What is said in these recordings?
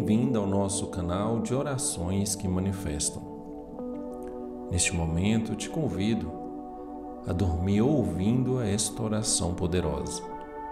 bem-vindo ao nosso canal de orações que manifestam. Neste momento, te convido a dormir ouvindo esta oração poderosa.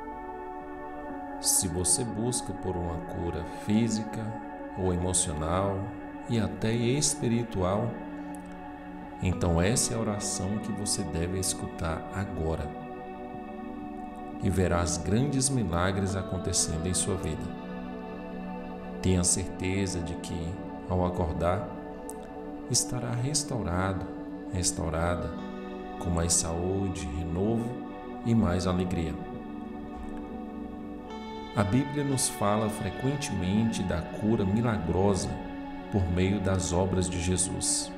Se você busca por uma cura física ou emocional e até espiritual, então essa é a oração que você deve escutar agora e verás grandes milagres acontecendo em sua vida. Tenha certeza de que, ao acordar, estará restaurada, com mais saúde, renovo e mais alegria. A Bíblia nos fala frequentemente da cura milagrosa por meio das obras de Jesus.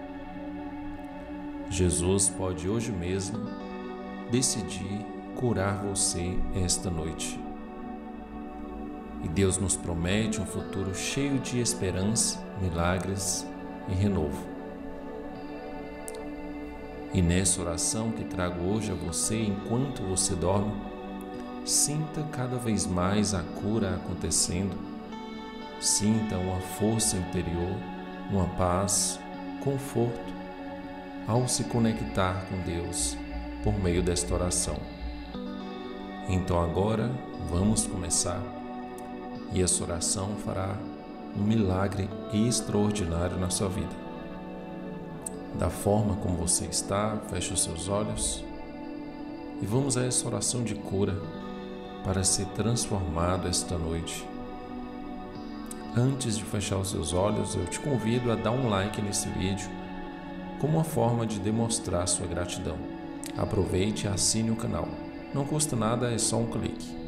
Jesus pode hoje mesmo decidir curar você esta noite. E Deus nos promete um futuro cheio de esperança, milagres e renovo. E nessa oração que trago hoje a você enquanto você dorme, sinta cada vez mais a cura acontecendo. Sinta uma força interior, uma paz, conforto ao se conectar com Deus por meio desta oração. Então agora vamos começar. E essa oração fará um milagre extraordinário na sua vida. Da forma como você está, feche os seus olhos e vamos a essa oração de cura para ser transformado esta noite. Antes de fechar os seus olhos, eu te convido a dar um like nesse vídeo como uma forma de demonstrar sua gratidão. Aproveite e assine o canal. Não custa nada, é só um clique.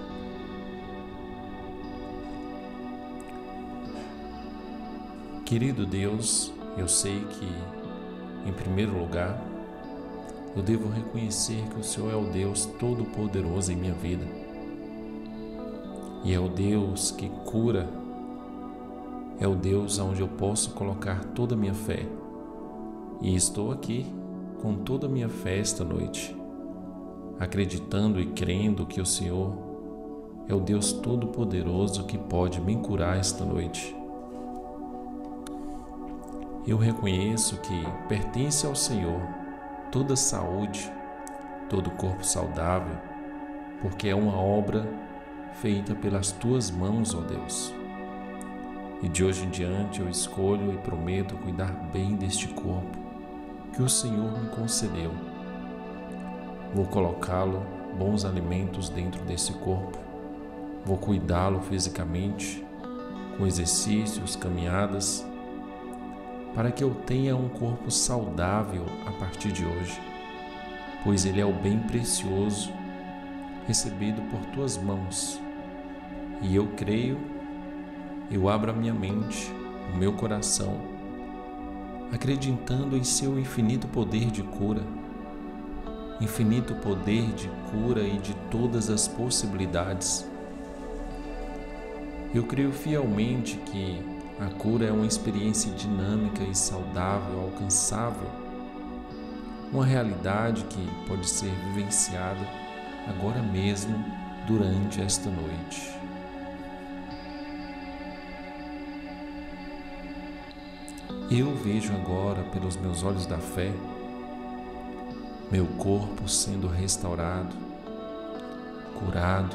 Querido Deus, eu sei que, em primeiro lugar, eu devo reconhecer que o Senhor é o Deus Todo-Poderoso em minha vida. E é o Deus que cura, é o Deus onde eu posso colocar toda a minha fé. E estou aqui com toda a minha fé esta noite, acreditando e crendo que o Senhor é o Deus Todo-Poderoso que pode me curar esta noite. Eu reconheço que pertence ao Senhor toda saúde, todo corpo saudável, porque é uma obra feita pelas Tuas mãos, ó Deus. E de hoje em diante eu escolho e prometo cuidar bem deste corpo que o Senhor me concedeu. Vou colocá-lo bons alimentos dentro desse corpo, vou cuidá-lo fisicamente, com exercícios, caminhadas, para que eu tenha um corpo saudável a partir de hoje, pois ele é o bem precioso recebido por Tuas mãos. E eu creio, eu abro a minha mente, o meu coração, acreditando em Seu infinito poder de cura, infinito poder de cura e de todas as possibilidades. Eu creio fielmente que a cura é uma experiência dinâmica e saudável, alcançável, uma realidade que pode ser vivenciada agora mesmo durante esta noite. Eu vejo agora, pelos meus olhos da fé, meu corpo sendo restaurado, curado,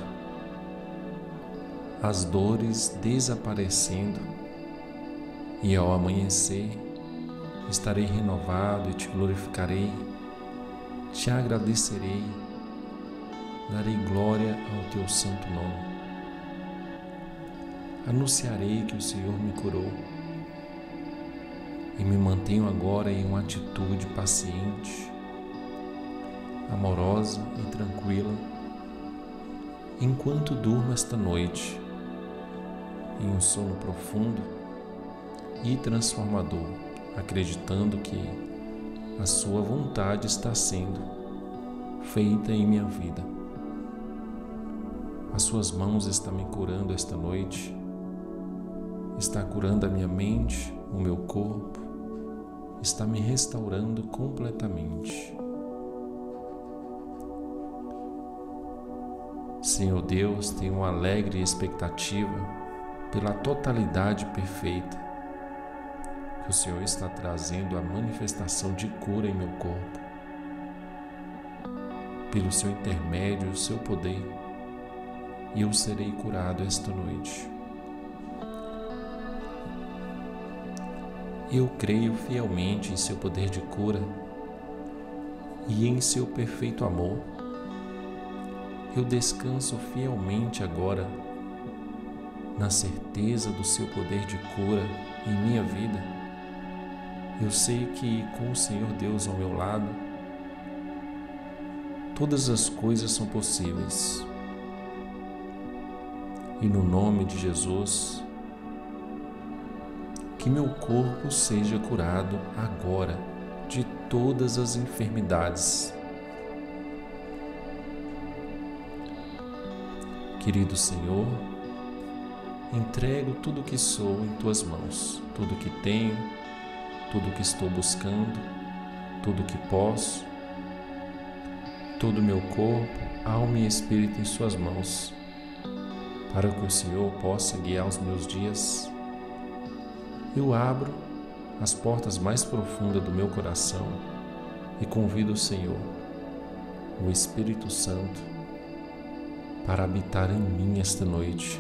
as dores desaparecendo, e ao amanhecer estarei renovado e te glorificarei, te agradecerei, darei glória ao Teu santo nome. Anunciarei que o Senhor me curou e me mantenho agora em uma atitude paciente, amorosa e tranquila, enquanto durmo esta noite em um sono profundo e transformador, acreditando que a Sua vontade está sendo feita em minha vida. As Suas mãos estão me curando esta noite, está curando a minha mente, o meu corpo, está me restaurando completamente. Senhor Deus, tenho uma alegre expectativa pela totalidade perfeita que o Senhor está trazendo a manifestação de cura em meu corpo, pelo seu intermédio, o seu poder, e eu serei curado esta noite. Eu creio fielmente em seu poder de cura e em seu perfeito amor. Eu descanso fielmente agora na certeza do seu poder de cura em minha vida. Eu sei que com o Senhor Deus ao meu lado, todas as coisas são possíveis. E no nome de Jesus, que meu corpo seja curado agora de todas as enfermidades. Querido Senhor, entrego tudo o que sou em Tuas mãos, tudo o que tenho, tudo o que estou buscando, tudo o que posso, todo o meu corpo, alma e espírito em Suas mãos, para que o Senhor possa guiar os meus dias. Eu abro as portas mais profundas do meu coração e convido o Senhor, o Espírito Santo, para habitar em mim esta noite.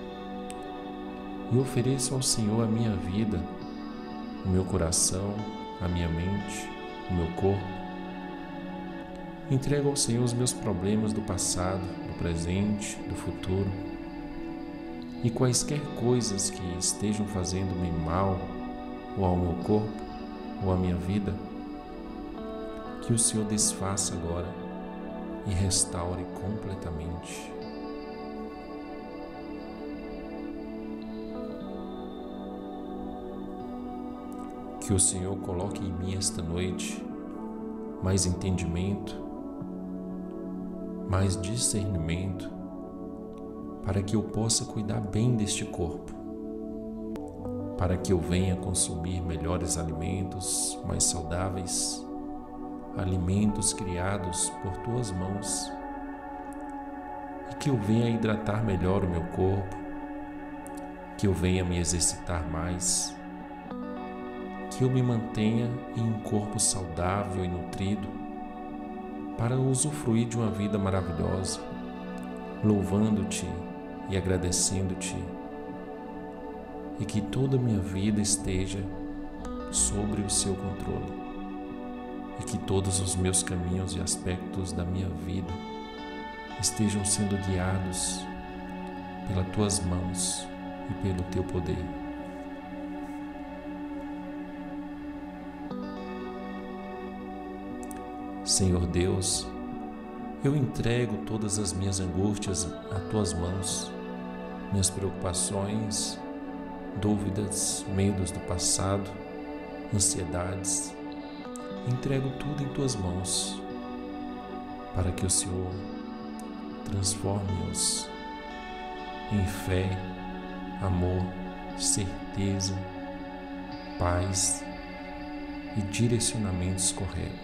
E ofereço ao Senhor a minha vida, o meu coração, a minha mente, o meu corpo. Entrego ao Senhor os meus problemas do passado, do presente, do futuro. E quaisquer coisas que estejam fazendo-me mal, ou ao meu corpo, ou à minha vida, que o Senhor desfaça agora e restaure completamente. Que o Senhor coloque em mim esta noite mais entendimento, mais discernimento, para que eu possa cuidar bem deste corpo, para que eu venha consumir melhores alimentos, mais saudáveis, alimentos criados por Tuas mãos, e que eu venha hidratar melhor o meu corpo, que eu venha me exercitar mais, que eu me mantenha em um corpo saudável e nutrido, para usufruir de uma vida maravilhosa, louvando-Te e agradecendo-Te, e que toda a minha vida esteja sobre o Seu controle, e que todos os meus caminhos e aspectos da minha vida estejam sendo guiados pelas Tuas mãos e pelo Teu poder. Senhor Deus, eu entrego todas as minhas angústias a Tuas mãos, minhas preocupações, dúvidas, medos do passado, ansiedades. Entrego tudo em Tuas mãos, para que o Senhor transforme-os em fé, amor, certeza, paz e direcionamentos corretos.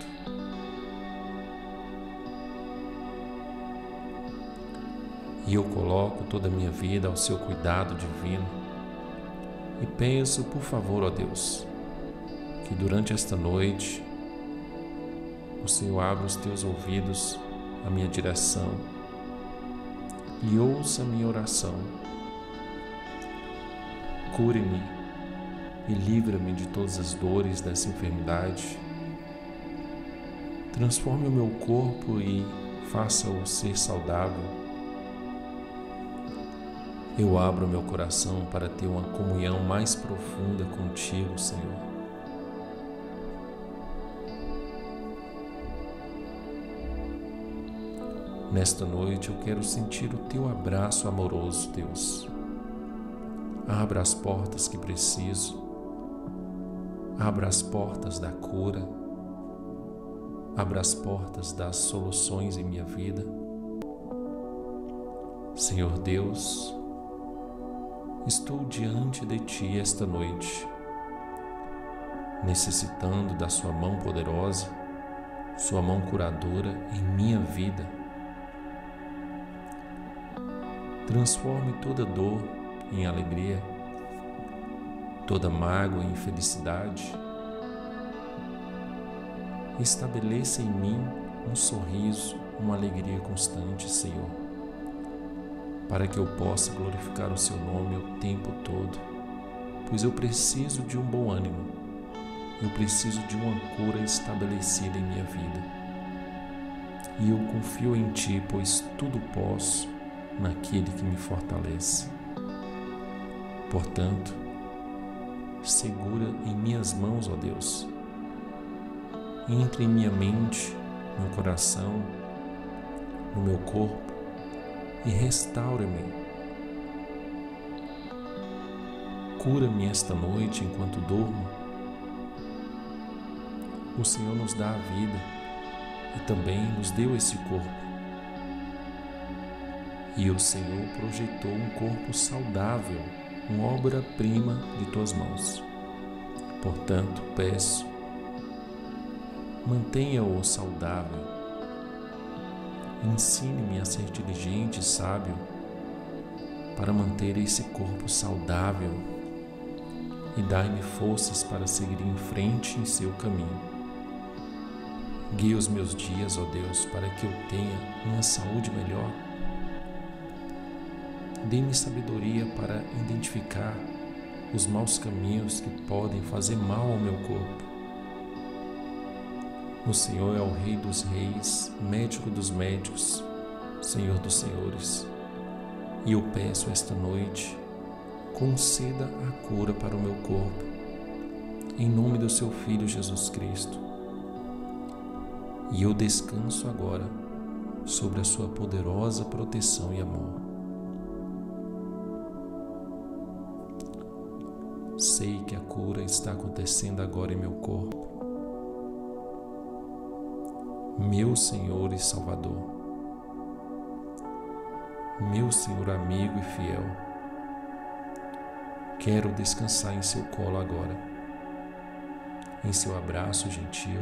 E eu coloco toda a minha vida ao Seu cuidado divino e peço, por favor, ó Deus, que durante esta noite o Senhor abra os Teus ouvidos à minha direção e ouça a minha oração. Cure-me e livra-me de todas as dores dessa enfermidade. Transforme o meu corpo e faça-o ser saudável. Eu abro meu coração para ter uma comunhão mais profunda contigo, Senhor. Nesta noite eu quero sentir o Teu abraço amoroso, Deus. Abra as portas que preciso. Abra as portas da cura. Abra as portas das soluções em minha vida. Senhor Deus, estou diante de Ti esta noite, necessitando da Sua mão poderosa, Sua mão curadora em minha vida. Transforme toda dor, em alegria, toda mágoa e infelicidade. Estabeleça em mim um sorriso, uma alegria constante, Senhor, para que eu possa glorificar o Seu nome o tempo todo, pois eu preciso de um bom ânimo, eu preciso de uma cura estabelecida em minha vida. E eu confio em Ti, pois tudo posso naquele que me fortalece. Portanto, segura em minhas mãos, ó Deus, entre em minha mente, meu coração, no meu corpo e restaura-me. Cura-me esta noite enquanto dormo. O Senhor nos dá a vida e também nos deu esse corpo. E o Senhor projetou um corpo saudável, uma obra-prima de Tuas mãos. Portanto, peço, mantenha-o saudável. Ensine-me a ser inteligente e sábio para manter esse corpo saudável e dai-me forças para seguir em frente em Seu caminho. Guie os meus dias, ó Deus, para que eu tenha uma saúde melhor. Dê-me sabedoria para identificar os maus caminhos que podem fazer mal ao meu corpo. O Senhor é o Rei dos reis, médico dos médicos, Senhor dos senhores. E eu peço esta noite, conceda a cura para o meu corpo, em nome do Seu Filho Jesus Cristo. E eu descanso agora sobre a Sua poderosa proteção e amor. Sei que a cura está acontecendo agora em meu corpo. Meu Senhor e Salvador, meu Senhor amigo e fiel, quero descansar em Seu colo agora, em Seu abraço gentil.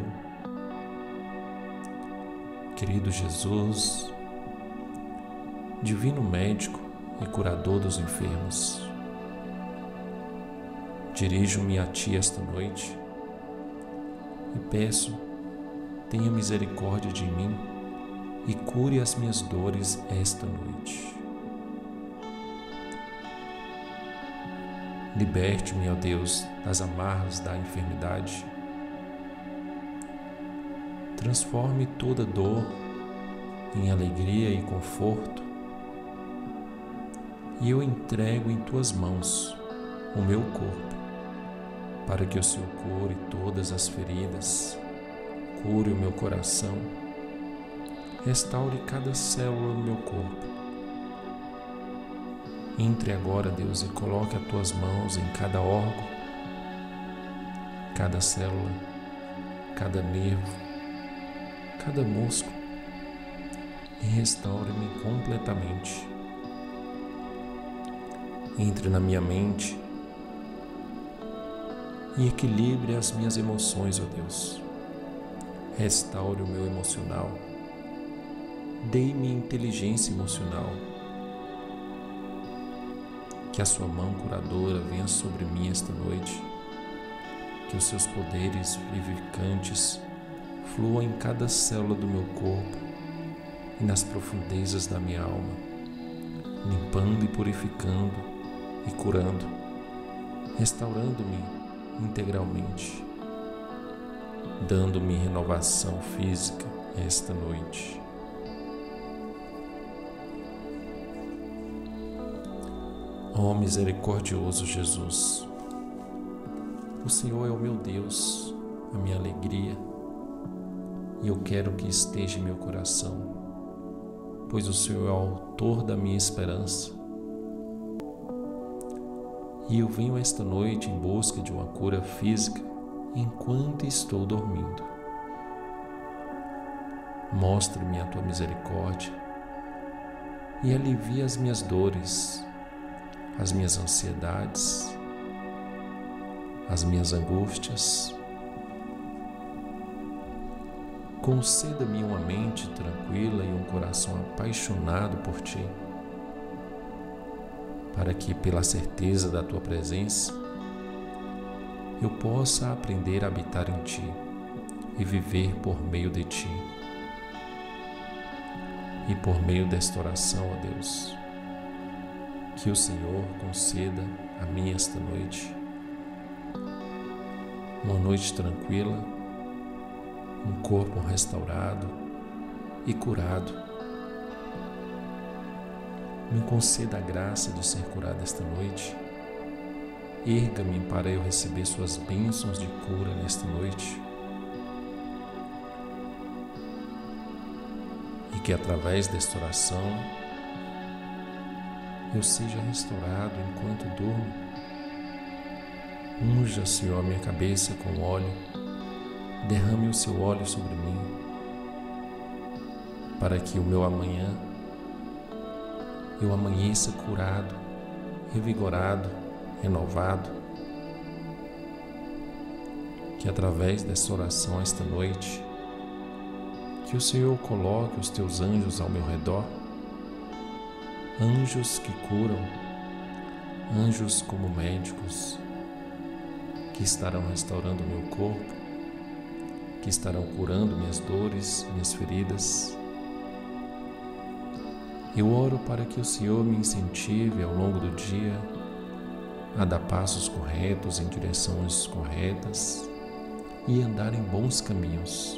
Querido Jesus, divino médico e curador dos enfermos, dirijo-me a Ti esta noite e peço, tenha misericórdia de mim e cure as minhas dores esta noite. Liberte-me, ó Deus, das amarras da enfermidade. Transforme toda dor em alegria e conforto. E eu entrego em Tuas mãos o meu corpo, para que o Senhor cure todas as feridas, cure o meu coração, restaure cada célula do meu corpo. Entre agora, Deus, e coloque as Tuas mãos em cada órgão, cada célula, cada nervo, cada músculo, e restaure-me completamente. Entre na minha mente e equilibre as minhas emoções, ó Deus. Restaure o meu emocional. Dê-me inteligência emocional. Que a Sua mão curadora venha sobre mim esta noite. Que os Seus poderes vivificantes fluam em cada célula do meu corpo e nas profundezas da minha alma, limpando e purificando e curando, restaurando-me integralmente, dando-me renovação física esta noite. Ó misericordioso Jesus, o Senhor é o meu Deus, a minha alegria, e eu quero que esteja em meu coração, pois o Senhor é o autor da minha esperança. E eu venho esta noite em busca de uma cura física enquanto estou dormindo. Mostre-me a Tua misericórdia e alivia as minhas dores, as minhas ansiedades, as minhas angústias. Conceda-me uma mente tranquila e um coração apaixonado por Ti. para que, pela certeza da Tua presença, eu possa aprender a habitar em Ti e viver por meio de Ti. E por meio desta oração, ó Deus, que o Senhor conceda a mim esta noite uma noite tranquila, um corpo restaurado e curado. Me conceda a graça de ser curado esta noite. Erga-me para eu receber suas bênçãos de cura nesta noite. E que através desta oração eu seja restaurado enquanto durmo. Unja, Senhor, a minha cabeça com óleo. Derrame o seu óleo sobre mim, para que o meu amanhã eu amanheça curado, revigorado, renovado. Que através dessa oração esta noite, que o Senhor coloque os teus anjos ao meu redor, anjos que curam, anjos como médicos, que estarão restaurando o meu corpo, que estarão curando minhas dores, minhas feridas. Eu oro para que o Senhor me incentive ao longo do dia a dar passos corretos em direções corretas e andar em bons caminhos.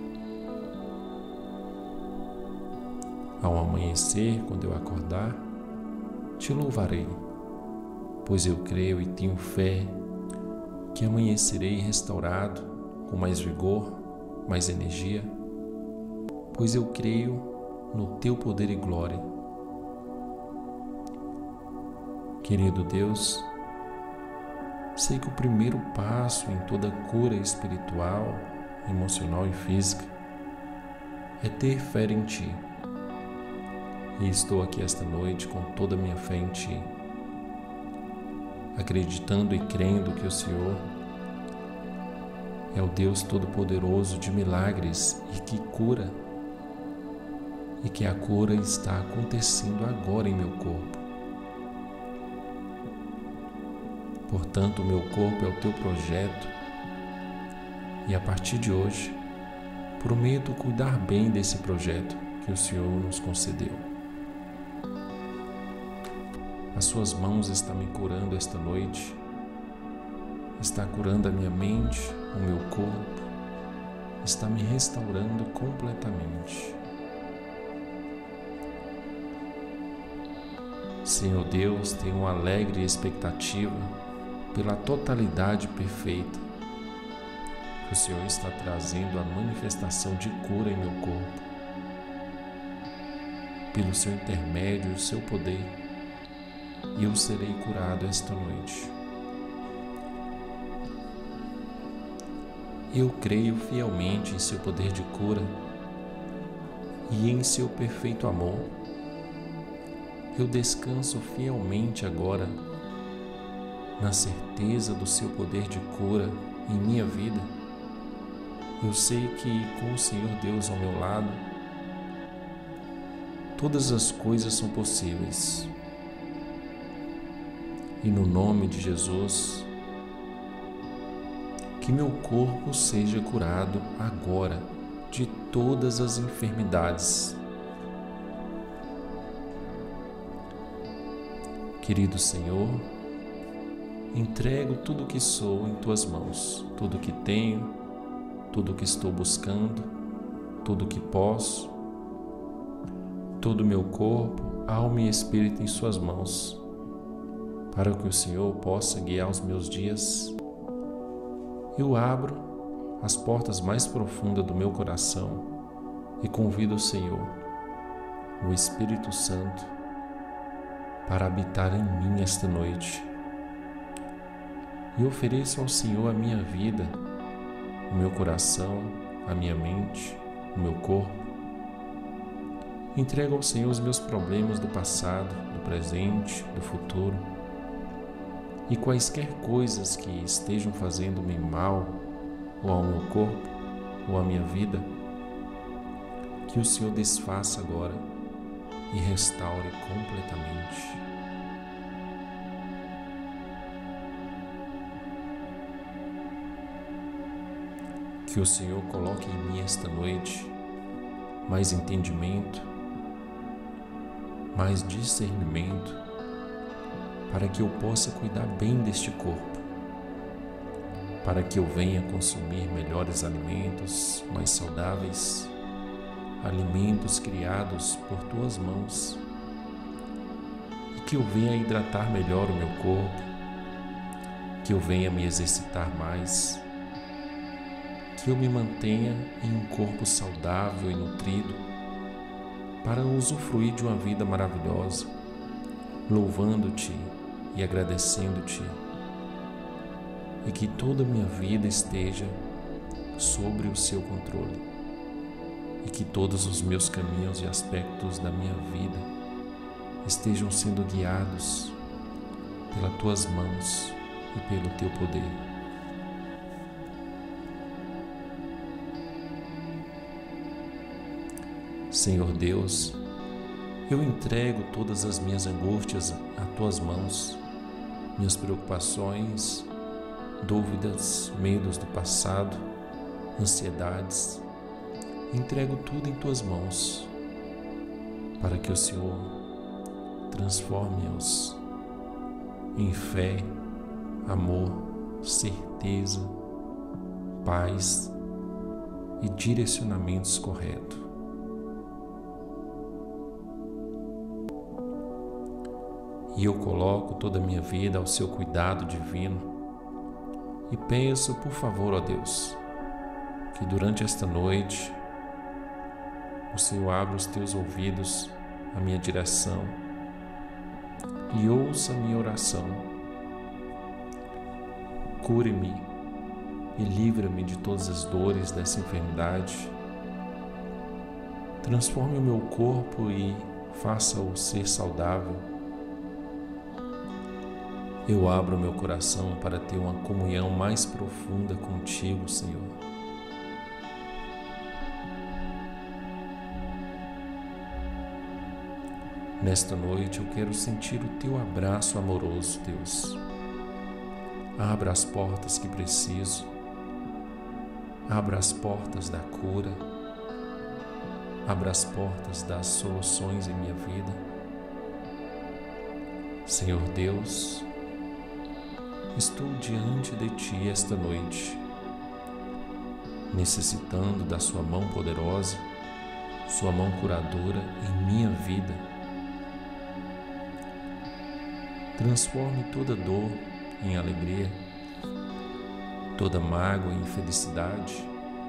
Ao amanhecer, quando eu acordar, te louvarei, pois eu creio e tenho fé que amanhecerei restaurado, com mais vigor, mais energia, pois eu creio no Teu poder e glória. Querido Deus, sei que o primeiro passo em toda cura espiritual, emocional e física é ter fé em Ti. E estou aqui esta noite com toda a minha fé em Ti, acreditando e crendo que o Senhor é o Deus Todo-Poderoso de milagres e que cura, e que a cura está acontecendo agora em meu corpo. Portanto, o meu corpo é o Teu projeto e a partir de hoje prometo cuidar bem desse projeto que o Senhor nos concedeu. As Suas mãos estão me curando esta noite, está curando a minha mente, o meu corpo, está me restaurando completamente. Senhor Deus, tenho uma alegre expectativa pela totalidade perfeita que o Senhor está trazendo a manifestação de cura em meu corpo. Pelo Seu intermédio e o Seu poder, eu serei curado esta noite. Eu creio fielmente em Seu poder de cura e em Seu perfeito amor. Eu descanso fielmente agora na certeza do Seu poder de cura em minha vida. Eu sei que com o Senhor Deus ao meu lado, todas as coisas são possíveis. E no nome de Jesus, que meu corpo seja curado agora de todas as enfermidades. Querido Senhor, entrego tudo o que sou em Tuas mãos, tudo o que tenho, tudo o que estou buscando, tudo o que posso, todo o meu corpo, alma e espírito em Suas mãos, para que o Senhor possa guiar os meus dias. Eu abro as portas mais profundas do meu coração e convido o Senhor, o Espírito Santo, para habitar em mim esta noite. E ofereço ao Senhor a minha vida, o meu coração, a minha mente, o meu corpo. Entrego ao Senhor os meus problemas do passado, do presente, do futuro. E quaisquer coisas que estejam fazendo-me mal, ou ao meu corpo, ou à minha vida, que o Senhor desfaça agora e restaure completamente. Que o Senhor coloque em mim esta noite mais entendimento, mais discernimento, para que eu possa cuidar bem deste corpo, para que eu venha consumir melhores alimentos, mais saudáveis, alimentos criados por tuas mãos, e que eu venha hidratar melhor o meu corpo, que eu venha me exercitar mais, que eu me mantenha em um corpo saudável e nutrido para usufruir de uma vida maravilhosa, louvando-te e agradecendo-te, e que toda a minha vida esteja sobre o seu controle, e que todos os meus caminhos e aspectos da minha vida estejam sendo guiados pelas tuas mãos e pelo teu poder. Senhor Deus, eu entrego todas as minhas angústias a tuas mãos, minhas preocupações, dúvidas, medos do passado, ansiedades. Entrego tudo em tuas mãos, para que o Senhor transforme-os em fé, amor, certeza, paz e direcionamentos corretos. E eu coloco toda a minha vida ao seu cuidado divino e peço, por favor, ó Deus, que durante esta noite o Senhor abra os teus ouvidos à minha direção e ouça a minha oração. Cure-me e livra-me de todas as dores dessa enfermidade. Transforme o meu corpo e faça-o ser saudável. Eu abro meu coração para ter uma comunhão mais profunda contigo, Senhor. Nesta noite eu quero sentir o teu abraço amoroso, Deus. Abra as portas que preciso. Abra as portas da cura. Abra as portas das soluções em minha vida. Senhor Deus, estou diante de Ti esta noite, necessitando da Sua mão poderosa, Sua mão curadora em minha vida. Transforme toda dor em alegria, toda mágoa em felicidade.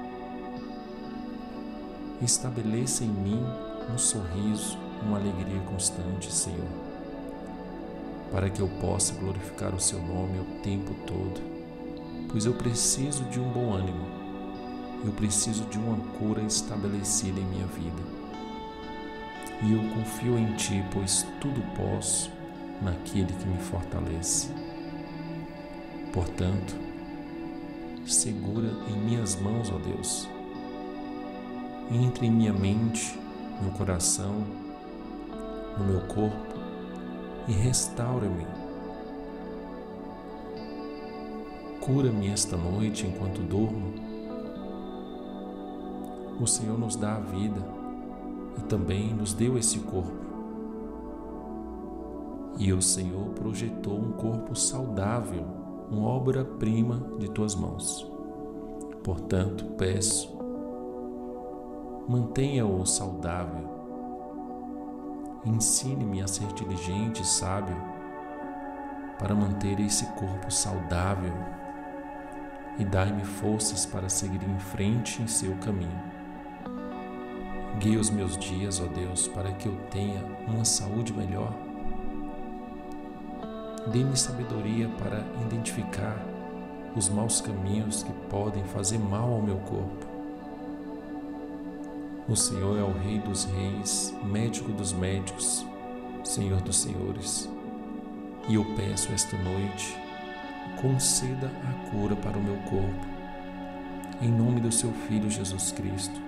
Estabeleça em mim um sorriso, uma alegria constante, Senhor, para que eu possa glorificar o Seu nome o tempo todo, pois eu preciso de um bom ânimo, eu preciso de uma cura estabelecida em minha vida. E eu confio em Ti, pois tudo posso naquele que me fortalece. Portanto, segura em minhas mãos, ó Deus, entre em minha mente, meu coração, no meu corpo, e restaura-me. Cura-me esta noite enquanto dormo. O Senhor nos dá a vida e também nos deu esse corpo. E o Senhor projetou um corpo saudável, uma obra-prima de tuas mãos. Portanto, peço, mantenha-o saudável. Ensine-me a ser diligente e sábio para manter esse corpo saudável e dai-me forças para seguir em frente em seu caminho. Guie os meus dias, ó Deus, para que eu tenha uma saúde melhor. Dê-me sabedoria para identificar os maus caminhos que podem fazer mal ao meu corpo. O Senhor é o Rei dos Reis, Médico dos Médicos, Senhor dos Senhores. E eu peço esta noite, conceda a cura para o meu corpo, em nome do Seu Filho Jesus Cristo.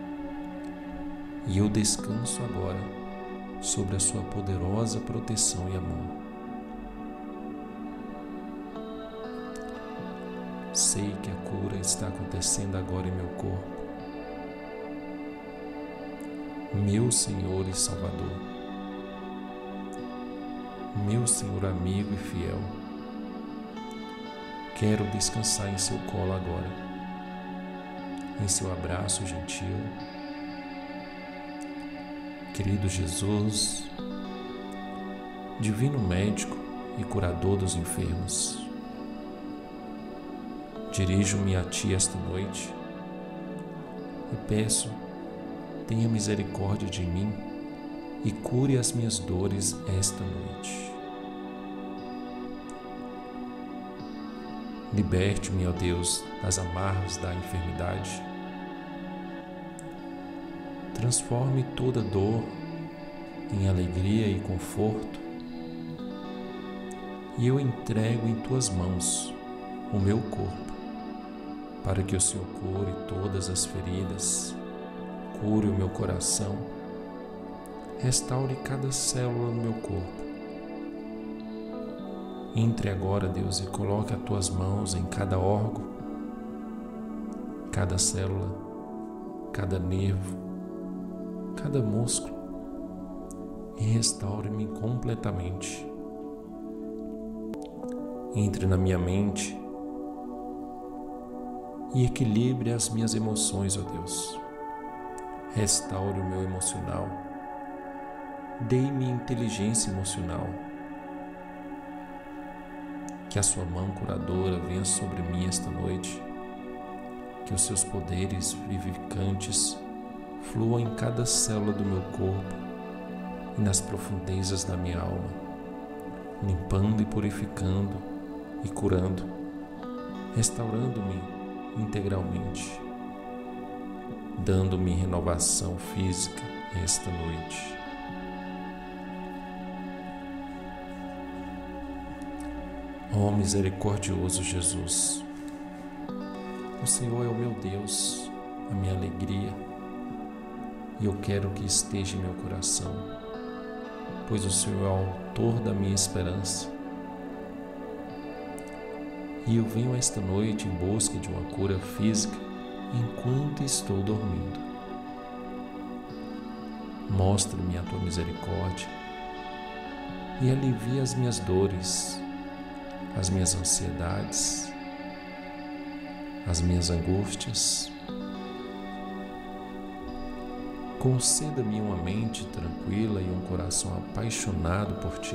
E eu descanso agora sobre a Sua poderosa proteção e amor. sei que a cura está acontecendo agora em meu corpo. Meu Senhor e Salvador, meu Senhor amigo e fiel, quero descansar em seu colo agora, em seu abraço gentil. Querido Jesus, divino médico e curador dos enfermos, dirijo-me a Ti esta noite e peço, tenha misericórdia de mim e cure as minhas dores esta noite. Liberte-me, ó Deus, das amarras da enfermidade. Transforme toda dor em alegria e conforto. E eu entrego em Tuas mãos o meu corpo, para que o Senhor cure todas as feridas, cure o meu coração, restaure cada célula no meu corpo. Entre agora, Deus, e coloque as Tuas mãos em cada órgão, cada célula, cada nervo, cada músculo, e restaure-me completamente. Entre na minha mente e equilibre as minhas emoções, ó Deus. Restaure o meu emocional. Dê-me inteligência emocional. Que a Sua mão curadora venha sobre mim esta noite. Que os Seus poderes vivificantes fluam em cada célula do meu corpo e nas profundezas da minha alma, limpando e purificando e curando, restaurando-me integralmente, dando-me renovação física esta noite. Ó misericordioso Jesus, o Senhor é o meu Deus, a minha alegria, e eu quero que esteja em meu coração, pois o Senhor é o autor da minha esperança. E eu venho esta noite em busca de uma cura física enquanto estou dormindo. Mostra-me a Tua misericórdia e alivia as minhas dores, as minhas ansiedades, as minhas angústias. Conceda-me uma mente tranquila e um coração apaixonado por Ti,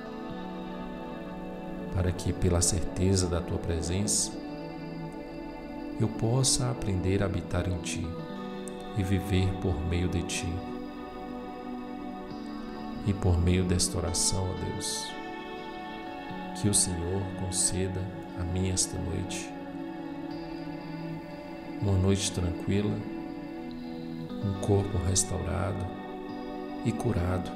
para que, pela certeza da Tua presença, eu possa aprender a habitar em Ti e viver por meio de Ti. E por meio desta oração, ó Deus, que o Senhor conceda a mim esta noite uma noite tranquila, um corpo restaurado e curado.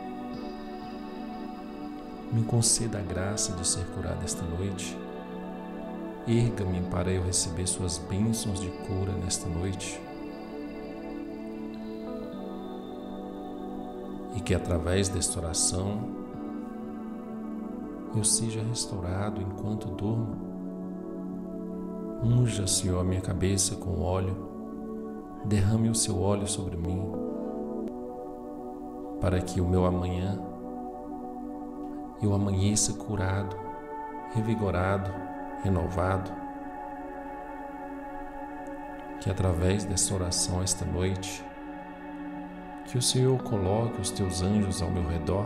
Me conceda a graça de ser curado esta noite. Erga-me para eu receber Suas bênçãos de cura nesta noite. E que através desta oração eu seja restaurado enquanto durmo. Unja, Senhor, a minha cabeça com óleo. Derrame o Seu óleo sobre mim, para que o meu amanhã eu amanheça curado, revigorado, renovado. Que através dessa oração esta noite, que o Senhor coloque os Teus anjos ao meu redor,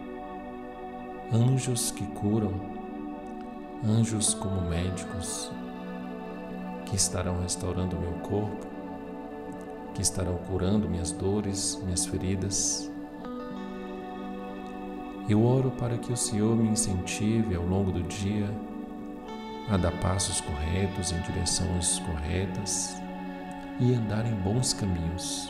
anjos que curam, anjos como médicos, que estarão restaurando o meu corpo, que estarão curando minhas dores, minhas feridas. Eu oro para que o Senhor me incentive ao longo do dia a dar passos corretos em direções corretas e andar em bons caminhos.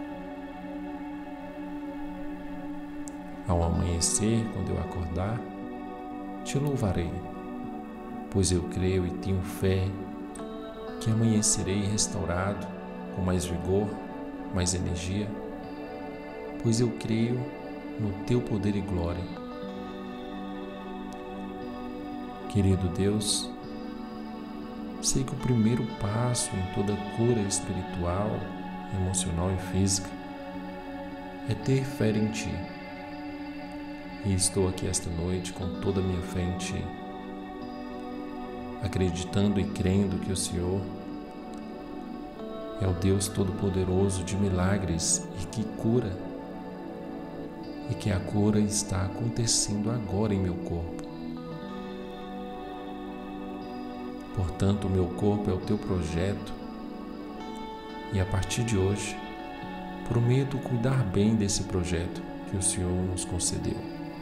Ao amanhecer, quando eu acordar, Te louvarei, pois eu creio e tenho fé que amanhecerei restaurado, com mais vigor, mais energia, pois eu creio no Teu poder e glória. Querido Deus, Sei que o primeiro passo em toda cura espiritual, emocional e física é ter fé em Ti. E estou aqui esta noite com toda a minha fé em Ti, acreditando e crendo que o Senhor é o Deus Todo-Poderoso de milagres e que cura, e que a cura está acontecendo agora em meu corpo. Portanto, o meu corpo é o Teu projeto e a partir de hoje prometo cuidar bem desse projeto que o Senhor nos concedeu.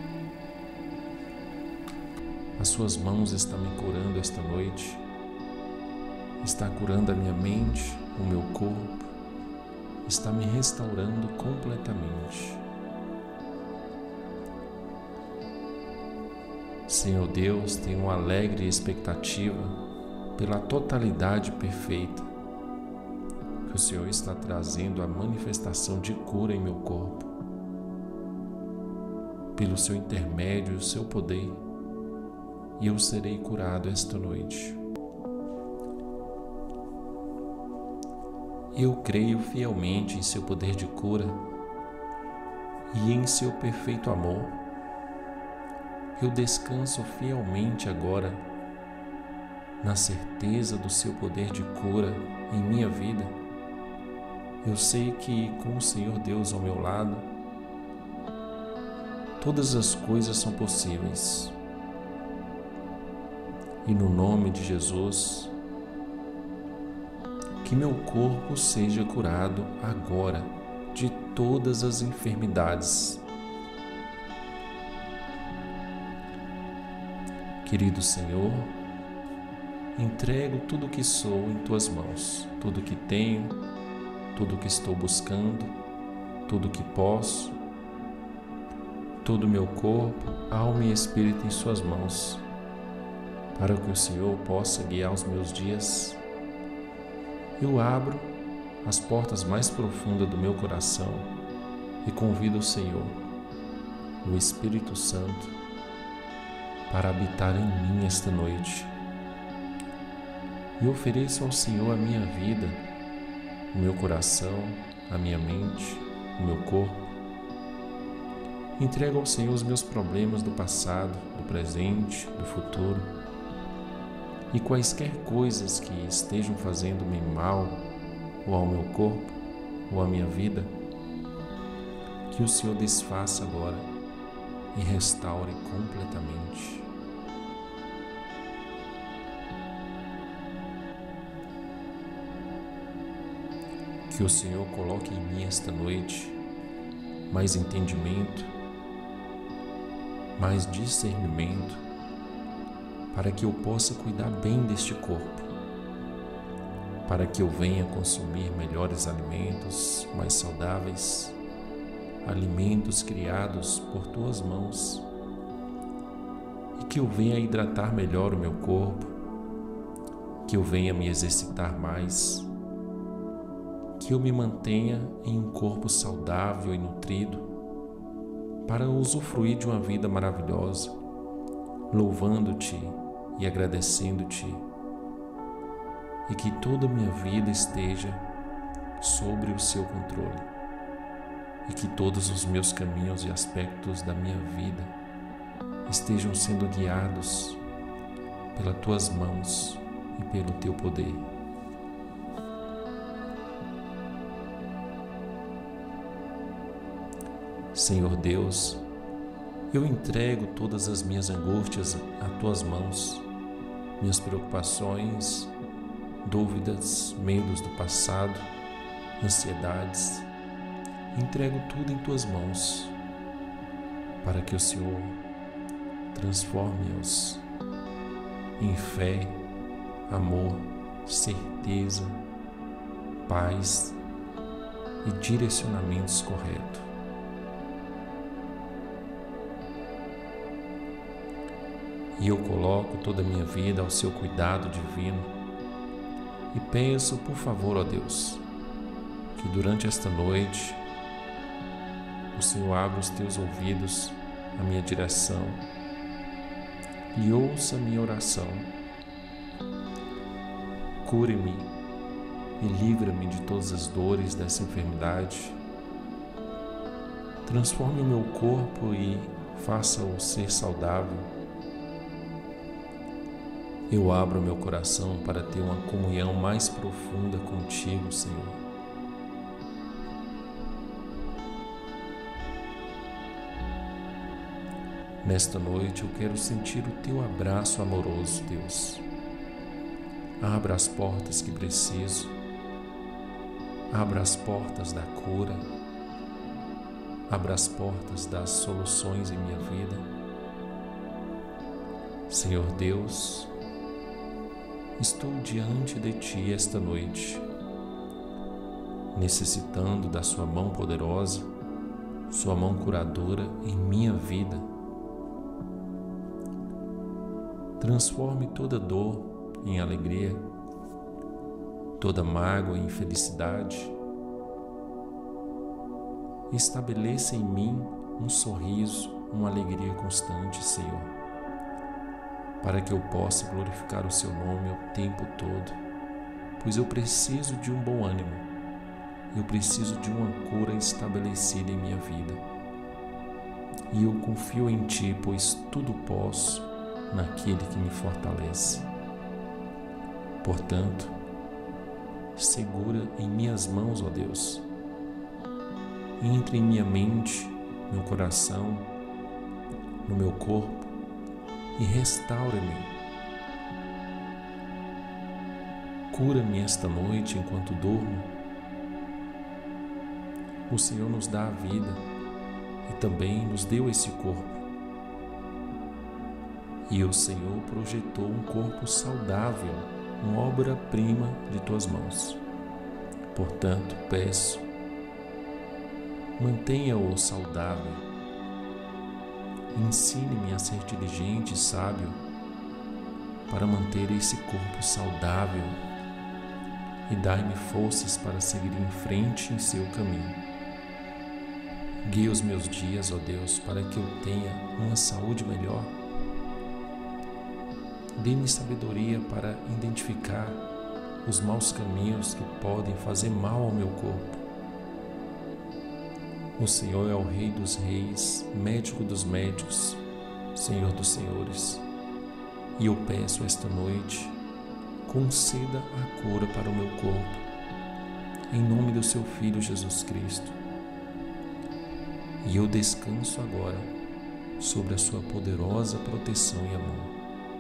As Suas mãos estão me curando esta noite, está curando a minha mente, o meu corpo, está me restaurando completamente. Senhor Deus, tenho uma alegre expectativa pela totalidade perfeita que o Senhor está trazendo a manifestação de cura em meu corpo. Pelo Seu intermédio e o Seu poder, e eu serei curado esta noite. Eu creio fielmente em Seu poder de cura e em Seu perfeito amor. Eu descanso fielmente agora na certeza do Seu poder de cura em minha vida. Eu sei que com o Senhor Deus ao meu lado, todas as coisas são possíveis. E no nome de Jesus, que meu corpo seja curado agora de todas as enfermidades. Querido Senhor, entrego tudo o que sou em Tuas mãos, tudo o que tenho, tudo o que estou buscando, tudo o que posso, todo o meu corpo, alma e espírito em Suas mãos, para que o Senhor possa guiar os meus dias. Eu abro as portas mais profundas do meu coração e convido o Senhor, o Espírito Santo, para habitar em mim esta noite. E ofereço ao Senhor a minha vida, o meu coração, a minha mente, o meu corpo. Entrego ao Senhor os meus problemas do passado, do presente, do futuro e quaisquer coisas que estejam fazendo-me mal, ou ao meu corpo, ou à minha vida, que o Senhor desfaça agora e restaure completamente. Que o Senhor coloque em mim esta noite mais entendimento, mais discernimento, para que eu possa cuidar bem deste corpo, para que eu venha consumir melhores alimentos, mais saudáveis, alimentos criados por Tuas mãos, e que eu venha hidratar melhor o meu corpo, que eu venha me exercitar mais, que eu me mantenha em um corpo saudável e nutrido, para usufruir de uma vida maravilhosa, louvando-Te e agradecendo-Te, e que toda a minha vida esteja sobre o Seu controle, e que todos os meus caminhos e aspectos da minha vida estejam sendo guiados pelas Tuas mãos e pelo Teu poder. Senhor Deus, eu entrego todas as minhas angústias a Tuas mãos, minhas preocupações, dúvidas, medos do passado, ansiedades. Entrego tudo em Tuas mãos, para que o Senhor transforme-os em fé, amor, certeza, paz e direcionamentos corretos. E eu coloco toda a minha vida ao Seu cuidado divino e peço, por favor, ó Deus, que durante esta noite o Senhor abra os Teus ouvidos à minha direção e ouça a minha oração, Cure-me e livra-me de todas as dores dessa enfermidade. Transforme o meu corpo e faça-o ser saudável. Eu abro meu coração para ter uma comunhão mais profunda contigo, Senhor. Nesta noite eu quero sentir o teu abraço amoroso, Deus. Abra as portas que preciso. Abra as portas da cura. Abra as portas das soluções em minha vida. Senhor Deus, estou diante de Ti esta noite, necessitando da Sua mão poderosa, Sua mão curadora em minha vida. Transforme toda dor em alegria, toda mágoa em felicidade. Estabeleça em mim um sorriso, uma alegria constante, Senhor, para que eu possa glorificar o Seu nome o tempo todo, pois eu preciso de um bom ânimo, eu preciso de uma cura estabelecida em minha vida. E eu confio em Ti, pois tudo posso naquele que me fortalece. Portanto, segura em minhas mãos, ó Deus. Entre em minha mente, meu coração, no meu corpo e restaura-me. Cura-me esta noite enquanto durmo. O Senhor nos dá a vida e também nos deu esse corpo. E o Senhor projetou um corpo saudável, uma obra-prima de Tuas mãos. Portanto, peço, mantenha-o saudável. Ensine-me a ser diligente e sábio para manter esse corpo saudável e dai-me forças para seguir em frente em Seu caminho. Guie os meus dias, ó Deus, para que eu tenha uma saúde melhor. Dê-me sabedoria para identificar os maus caminhos que podem fazer mal ao meu corpo. O Senhor é o Rei dos reis, médico dos médicos, Senhor dos senhores. E eu peço esta noite, conceda a cura para o meu corpo, em nome do Seu Filho Jesus Cristo. E eu descanso agora sobre a Sua poderosa proteção e amor.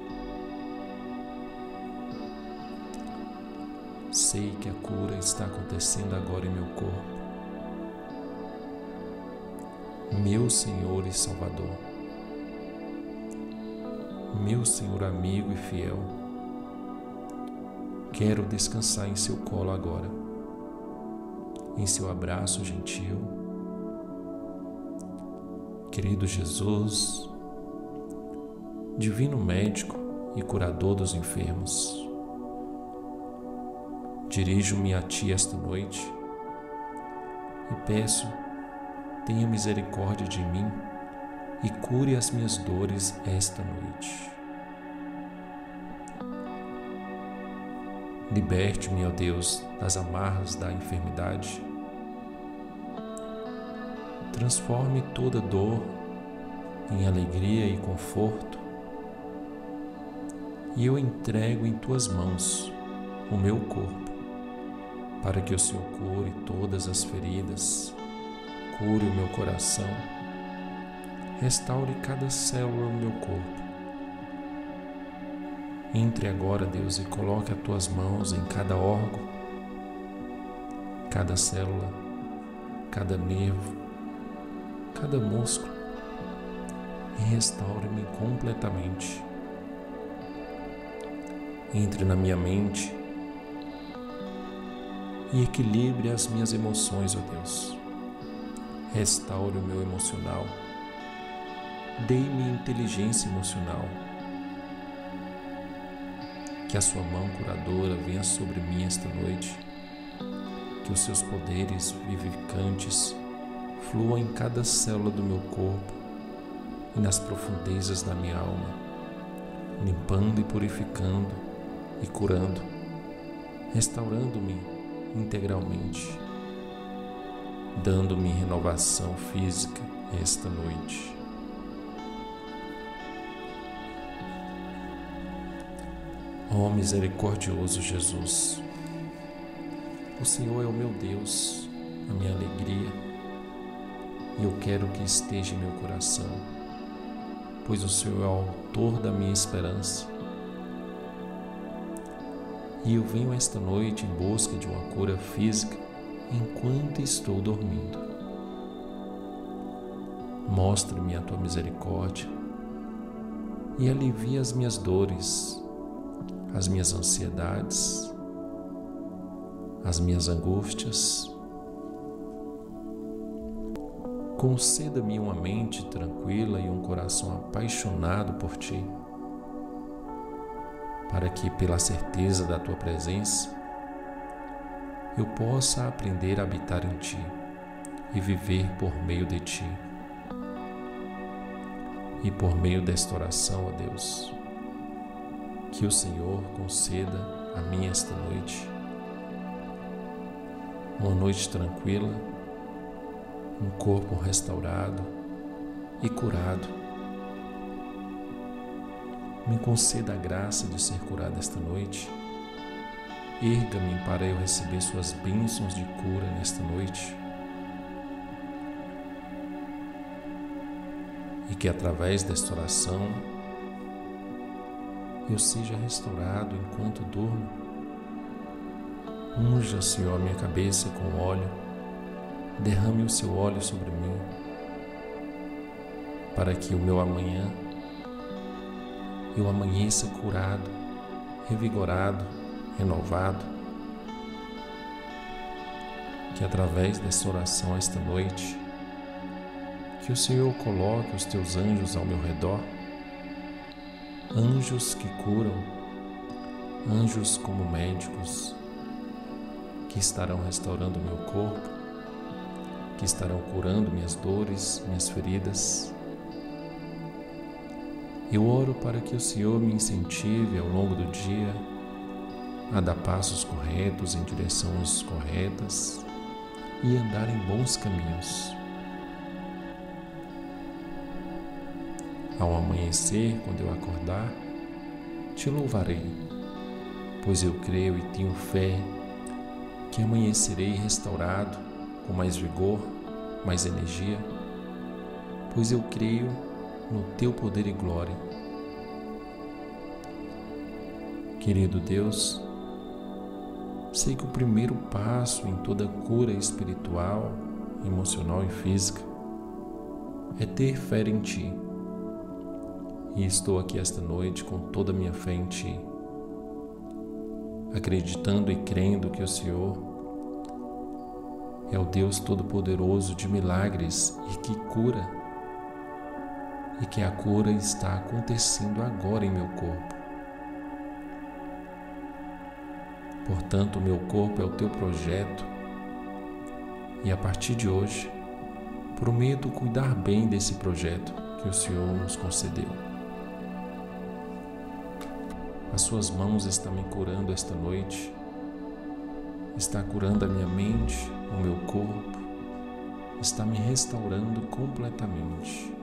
Sei que a cura está acontecendo agora em meu corpo. Meu Senhor e Salvador, meu Senhor amigo e fiel, quero descansar em Seu colo agora, em Seu abraço gentil. Querido Jesus, divino médico e curador dos enfermos, dirijo-me a Ti esta noite e peço, tenha misericórdia de mim e cure as minhas dores esta noite. Liberte-me, ó Deus, das amarras da enfermidade. Transforme toda dor em alegria e conforto. E eu entrego em Tuas mãos o meu corpo, para que o Senhor cure todas as feridas, cure o meu coração, restaure cada célula do meu corpo. Entre agora, Deus, e coloque as Tuas mãos em cada órgão, cada célula, cada nervo, cada músculo, e restaure-me completamente. Entre na minha mente e equilibre as minhas emoções, ó Deus. Restaure o meu emocional. Dê-me inteligência emocional. Que a Sua mão curadora venha sobre mim esta noite. Que os Seus poderes vivificantes fluam em cada célula do meu corpo e nas profundezas da minha alma, limpando e purificando e curando. restaurando-me integralmente, dando-me renovação física esta noite. Ó misericordioso Jesus, o Senhor é o meu Deus, a minha alegria, e eu quero que esteja em meu coração, pois o Senhor é o autor da minha esperança. E eu venho esta noite em busca de uma cura física enquanto estou dormindo. Mostre-me a tua misericórdia e alivia as minhas dores, as minhas ansiedades, as minhas angústias. Conceda-me uma mente tranquila e um coração apaixonado por Ti, para que, pela certeza da Tua presença, eu possa aprender a habitar em Ti e viver por meio de Ti. E por meio desta oração, ó Deus, que o Senhor conceda a mim esta noite uma noite tranquila, um corpo restaurado e curado. Me conceda a graça de ser curado esta noite. Erga-me para eu receber suas bênçãos de cura nesta noite. E que através desta oração eu seja restaurado enquanto durmo. Unja, Senhor, a minha cabeça com óleo. Derrame o seu óleo sobre mim, para que o meu amanhã eu amanheça curado, revigorado, renovado. Que através dessa oração esta noite, que o Senhor coloque os teus anjos ao meu redor, anjos que curam, anjos como médicos, que estarão restaurando o meu corpo, que estarão curando minhas dores, minhas feridas. Eu oro para que o Senhor me incentive ao longo do dia a dar passos corretos em direções corretas e andar em bons caminhos. Ao amanhecer, quando eu acordar, te louvarei, pois eu creio e tenho fé que amanhecerei restaurado, com mais vigor, mais energia, pois eu creio no teu poder e glória. Querido Deus, sei que o primeiro passo em toda cura espiritual, emocional e física é ter fé em Ti. E estou aqui esta noite com toda a minha fé em Ti, acreditando e crendo que o Senhor é o Deus Todo-Poderoso de milagres e que cura, e que a cura está acontecendo agora em meu corpo. Portanto, o meu corpo é o Teu projeto e a partir de hoje prometo cuidar bem desse projeto que o Senhor nos concedeu. As Suas mãos estão me curando esta noite, está curando a minha mente, o meu corpo, está me restaurando completamente.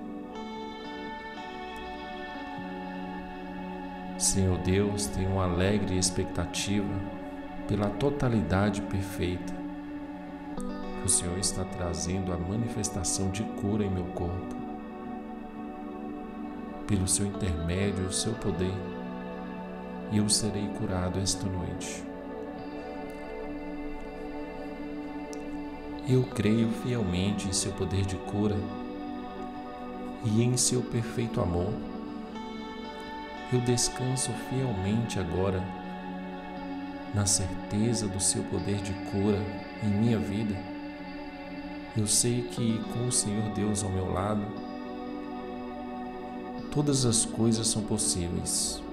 Senhor Deus, tenho uma alegre expectativa pela totalidade perfeita que o Senhor está trazendo a manifestação de cura em meu corpo. Pelo Seu intermédio, o Seu poder, e eu serei curado esta noite. Eu creio fielmente em Seu poder de cura e em Seu perfeito amor. Eu descanso fielmente agora na certeza do Seu poder de cura em minha vida. Eu sei que com o Senhor Deus ao meu lado, todas as coisas são possíveis.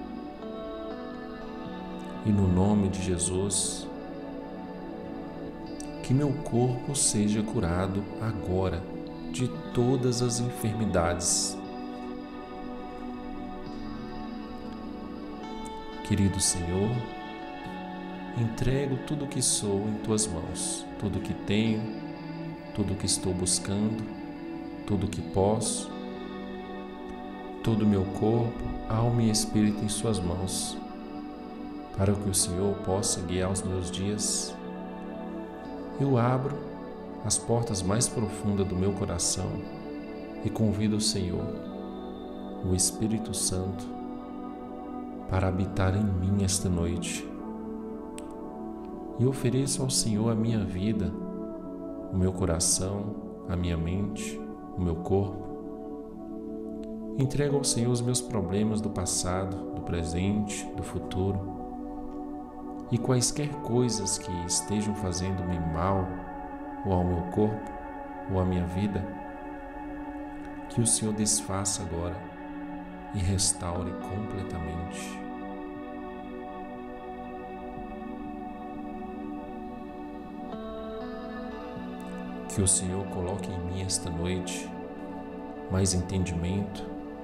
E no nome de Jesus, que meu corpo seja curado agora de todas as enfermidades. Querido Senhor, Entrego tudo o que sou em tuas mãos, tudo o que tenho, tudo o que estou buscando, tudo o que posso, todo o meu corpo, alma e espírito em suas mãos, para que o Senhor possa guiar os meus dias. Eu abro as portas mais profundas do meu coração e convido o Senhor, o Espírito Santo, para habitar em mim esta noite. E ofereço ao Senhor a minha vida, o meu coração, a minha mente, o meu corpo. Entrego ao Senhor os meus problemas do passado, do presente, do futuro e quaisquer coisas que estejam fazendo-me mal, ou ao meu corpo, ou à minha vida, que o Senhor desfaça agora e restaure completamente. Que o Senhor coloque em mim esta noite mais entendimento,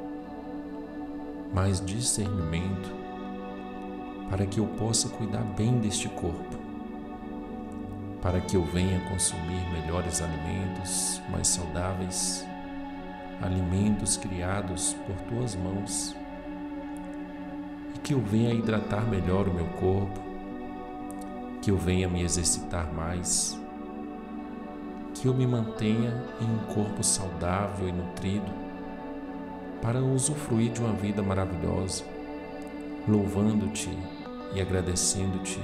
mais discernimento, para que eu possa cuidar bem deste corpo, para que eu venha consumir melhores alimentos, mais saudáveis, alimentos criados por tuas mãos, e que eu venha hidratar melhor o meu corpo, que eu venha me exercitar mais, que eu me mantenha em um corpo saudável e nutrido, para usufruir de uma vida maravilhosa, louvando-te e agradecendo-te,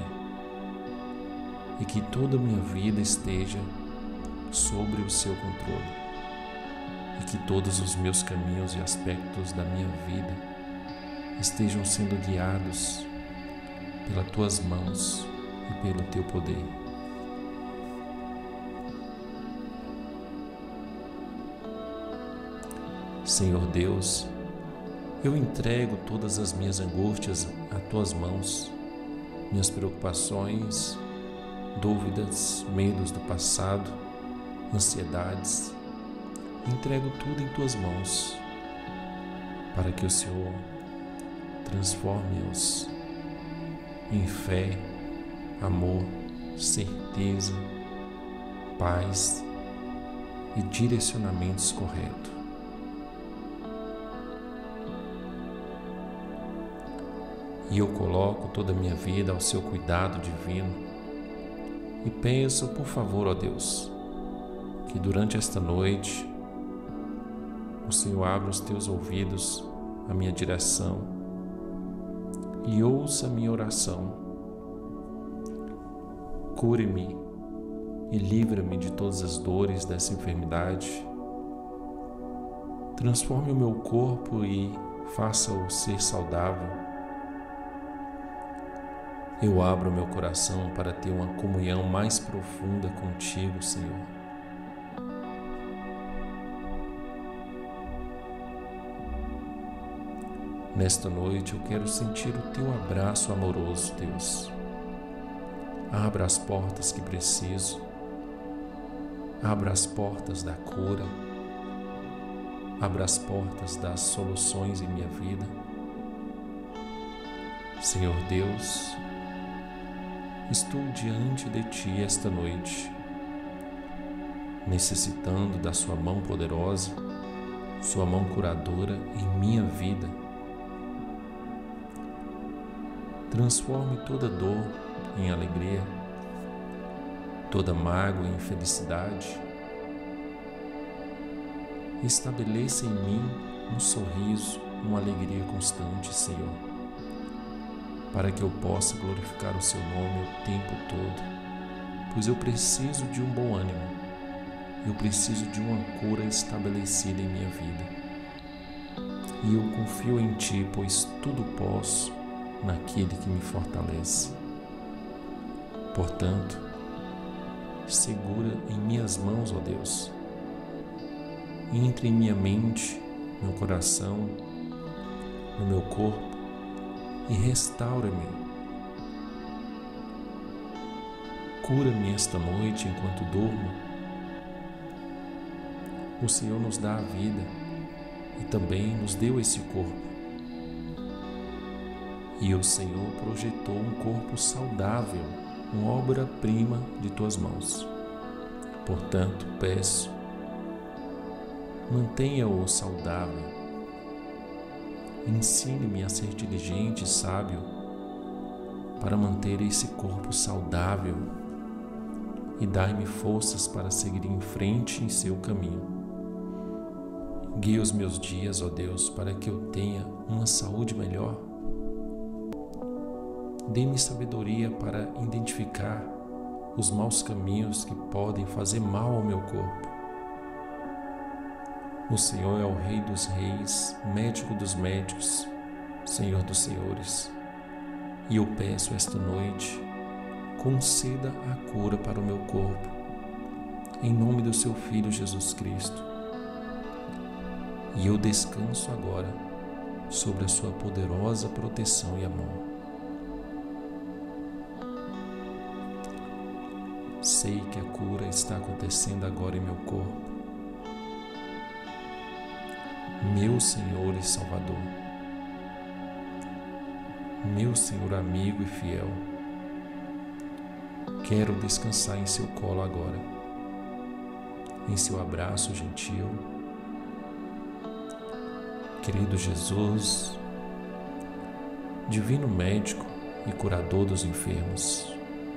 e que toda a minha vida esteja sobre o seu controle, e que todos os meus caminhos e aspectos da minha vida estejam sendo guiados pelas tuas mãos e pelo teu poder. Senhor Deus, eu entrego todas as minhas angústias a tuas mãos, minhas preocupações, dúvidas, medos do passado, ansiedades. Entrego tudo em tuas mãos, para que o Senhor transforme-os em fé, amor, certeza, paz e direcionamentos corretos. E eu coloco toda a minha vida ao seu cuidado divino e peço, por favor, ó Deus, que durante esta noite o Senhor abra os teus ouvidos à minha direção e ouça a minha oração. Cure-me e livra-me de todas as dores dessa enfermidade. Transforme o meu corpo e faça-o ser saudável. Eu abro meu coração para ter uma comunhão mais profunda contigo, Senhor. Nesta noite eu quero sentir o teu abraço amoroso, Deus. Abra as portas que preciso. Abra as portas da cura. Abra as portas das soluções em minha vida. Senhor Deus, estou diante de Ti esta noite, necessitando da Sua mão poderosa, Sua mão curadora em minha vida. Transforme toda dor em alegria, toda mágoa em felicidade. Estabeleça em mim um sorriso, uma alegria constante, Senhor, para que eu possa glorificar o Seu nome o tempo todo, pois eu preciso de um bom ânimo, eu preciso de uma cura estabelecida em minha vida. E eu confio em Ti, pois tudo posso naquele que me fortalece. Portanto, segura em minhas mãos, ó Deus, entre em minha mente, meu coração, no meu corpo, e restaura-me. Cura-me esta noite enquanto durmo. O Senhor nos dá a vida e também nos deu esse corpo. E o Senhor projetou um corpo saudável, uma obra-prima de tuas mãos. Portanto, peço, mantenha-o saudável. Ensine-me a ser diligente e sábio para manter esse corpo saudável e dai-me forças para seguir em frente em seu caminho. Guie os meus dias, ó Deus, para que eu tenha uma saúde melhor. Dê-me sabedoria para identificar os maus caminhos que podem fazer mal ao meu corpo. O Senhor é o Rei dos reis, médico dos médicos, Senhor dos senhores. E eu peço esta noite, conceda a cura para o meu corpo, em nome do seu Filho Jesus Cristo. E eu descanso agora sobre a sua poderosa proteção e amor. Sei que a cura está acontecendo agora em meu corpo. Meu Senhor e Salvador, meu Senhor amigo e fiel, quero descansar em seu colo agora, em seu abraço gentil. Querido Jesus, divino médico e curador dos enfermos,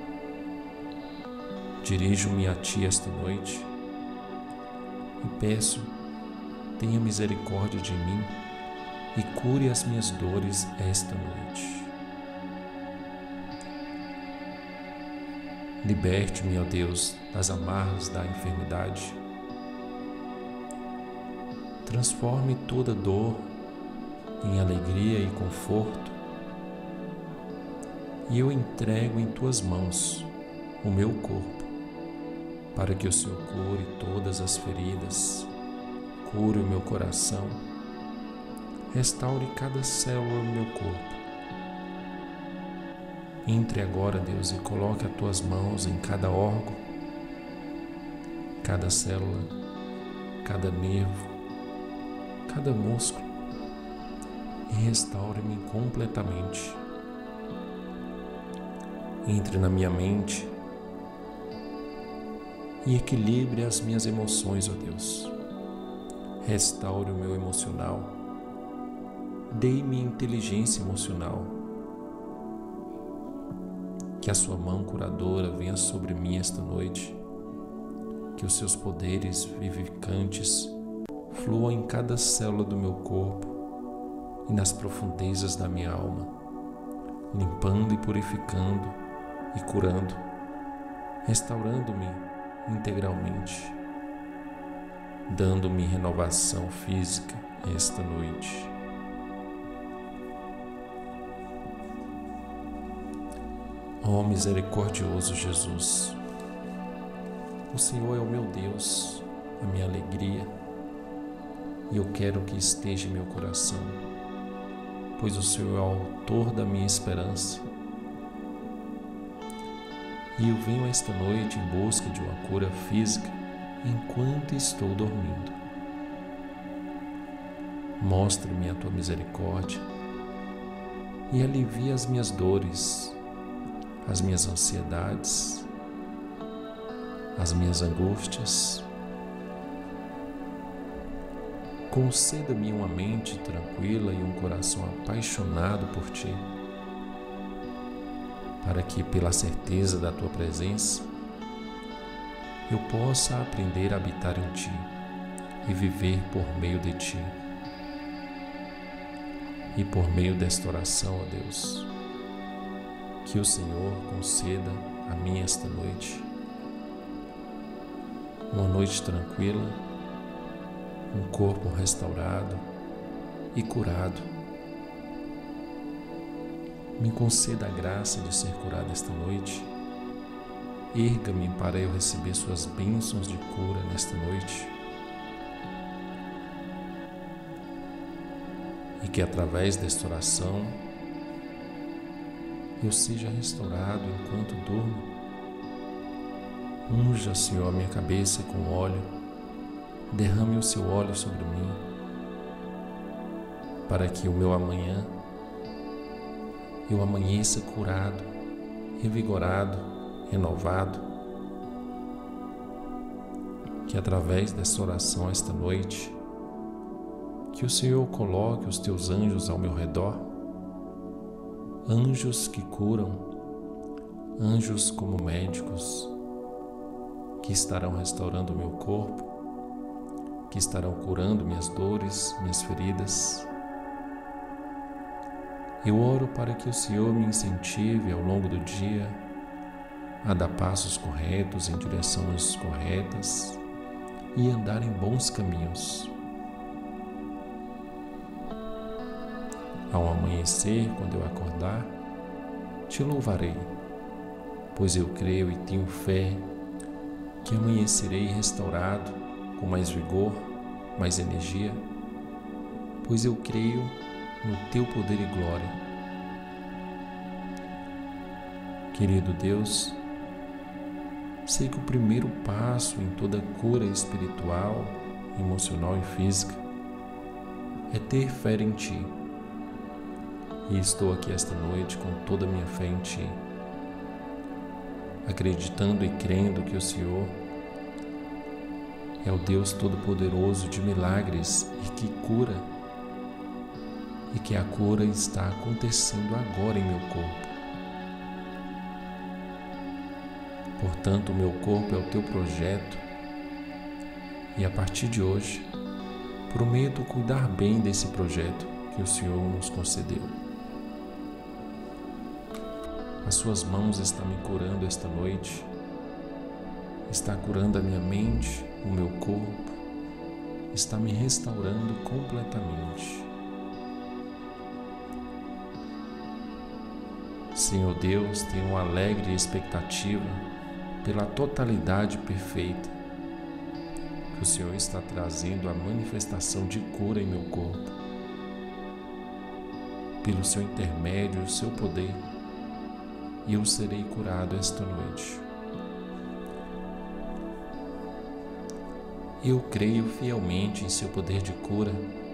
dirijo-me a Ti esta noite e peço, tenha misericórdia de mim e cure as minhas dores esta noite. Liberte-me, ó Deus, das amarras da enfermidade. Transforme toda dor em alegria e conforto. E eu entrego em Tuas mãos o meu corpo, para que o Senhor cure todas as feridas, cure o meu coração, restaure cada célula do meu corpo. Entre agora, Deus, e coloque as Tuas mãos em cada órgão, cada célula, cada nervo, cada músculo, e restaure-me completamente. Entre na minha mente e equilibre as minhas emoções, ó Deus. Restaure o meu emocional. Dê-me inteligência emocional. Que a Sua mão curadora venha sobre mim esta noite. Que os Seus poderes vivificantes fluam em cada célula do meu corpo e nas profundezas da minha alma, limpando e purificando e curando, restaurando-me integralmente, dando-me renovação física esta noite. Ó misericordioso Jesus, o Senhor é o meu Deus, a minha alegria, e eu quero que esteja em meu coração, pois o Senhor é o autor da minha esperança. E eu venho esta noite em busca de uma cura física enquanto estou dormindo. Mostre-me a Tua misericórdia e alivia as minhas dores, as minhas ansiedades, as minhas angústias. Conceda-me uma mente tranquila e um coração apaixonado por Ti, para que, pela certeza da Tua presença, eu possa aprender a habitar em Ti e viver por meio de Ti. E por meio desta oração, ó Deus, que o Senhor conceda a mim esta noite uma noite tranquila, um corpo restaurado e curado. Me conceda a graça de ser curado esta noite. Erga-me para eu receber Suas bênçãos de cura nesta noite. E que através desta oração eu seja restaurado enquanto durmo. Unja, Senhor, a minha cabeça com óleo. Derrame o Seu óleo sobre mim, para que o meu amanhã eu amanheça curado, revigorado, renovado. Que através dessa oração esta noite, que o Senhor coloque os teus anjos ao meu redor, anjos que curam, anjos como médicos, que estarão restaurando o meu corpo, que estarão curando minhas dores, minhas feridas. Eu oro para que o Senhor me incentive ao longo do dia a dar passos corretos em direções corretas e andar em bons caminhos. Ao amanhecer, quando eu acordar, te louvarei, pois eu creio e tenho fé que amanhecerei restaurado, com mais vigor, mais energia, pois eu creio no teu poder e glória. Querido Deus, sei que o primeiro passo em toda cura espiritual, emocional e física é ter fé em Ti. E estou aqui esta noite com toda a minha fé em Ti, acreditando e crendo que o Senhor é o Deus Todo-Poderoso de milagres e que cura, e que a cura está acontecendo agora em meu corpo. Portanto, o meu corpo é o Teu projeto e a partir de hoje prometo cuidar bem desse projeto que o Senhor nos concedeu. As Suas mãos estão me curando esta noite, está curando a minha mente, o meu corpo, está me restaurando completamente. Senhor Deus, tenho uma alegre expectativa pela totalidade perfeita que o Senhor está trazendo a manifestação de cura em meu corpo. Pelo Seu intermédio e o Seu poder, eu serei curado esta noite. Eu creio fielmente em Seu poder de cura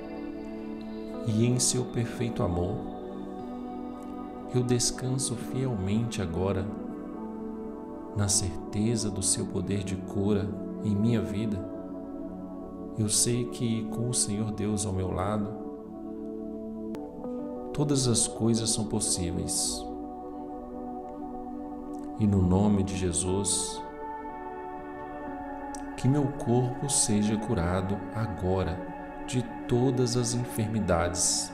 e em Seu perfeito amor. Eu descanso fielmente agora na certeza do Seu poder de cura em minha vida. Eu sei que com o Senhor Deus ao meu lado, todas as coisas são possíveis. E no nome de Jesus, que meu corpo seja curado agora de todas as enfermidades.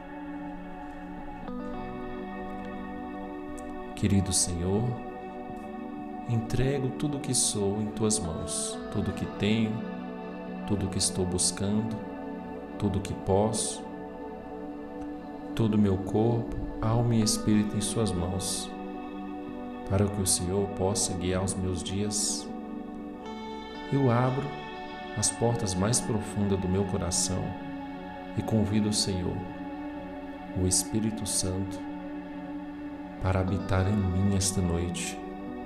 Querido Senhor, entrego tudo o que sou em Tuas mãos, tudo o que tenho, tudo o que estou buscando, tudo o que posso, todo o meu corpo, alma e espírito em Suas mãos, para que o Senhor possa guiar os meus dias. Eu abro as portas mais profundas do meu coração e convido o Senhor, o Espírito Santo, para habitar em mim esta noite.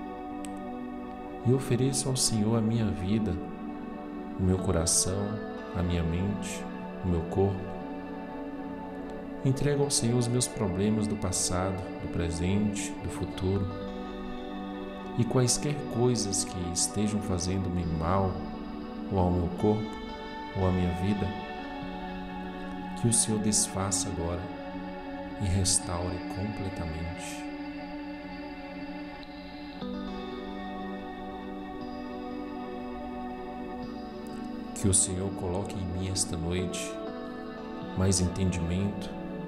E ofereço ao Senhor a minha vida, o meu coração, a minha mente, o meu corpo. Entrego ao Senhor os meus problemas do passado, do presente, do futuro e quaisquer coisas que estejam fazendo-me mal ou ao meu corpo ou à minha vida, que o Senhor desfaça agora e restaure completamente. Que o Senhor coloque em mim esta noite mais entendimento,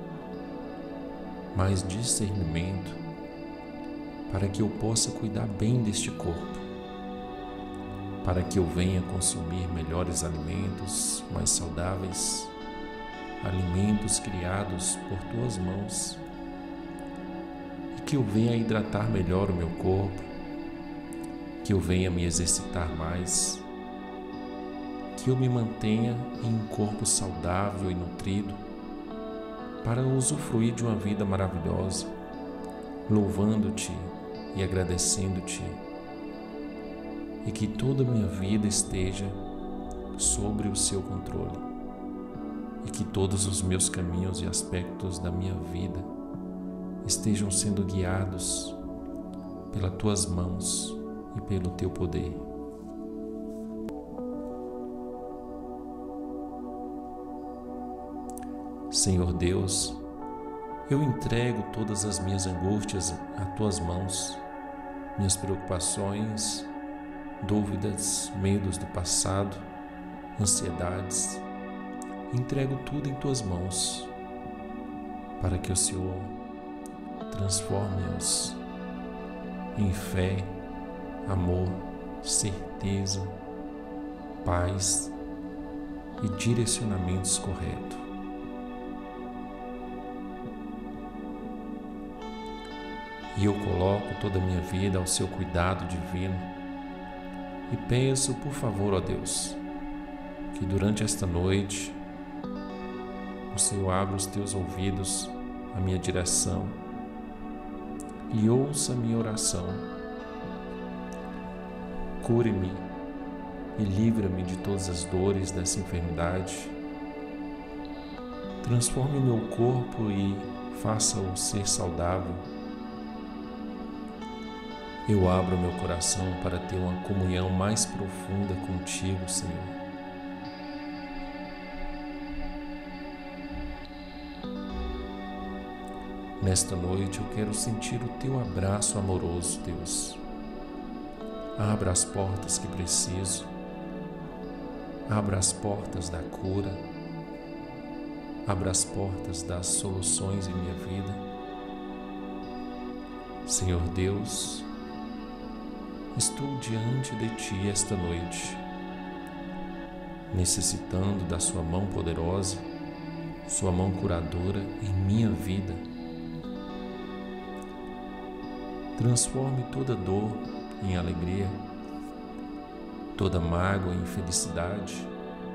mais discernimento, para que eu possa cuidar bem deste corpo, para que eu venha consumir melhores alimentos, mais saudáveis, alimentos criados por Tuas mãos, e que eu venha hidratar melhor o meu corpo, que eu venha me exercitar mais, que eu me mantenha em um corpo saudável e nutrido, para usufruir de uma vida maravilhosa, louvando-Te e agradecendo-Te, e que toda a minha vida esteja sobre o Seu controle, e que todos os meus caminhos e aspectos da minha vida estejam sendo guiados pelas tuas mãos e pelo teu poder. Senhor Deus, eu entrego todas as minhas angústias às tuas mãos, minhas preocupações, dúvidas, medos do passado, ansiedades. Entrego tudo em tuas mãos, para que o Senhor transforme-os em fé, amor, certeza, paz e direcionamentos corretos. E eu coloco toda a minha vida ao seu cuidado divino e peço, por favor, ó Deus, que durante esta noite o Senhor abra os teus ouvidos à minha direção e ouça a minha oração. Cure-me e livra-me de todas as dores dessa enfermidade. Transforme o meu corpo e faça-o ser saudável. Eu abro meu coração para ter uma comunhão mais profunda contigo, Senhor. Nesta noite eu quero sentir o teu abraço amoroso, Deus. Abra as portas que preciso. Abra as portas da cura. Abra as portas das soluções em minha vida. Senhor Deus, estou diante de Ti esta noite, necessitando da Sua mão poderosa, Sua mão curadora em minha vida. Transforme toda dor em alegria, toda mágoa em felicidade.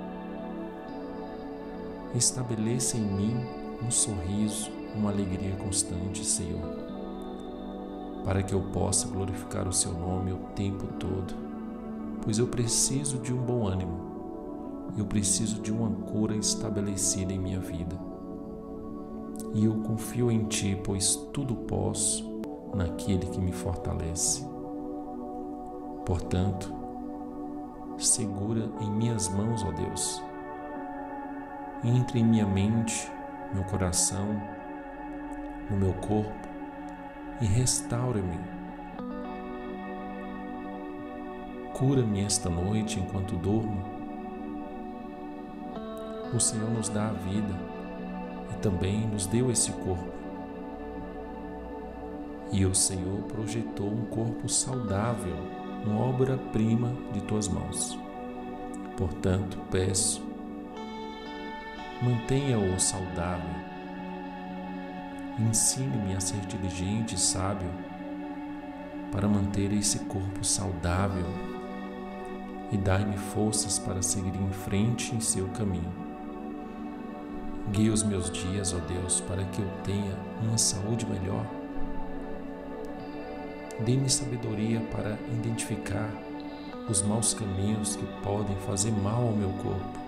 Estabeleça em mim um sorriso, uma alegria constante, Senhor, para que eu possa glorificar o Seu nome o tempo todo, pois eu preciso de um bom ânimo, eu preciso de uma cura estabelecida em minha vida. E eu confio em Ti, pois tudo posso naquele que me fortalece. Portanto, segura em minhas mãos, ó Deus. Entre em minha mente, meu coração, no meu corpo e restaure-me. Cura-me esta noite enquanto durmo. O Senhor nos dá a vida e também nos deu esse corpo. E o Senhor projetou um corpo saudável, uma obra-prima de Tuas mãos. Portanto, peço, mantenha-o saudável. Ensine-me a ser diligente e sábio para manter esse corpo saudável e dai-me forças para seguir em frente em Seu caminho. Guie os meus dias, ó Deus, para que eu tenha uma saúde melhor. Dê-me sabedoria para identificar os maus caminhos que podem fazer mal ao meu corpo.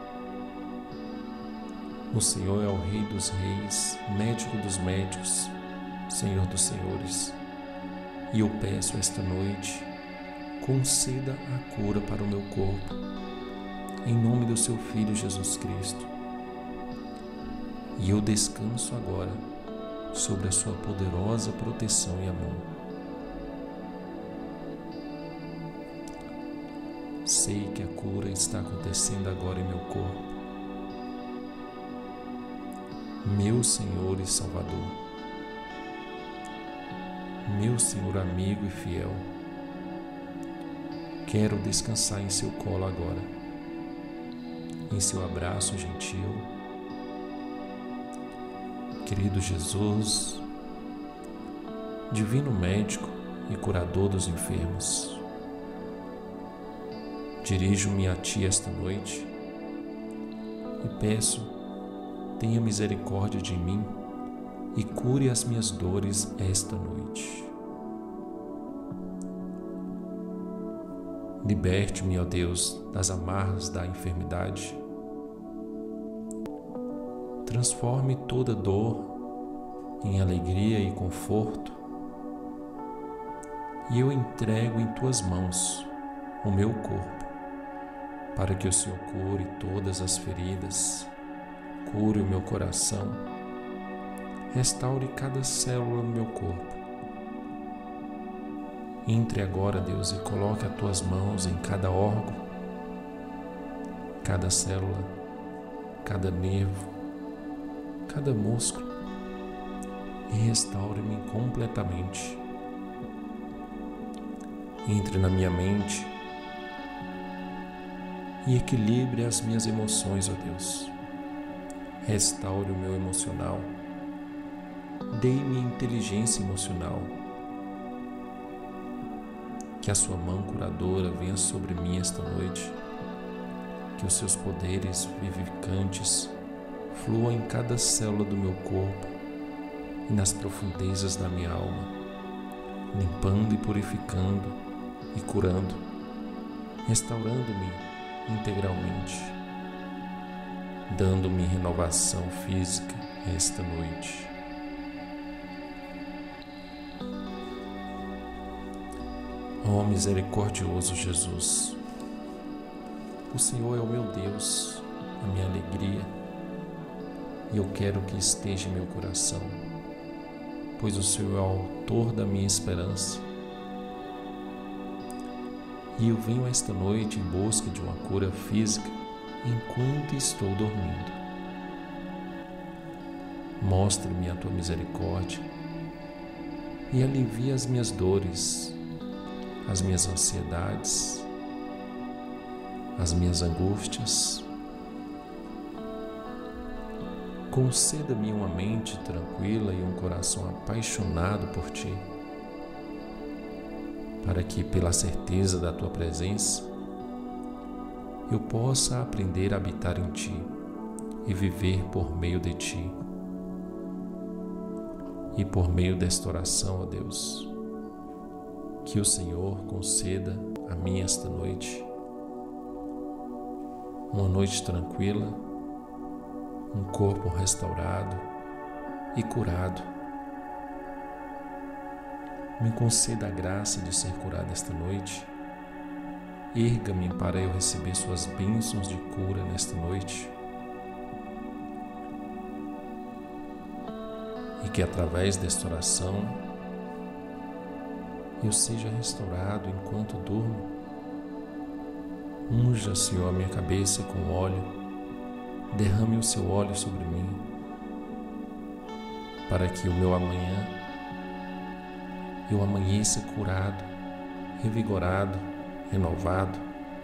O Senhor é o Rei dos Reis, Médico dos Médicos, Senhor dos Senhores. E eu peço esta noite, conceda a cura para o meu corpo, em nome do Seu Filho Jesus Cristo. E eu descanso agora sobre a Sua poderosa proteção e amor. Sei que a cura está acontecendo agora em meu corpo. Meu Senhor e Salvador, meu Senhor amigo e fiel, quero descansar em Seu colo agora, em Seu abraço gentil. Querido Jesus, Divino Médico e Curador dos enfermos, dirijo-me a Ti esta noite e peço, tenha misericórdia de mim e cure as minhas dores esta noite. Liberte-me, ó Deus, das amarras da enfermidade. Transforme toda dor em alegria e conforto, e eu entrego em tuas mãos o meu corpo, para que o Senhor cure todas as feridas, cure o meu coração, restaure cada célula do meu corpo. Entre agora, Deus, e coloque as tuas mãos em cada órgão, cada célula, cada nervo, cada músculo, e restaure-me completamente. Entre na minha mente e equilibre as minhas emoções, ó Deus. Restaure o meu emocional. Dê-me inteligência emocional. Que a sua mão curadora venha sobre mim esta noite. Que os seus poderes vivificantes fluam em cada célula do meu corpo e nas profundezas da minha alma, limpando e purificando e curando, restaurando-me integralmente, dando-me renovação física esta noite. Ó misericordioso Jesus, o Senhor é o meu Deus, a minha alegria, e eu quero que esteja em meu coração, pois o Senhor é o autor da minha esperança. E eu venho esta noite em busca de uma cura física enquanto estou dormindo. Mostra-me a tua misericórdia e alivia as minhas dores, as minhas ansiedades, as minhas angústias. Conceda-me uma mente tranquila e um coração apaixonado por Ti, para que, pela certeza da Tua presença, eu possa aprender a habitar em Ti e viver por meio de Ti. E por meio desta oração, ó Deus, que o Senhor conceda a mim esta noite uma noite tranquila, um corpo restaurado e curado. Me conceda a graça de ser curado esta noite. Erga-me para eu receber suas bênçãos de cura nesta noite. E que através desta oração eu seja restaurado enquanto durmo. Unja, Senhor, a minha cabeça com óleo. Derrame o seu óleo sobre mim, para que o meu amanhã eu amanheça curado, revigorado, renovado.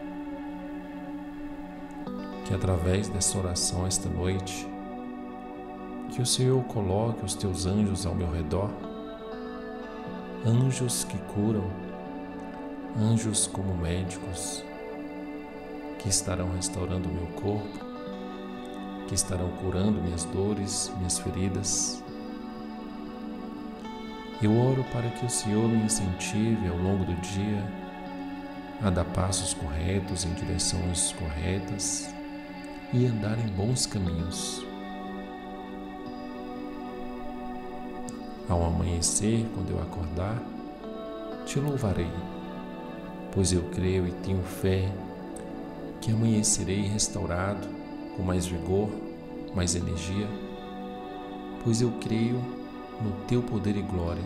Que através dessa oração esta noite, que o Senhor coloque os teus anjos ao meu redor, anjos que curam, anjos como médicos, que estarão restaurando o meu corpo, que estarão curando minhas dores, minhas feridas. Eu oro para que o Senhor me incentive ao longo do dia a dar passos corretos em direções corretas e andar em bons caminhos. Ao amanhecer, quando eu acordar, te louvarei, pois eu creio e tenho fé que amanhecerei restaurado, com mais vigor, mais energia, pois eu creio no teu poder e glória.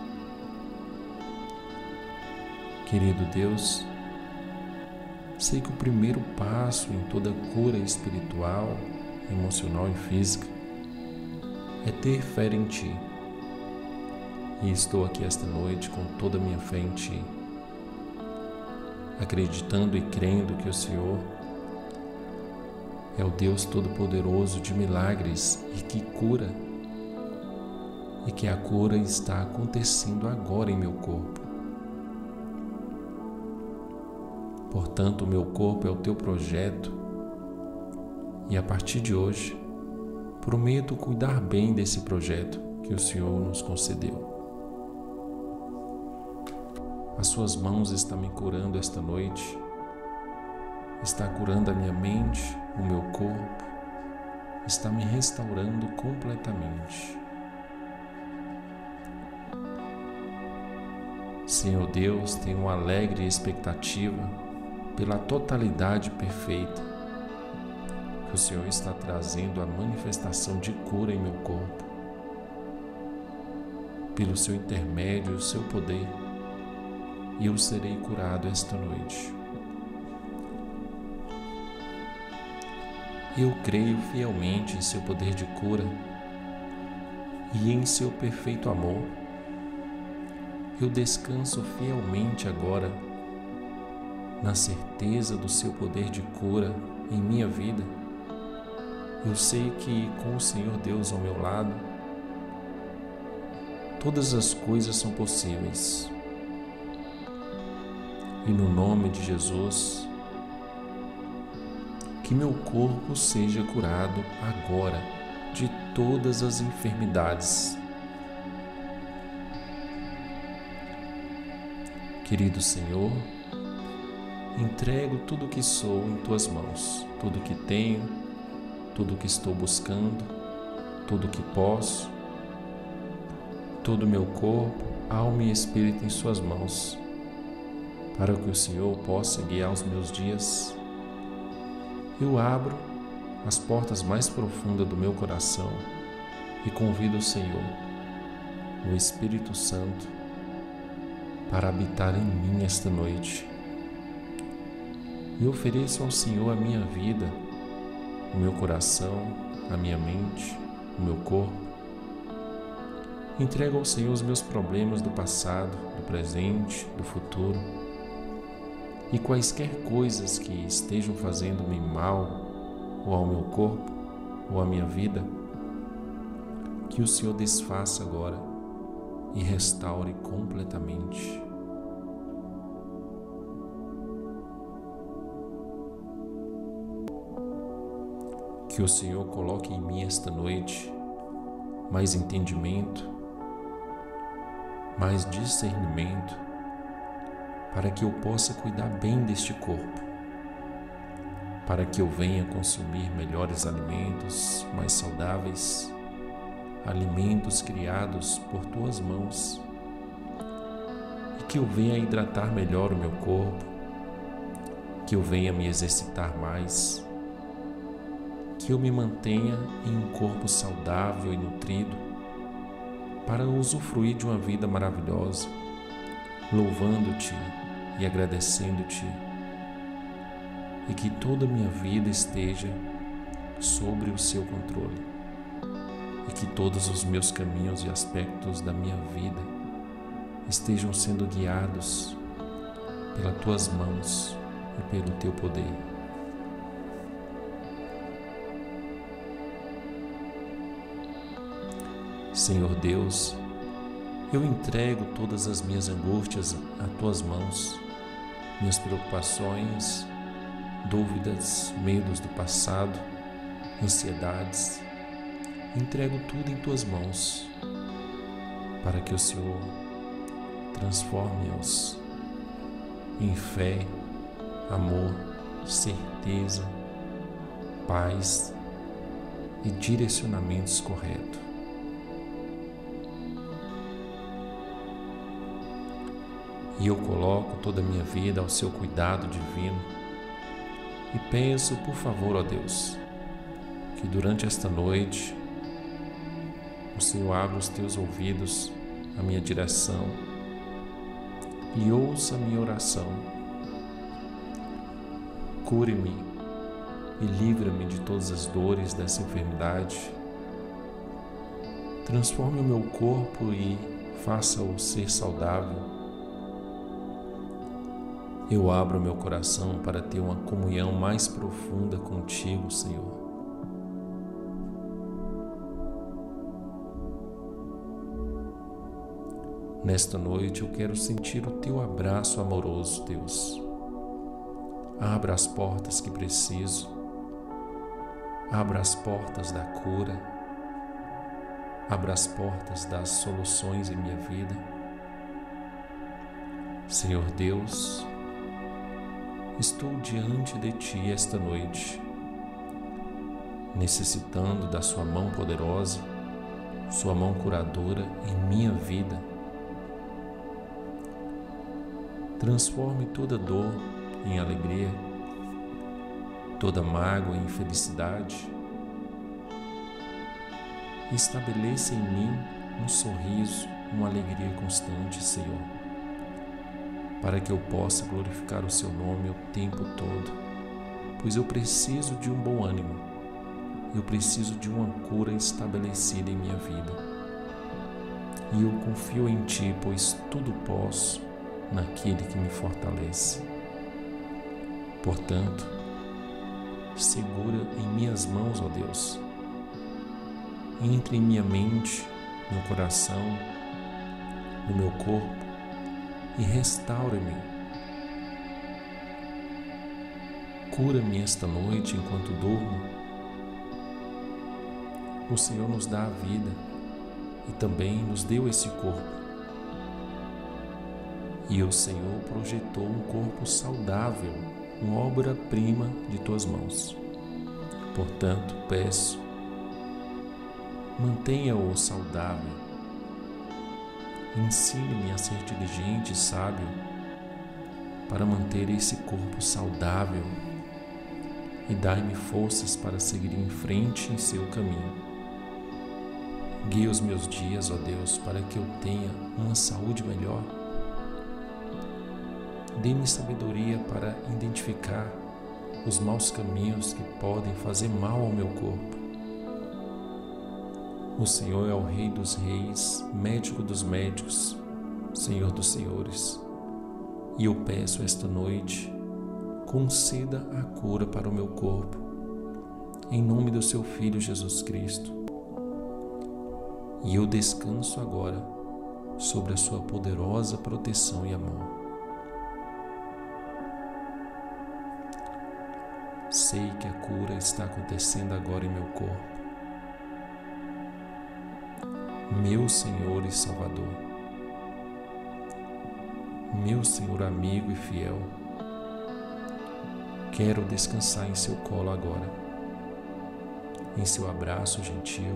Querido Deus, sei que o primeiro passo em toda cura espiritual, emocional e física é ter fé em Ti. E estou aqui esta noite com toda a minha fé em Ti, acreditando e crendo que o Senhor é o Deus Todo-Poderoso de milagres e que cura, e que a cura está acontecendo agora em meu corpo. Portanto, o meu corpo é o Teu projeto e a partir de hoje prometo cuidar bem desse projeto que o Senhor nos concedeu. As Suas mãos estão me curando esta noite, está curando a minha mente, o meu corpo, está me restaurando completamente. Senhor Deus, tenho uma alegre expectativa pela totalidade perfeita que o Senhor está trazendo a manifestação de cura em meu corpo. Pelo seu intermédio e o seu poder, eu serei curado esta noite. Eu creio fielmente em seu poder de cura e em seu perfeito amor. Eu descanso fielmente agora na certeza do seu poder de cura em minha vida. Eu sei que com o Senhor Deus ao meu lado, todas as coisas são possíveis. E no nome de Jesus, que meu corpo seja curado agora de todas as enfermidades. Querido Senhor, entrego tudo o que sou em Tuas mãos, tudo o que tenho, tudo o que estou buscando, tudo o que posso, todo o meu corpo, alma e espírito em Suas mãos, para que o Senhor possa guiar os meus dias. Eu abro as portas mais profundas do meu coração e convido o Senhor, o Espírito Santo, para habitar em mim esta noite. E ofereço ao Senhor a minha vida, o meu coração, a minha mente, o meu corpo. Entrego ao Senhor os meus problemas do passado, do presente, do futuro. E quaisquer coisas que estejam fazendo-me mal, ou ao meu corpo, ou à minha vida, que o Senhor desfaça agora e restaure completamente. Que o Senhor coloque em mim esta noite mais entendimento, mais discernimento, para que eu possa cuidar bem deste corpo, para que eu venha consumir melhores alimentos, mais saudáveis, alimentos criados por Tuas mãos, e que eu venha hidratar melhor o meu corpo, que eu venha me exercitar mais, que eu me mantenha em um corpo saudável e nutrido, para usufruir de uma vida maravilhosa, louvando-Te e agradecendo-Te, e que toda a minha vida esteja sobre o Seu controle, e que todos os meus caminhos e aspectos da minha vida estejam sendo guiados pelas Tuas mãos e pelo Teu poder. Senhor Deus, eu entrego todas as minhas angústias a Tuas mãos, minhas preocupações, dúvidas, medos do passado, ansiedades. Entrego tudo em Tuas mãos, para que o Senhor transforme-os em fé, amor, certeza, paz e direcionamentos corretos. E eu coloco toda a minha vida ao Seu cuidado divino e peço, por favor, ó Deus, que durante esta noite o Senhor abra os Teus ouvidos à minha direção e ouça a minha oração. Cure-me e livra-me de todas as dores dessa enfermidade. Transforme o meu corpo e faça-o ser saudável. Eu abro meu coração para ter uma comunhão mais profunda contigo, Senhor. Nesta noite eu quero sentir o Teu abraço amoroso, Deus. Abra as portas que preciso. Abra as portas da cura. Abra as portas das soluções em minha vida. Senhor Deus, estou diante de Ti esta noite, necessitando da Sua mão poderosa, Sua mão curadora em minha vida. Transforme toda dor em alegria, toda mágoa em felicidade. Estabeleça em mim um sorriso, uma alegria constante, Senhor, para que eu possa glorificar o Seu nome o tempo todo, pois eu preciso de um bom ânimo, eu preciso de uma cura estabelecida em minha vida. E eu confio em Ti, pois tudo posso naquele que me fortalece. Portanto, segura em minhas mãos, ó Deus. Entre em minha mente, meu coração, no meu corpo e restaura-me. Cura-me esta noite enquanto durmo. O Senhor nos dá a vida e também nos deu esse corpo. E o Senhor projetou um corpo saudável, uma obra-prima de Tuas mãos. Portanto, peço, mantenha-o saudável. Ensine-me a ser diligente e sábio para manter esse corpo saudável e dai-me forças para seguir em frente em Seu caminho. Guie os meus dias, ó Deus, para que eu tenha uma saúde melhor. Dê-me sabedoria para identificar os maus caminhos que podem fazer mal ao meu corpo. O Senhor é o Rei dos reis, médico dos médicos, Senhor dos senhores. E eu peço esta noite, conceda a cura para o meu corpo, em nome do Seu Filho Jesus Cristo. E eu descanso agora sobre a Sua poderosa proteção e amor. Sei que a cura está acontecendo agora em meu corpo. Meu Senhor e Salvador, meu Senhor amigo e fiel, quero descansar em Seu colo agora, em Seu abraço gentil.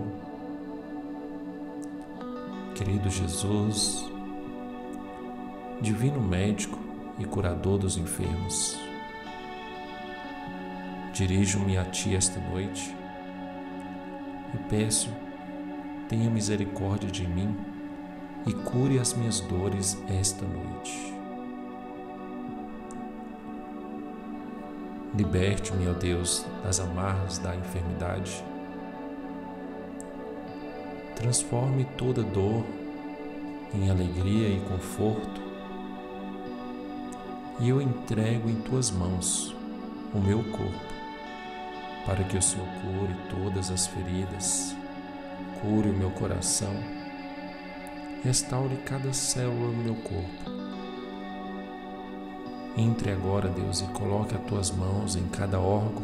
Querido Jesus, divino médico e curador dos enfermos, dirijo-me a Ti esta noite e peço, tenha misericórdia de mim e cure as minhas dores esta noite. Liberte-me, ó Deus, das amarras da enfermidade. Transforme toda dor em alegria e conforto. E eu entrego em Tuas mãos o meu corpo, para que o Senhor cure todas as feridas, cure o meu coração, restaure cada célula do meu corpo. Entre agora, Deus, e coloque as Tuas mãos em cada órgão,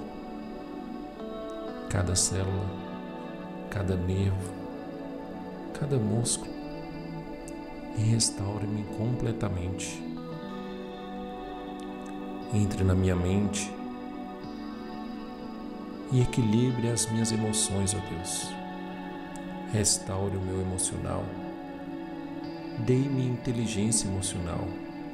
cada célula, cada nervo, cada músculo, e restaure-me completamente. Entre na minha mente e equilibre as minhas emoções, ó Deus. Restaure o meu emocional. Dê-me inteligência emocional.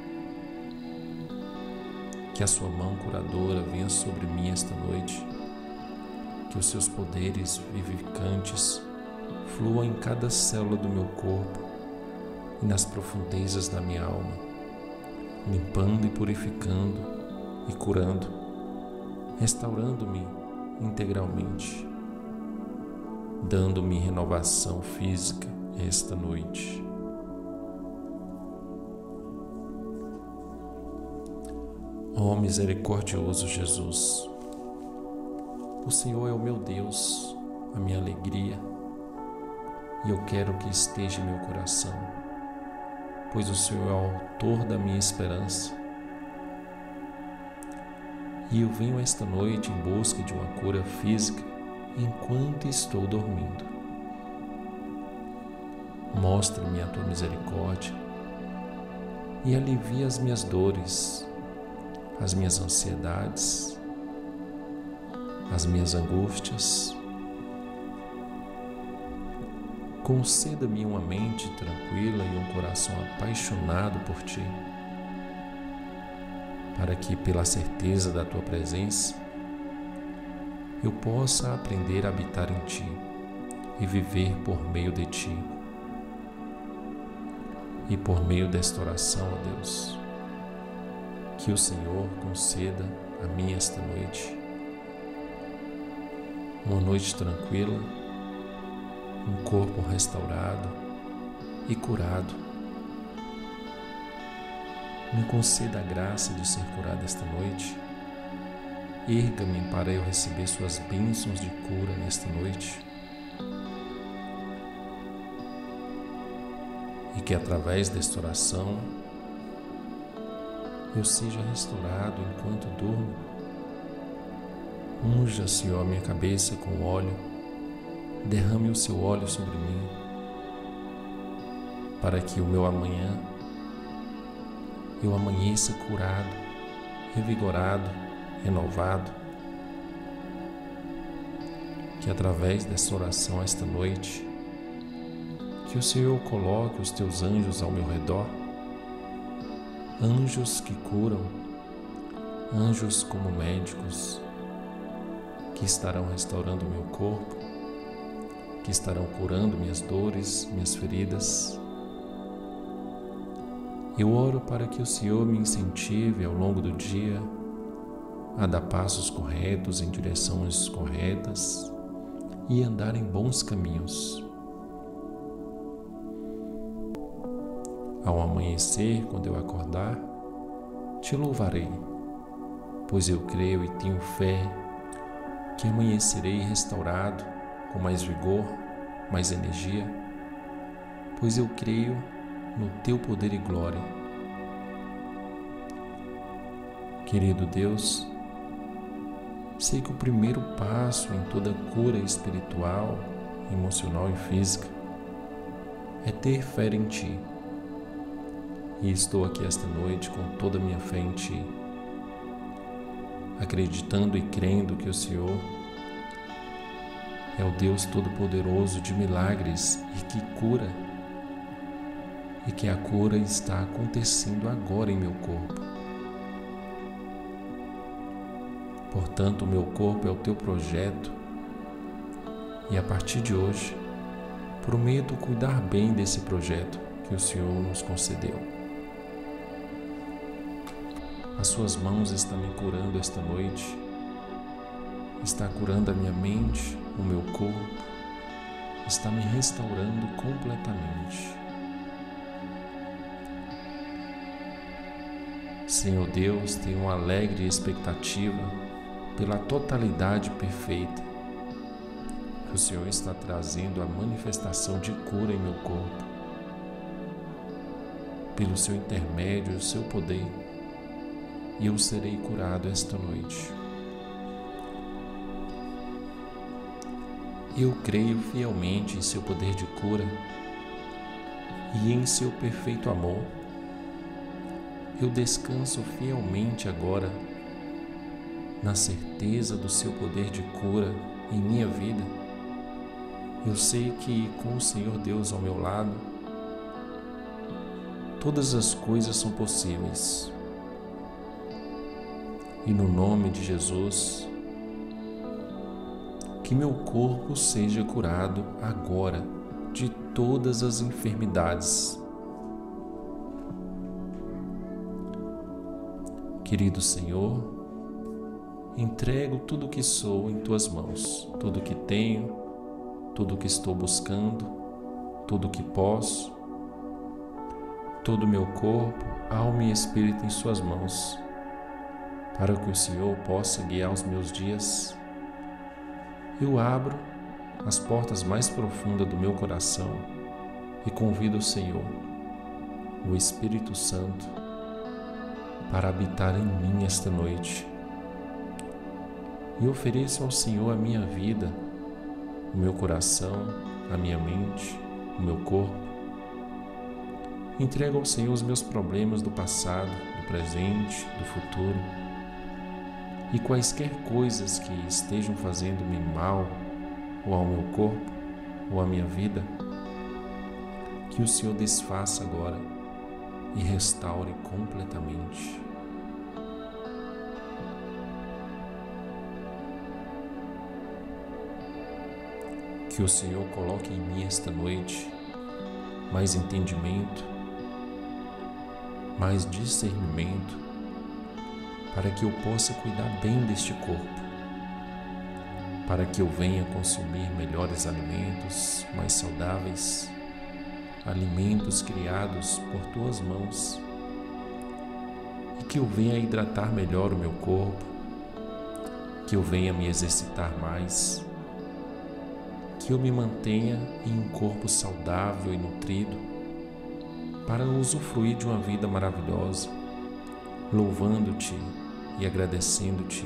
Que a Sua mão curadora venha sobre mim esta noite. Que os Seus poderes vivificantes fluam em cada célula do meu corpo e nas profundezas da minha alma, limpando e purificando e curando, restaurando-me integralmente, dando-me renovação física esta noite. Ó misericordioso Jesus, o Senhor é o meu Deus, a minha alegria, e eu quero que esteja em meu coração, pois o Senhor é o autor da minha esperança. E eu venho esta noite em busca de uma cura física enquanto estou dormindo. Mostra-me a Tua misericórdia e alivia as minhas dores, as minhas ansiedades, as minhas angústias. Conceda-me uma mente tranquila e um coração apaixonado por Ti. para que, pela certeza da Tua presença, eu possa aprender a habitar em Ti e viver por meio de Ti. E por meio desta oração, ó Deus, que o Senhor conceda a mim esta noite uma noite tranquila, um corpo restaurado e curado. Me conceda a graça de ser curado esta noite. Erga-me para eu receber suas bênçãos de cura nesta noite. E que através desta oração eu seja restaurado enquanto durmo. Unja, Senhor, a minha cabeça com óleo. Derrame o seu óleo sobre mim, para que o meu amanhã eu amanheça curado, revigorado, renovado. Que através dessa oração esta noite, que o Senhor coloque os teus anjos ao meu redor, anjos que curam, anjos como médicos, que estarão restaurando o meu corpo, que estarão curando minhas dores, minhas feridas. Eu oro para que o Senhor me incentive ao longo do dia a dar passos corretos em direções corretas e andar em bons caminhos. Ao amanhecer, quando eu acordar, te louvarei, pois eu creio e tenho fé que amanhecerei restaurado, com mais vigor, mais energia, pois eu creio no Teu poder e glória. Querido Deus, sei que o primeiro passo em toda cura espiritual, emocional e física é ter fé em Ti. E estou aqui esta noite com toda a minha fé em Ti, acreditando e crendo que o Senhor é o Deus Todo-Poderoso de milagres e que cura, e que a cura está acontecendo agora em meu corpo. Portanto, o meu corpo é o Teu projeto e a partir de hoje prometo cuidar bem desse projeto que o Senhor nos concedeu. As Suas mãos estão me curando esta noite, está curando a minha mente, o meu corpo, está me restaurando completamente. Senhor Deus, tenho uma alegre expectativa pela totalidade perfeita que o Senhor está trazendo a manifestação de cura em meu corpo, pelo Seu intermédio e o Seu poder, e eu serei curado esta noite. Eu creio fielmente em Seu poder de cura e em Seu perfeito amor. Eu descanso fielmente agora na certeza do Seu poder de cura em minha vida. Eu sei que com o Senhor Deus ao meu lado, todas as coisas são possíveis. E no nome de Jesus, que meu corpo seja curado agora de todas as enfermidades. Querido Senhor, entrego tudo o que sou em Tuas mãos, tudo o que tenho, tudo o que estou buscando, tudo o que posso, todo o meu corpo, alma e espírito em Suas mãos, para que o Senhor possa guiar os meus dias. Eu abro as portas mais profundas do meu coração e convido o Senhor, o Espírito Santo, para habitar em mim esta noite. E ofereço ao Senhor a minha vida, o meu coração, a minha mente, o meu corpo. Entrego ao Senhor os meus problemas do passado, do presente, do futuro, e quaisquer coisas que estejam fazendo-me mal, ou ao meu corpo, ou à minha vida, que o Senhor desfaça agora e restaure completamente. Que o Senhor coloque em mim esta noite mais entendimento, mais discernimento, para que eu possa cuidar bem deste corpo, para que eu venha consumir melhores alimentos, mais saudáveis, alimentos criados por tuas mãos, e que eu venha hidratar melhor o meu corpo, que eu venha me exercitar mais, que eu me mantenha em um corpo saudável e nutrido para usufruir de uma vida maravilhosa, louvando-te e agradecendo-te,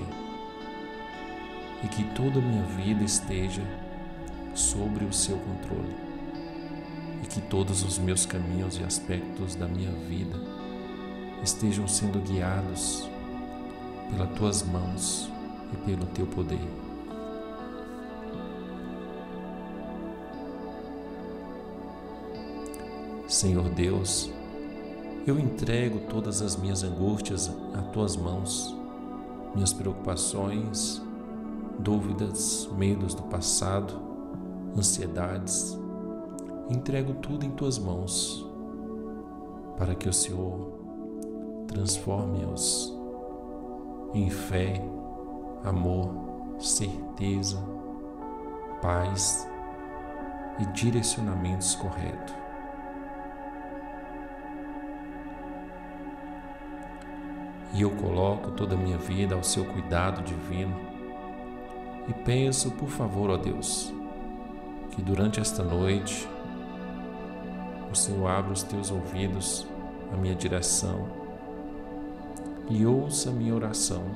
e que toda a minha vida esteja sobre o seu controle, e que todos os meus caminhos e aspectos da minha vida estejam sendo guiados pelas tuas mãos e pelo teu poder. Senhor Deus, eu entrego todas as minhas angústias a tuas mãos, minhas preocupações, dúvidas, medos do passado, ansiedades. Entrego tudo em tuas mãos, para que o Senhor transforme-os em fé, amor, certeza, paz e direcionamentos corretos. E eu coloco toda a minha vida ao seu cuidado divino e peço, por favor, ó Deus, que durante esta noite o Senhor abra os teus ouvidos à minha direção e ouça a minha oração.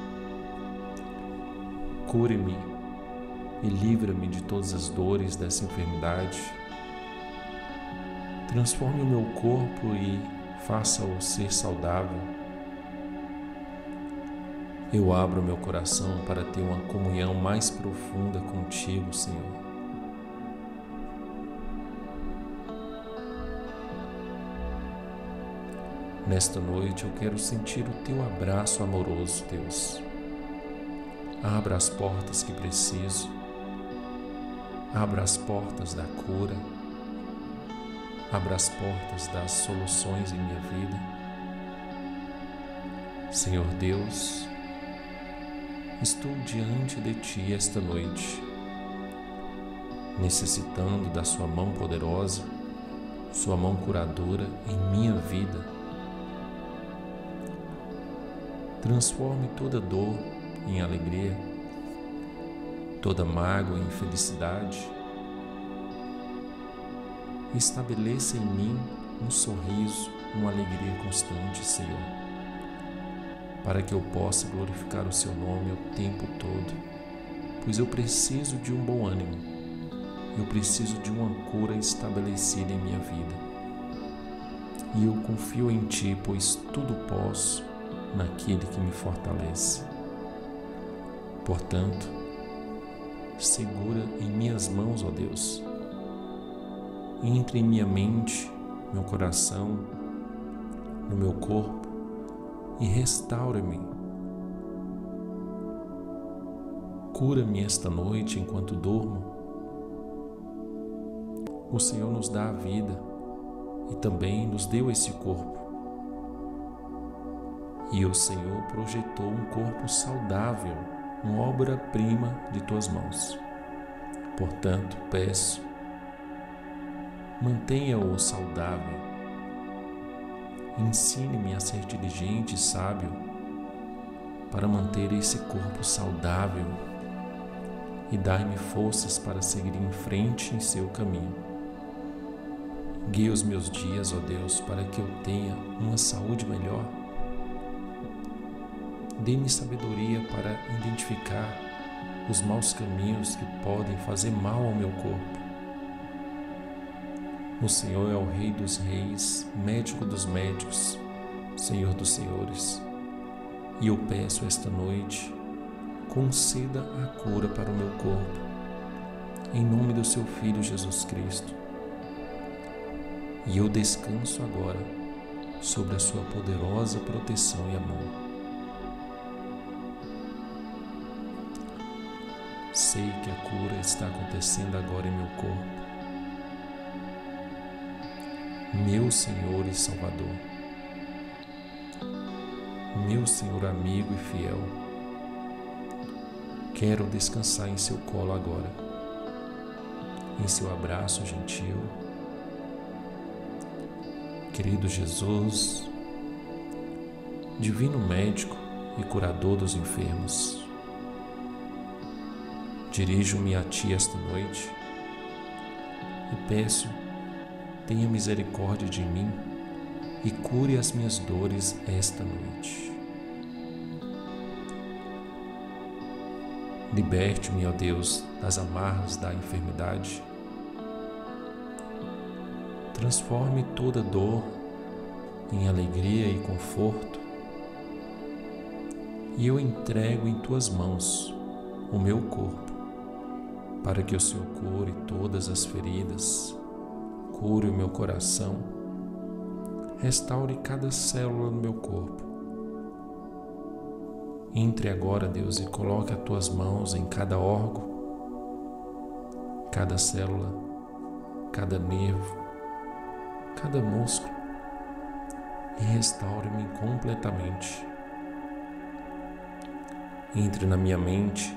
Cure-me e livra-me de todas as dores dessa enfermidade. Transforme o meu corpo e faça-o ser saudável. Eu abro meu coração para ter uma comunhão mais profunda contigo, Senhor. Nesta noite eu quero sentir o teu abraço amoroso, Deus. Abra as portas que preciso. Abra as portas da cura. Abra as portas das soluções em minha vida. Senhor Deus, estou diante de Ti esta noite, necessitando da Sua mão poderosa, Sua mão curadora em minha vida. Transforme toda dor em alegria, toda mágoa em felicidade. Estabeleça em mim um sorriso, uma alegria constante, Senhor, para que eu possa glorificar o Seu nome o tempo todo, pois eu preciso de um bom ânimo, eu preciso de uma cura estabelecida em minha vida. E eu confio em Ti, pois tudo posso naquele que me fortalece. Portanto, segura em minhas mãos, ó Deus, entre em minha mente, meu coração, no meu corpo, e restaura-me. Cura-me esta noite enquanto dormo. O Senhor nos dá a vida e também nos deu esse corpo. E o Senhor projetou um corpo saudável, uma obra-prima de tuas mãos. Portanto, peço, mantenha-o saudável. Ensine-me a ser diligente e sábio para manter esse corpo saudável e dai-me forças para seguir em frente em seu caminho. Guie os meus dias, ó Deus, para que eu tenha uma saúde melhor. Dê-me sabedoria para identificar os maus caminhos que podem fazer mal ao meu corpo. O Senhor é o Rei dos Reis, Médico dos Médicos, Senhor dos Senhores. E eu peço esta noite, conceda a cura para o meu corpo, em nome do Seu Filho Jesus Cristo. E eu descanso agora sobre a Sua poderosa proteção e amor. Sei que a cura está acontecendo agora em meu corpo. Meu Senhor e Salvador, meu Senhor amigo e fiel, quero descansar em seu colo agora, em seu abraço gentil. Querido Jesus, divino médico e curador dos enfermos, dirijo-me a Ti esta noite e peço, tenha misericórdia de mim e cure as minhas dores esta noite. Liberte-me, ó Deus, das amarras da enfermidade. Transforme toda dor em alegria e conforto. E eu entrego em Tuas mãos o meu corpo, para que o Senhor cure todas as feridas, cure o meu coração, restaure cada célula no meu corpo. Entre agora, Deus, e coloque as Tuas mãos em cada órgão, cada célula, cada nervo, cada músculo, e restaure-me completamente. Entre na minha mente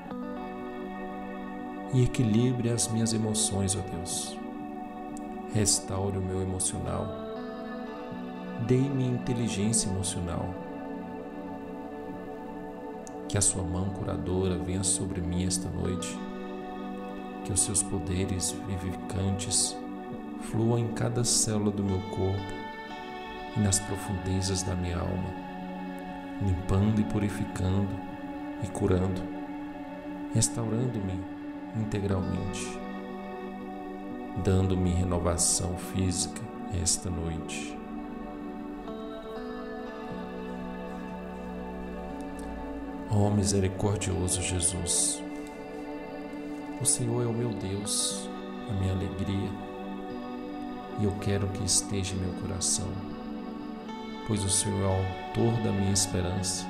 e equilibre as minhas emoções, ó Deus. Restaure o meu emocional. Dê-me inteligência emocional. Que a Sua mão curadora venha sobre mim esta noite. Que os Seus poderes vivificantes fluam em cada célula do meu corpo e nas profundezas da minha alma, limpando e purificando e curando, restaurando-me integralmente, dando-me renovação física esta noite. Ó misericordioso Jesus, o Senhor é o meu Deus, a minha alegria, e eu quero que esteja em meu coração, pois o Senhor é o autor da minha esperança.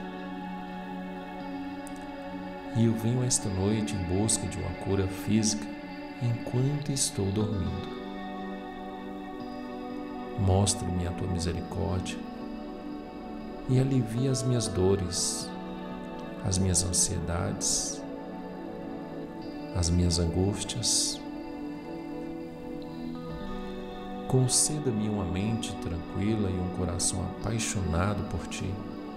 E eu venho esta noite em busca de uma cura física enquanto estou dormindo. Mostra-me a Tua misericórdia e alivia as minhas dores, as minhas ansiedades, as minhas angústias. Conceda-me uma mente tranquila e um coração apaixonado por Ti,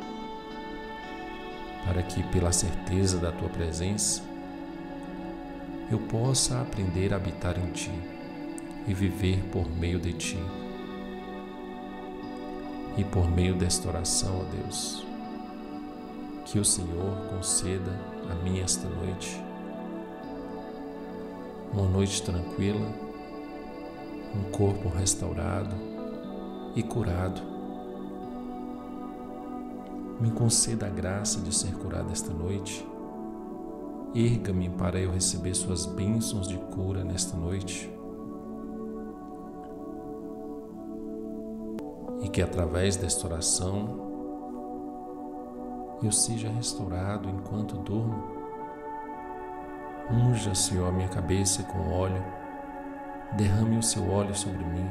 para que, pela certeza da Tua presença, eu possa aprender a habitar em Ti e viver por meio de Ti. E por meio desta oração, ó Deus, que o Senhor conceda a mim esta noite uma noite tranquila, um corpo restaurado e curado. Me conceda a graça de ser curado esta noite. Erga-me para eu receber Suas bênçãos de cura nesta noite. E que através desta oração eu seja restaurado enquanto durmo. Unja, Senhor, a minha cabeça com óleo. Derrame o Seu óleo sobre mim,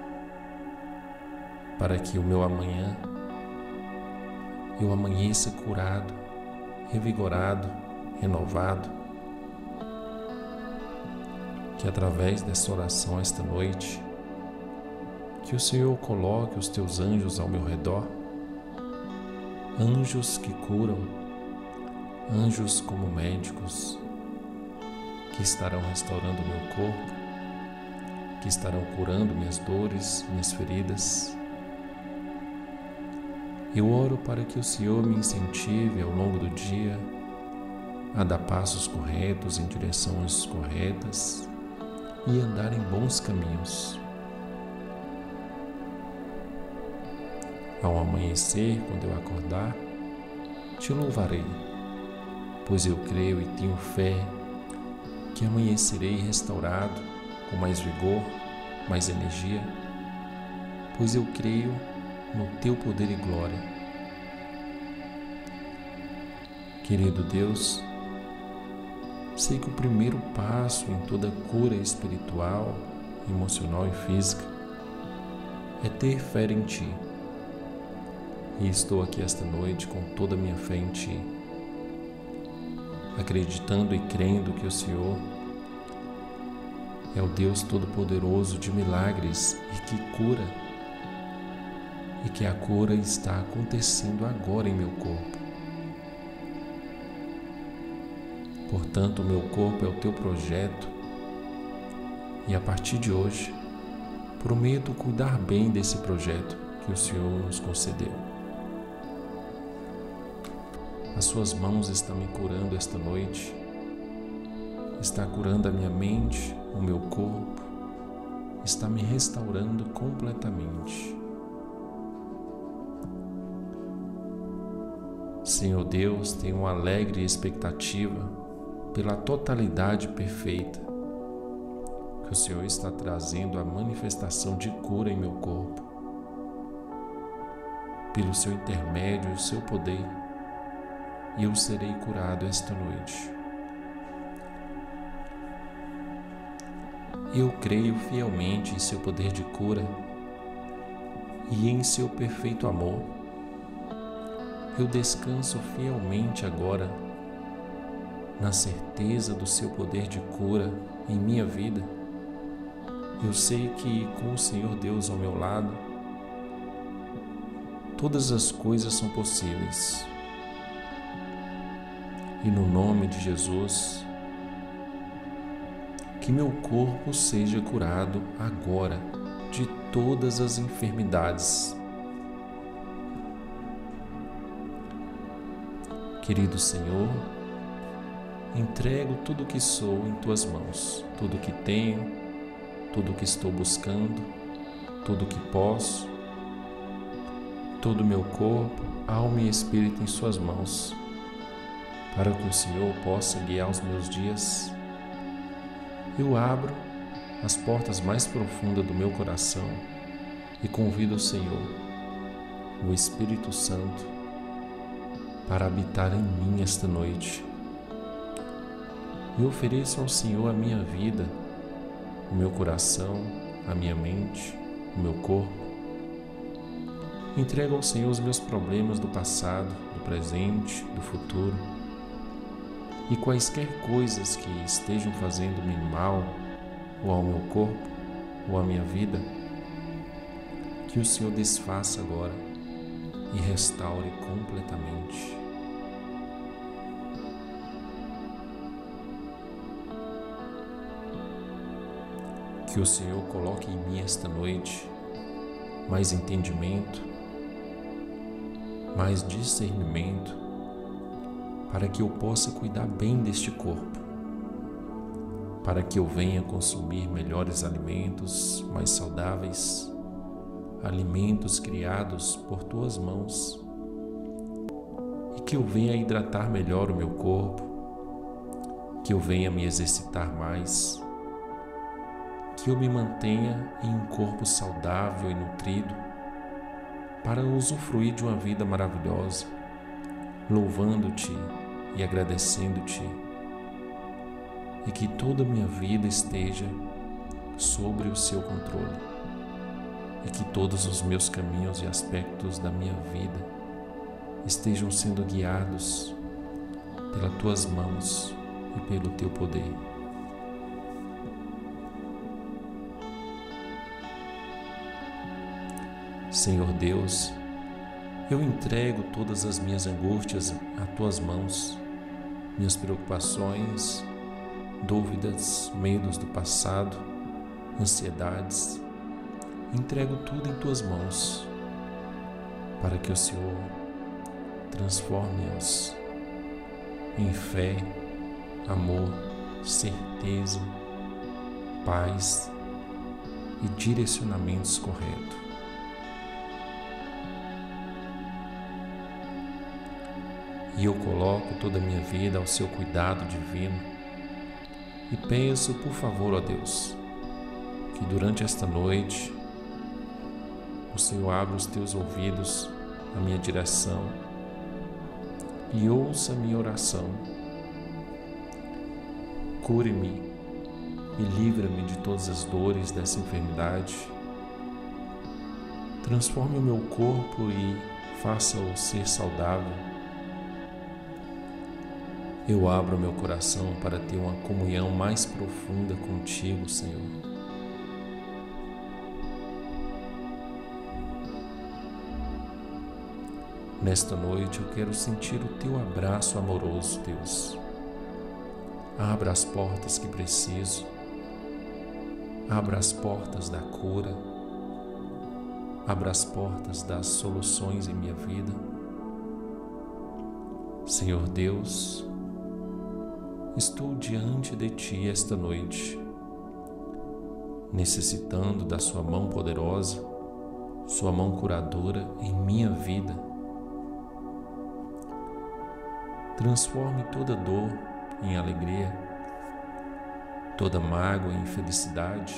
para que o meu amanhã eu amanheça curado, revigorado, renovado. Que através dessa oração esta noite, que o Senhor coloque os Teus anjos ao meu redor, anjos que curam, anjos como médicos, que estarão restaurando o meu corpo, que estarão curando minhas dores, minhas feridas. Eu oro para que o Senhor me incentive ao longo do dia a dar passos corretos em direções corretas e andar em bons caminhos. Ao amanhecer, quando eu acordar, Te louvarei, pois eu creio e tenho fé que amanhecerei restaurado, com mais vigor, mais energia, pois eu creio no Teu poder e glória. Querido Deus, Sei que o primeiro passo em toda cura espiritual, emocional e física é ter fé em Ti. E estou aqui esta noite com toda a minha fé em Ti, acreditando e crendo que o Senhor é o Deus Todo-Poderoso de milagres e que cura, e que a cura está acontecendo agora em meu corpo. Portanto, o meu corpo é o Teu projeto e a partir de hoje prometo cuidar bem desse projeto que o Senhor nos concedeu. As Suas mãos estão me curando esta noite, está curando a minha mente, o meu corpo, está me restaurando completamente. Senhor Deus, tenho uma alegre expectativa pela totalidade perfeita que o Senhor está trazendo a manifestação de cura em meu corpo. Pelo Seu intermédio e o Seu poder, eu serei curado esta noite. Eu creio fielmente em Seu poder de cura e em Seu perfeito amor. Eu descanso fielmente agora na certeza do Seu poder de cura em minha vida. Eu sei que com o Senhor Deus ao meu lado, todas as coisas são possíveis. E no nome de Jesus, que meu corpo seja curado agora de todas as enfermidades. Querido Senhor, entrego tudo o que sou em Tuas mãos, tudo o que tenho, tudo o que estou buscando, tudo o que posso, todo o meu corpo, alma e espírito em Suas mãos, para que o Senhor possa guiar os meus dias. Eu abro as portas mais profundas do meu coração e convido o Senhor, o Espírito Santo, para habitar em mim esta noite. Eu ofereço ao Senhor a minha vida, o meu coração, a minha mente, o meu corpo. Entrego ao Senhor os meus problemas do passado, do presente, do futuro e quaisquer coisas que estejam fazendo-me mal ou ao meu corpo ou à minha vida, que o Senhor desfaça agora e restaure completamente. Que o Senhor coloque em mim esta noite mais entendimento, mais discernimento, para que eu possa cuidar bem deste corpo, para que eu venha consumir melhores alimentos, mais saudáveis, alimentos criados por Tuas mãos, e que eu venha hidratar melhor o meu corpo, que eu venha me exercitar mais, que eu me mantenha em um corpo saudável e nutrido, para usufruir de uma vida maravilhosa, louvando-Te e agradecendo-Te, e que toda a minha vida esteja sobre o Seu controle, e que todos os meus caminhos e aspectos da minha vida estejam sendo guiados pelas Tuas mãos e pelo Teu poder. Senhor Deus, eu entrego todas as minhas angústias a Tuas mãos, minhas preocupações, dúvidas, medos do passado, ansiedades. Entrego tudo em Tuas mãos, para que o Senhor transforme-os em fé, amor, certeza, paz e direcionamentos corretos. E eu coloco toda a minha vida ao Seu cuidado divino e peço, por favor, ó Deus, que durante esta noite o Senhor abra os Teus ouvidos à minha direção e ouça a minha oração Cure-me e livra-me de todas as dores dessa enfermidade. Transforme o meu corpo e faça-o ser saudável. Eu abro meu coração para ter uma comunhão mais profunda contigo, Senhor. Nesta noite eu quero sentir o teu abraço amoroso, Deus. Abra as portas que preciso. Abra as portas da cura. Abra as portas das soluções em minha vida. Senhor Deus, estou diante de Ti esta noite, necessitando da Sua mão poderosa, Sua mão curadora em minha vida. Transforme toda dor em alegria, toda mágoa em felicidade.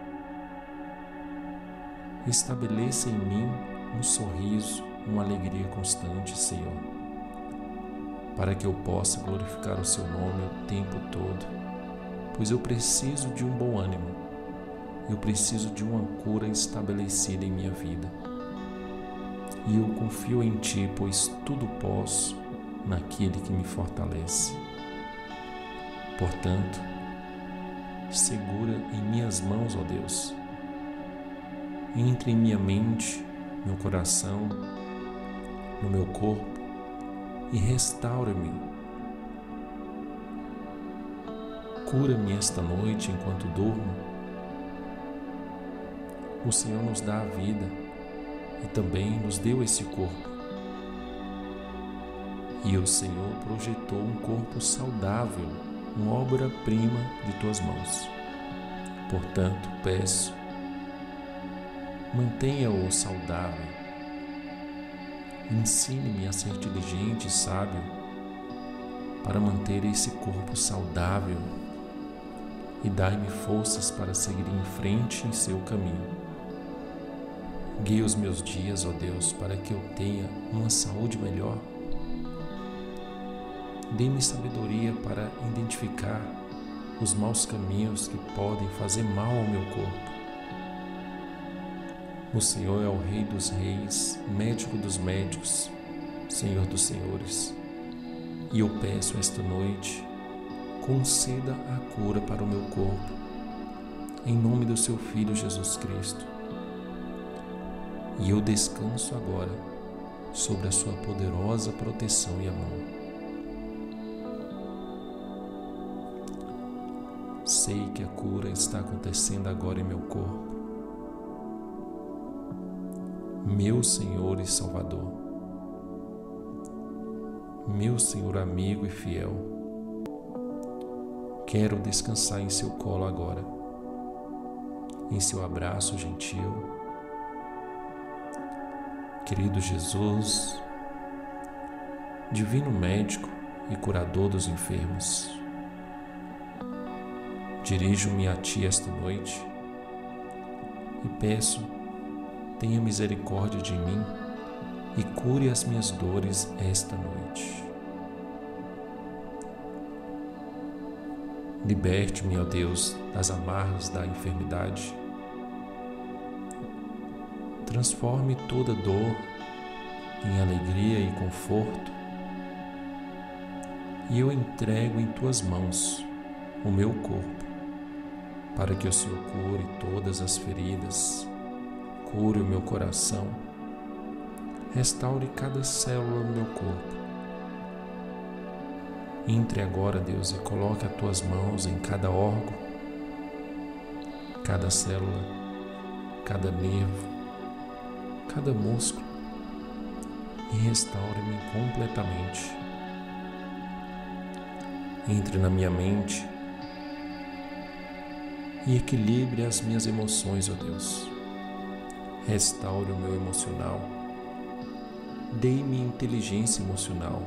Estabeleça em mim um sorriso, uma alegria constante, Senhor, para que eu possa glorificar o Seu nome o tempo todo, pois eu preciso de um bom ânimo, eu preciso de uma cura estabelecida em minha vida. E eu confio em Ti, pois tudo posso naquele que me fortalece. Portanto, segura em minhas mãos, ó Deus. Entre em minha mente, meu coração, no meu corpo e restaura-me. Cura-me esta noite enquanto durmo. O Senhor nos dá a vida e também nos deu esse corpo. E o Senhor projetou um corpo saudável, uma obra-prima de Tuas mãos. Portanto, peço, mantenha-o saudável. Ensine-me a ser inteligente e sábio para manter esse corpo saudável e dai-me forças para seguir em frente em Seu caminho. Guie os meus dias, ó Deus, para que eu tenha uma saúde melhor. Dê-me sabedoria para identificar os maus caminhos que podem fazer mal ao meu corpo. O Senhor é o Rei dos Reis, Médico dos Médicos, Senhor dos Senhores. E eu peço esta noite, conceda a cura para o meu corpo, em nome do Seu Filho Jesus Cristo. E eu descanso agora sobre a Sua poderosa proteção e amor. Sei que a cura está acontecendo agora em meu corpo. Meu Senhor e Salvador, meu Senhor amigo e fiel, quero descansar em Seu colo agora, em Seu abraço gentil. Querido Jesus, Divino Médico e Curador dos enfermos, dirijo-me a Ti esta noite e peço, tenha misericórdia de mim e cure as minhas dores esta noite. Liberte-me, ó Deus, das amarras da enfermidade. Transforme toda dor em alegria e conforto. E eu entrego em Tuas mãos o meu corpo, para que o Senhor cure todas as feridas, cure o meu coração, restaure cada célula do meu corpo. Entre agora, Deus, e coloque as Tuas mãos em cada órgão, cada célula, cada nervo, cada músculo e restaure-me completamente. Entre na minha mente e equilibre as minhas emoções, ó Deus. Restaure o meu emocional. Dê-me inteligência emocional.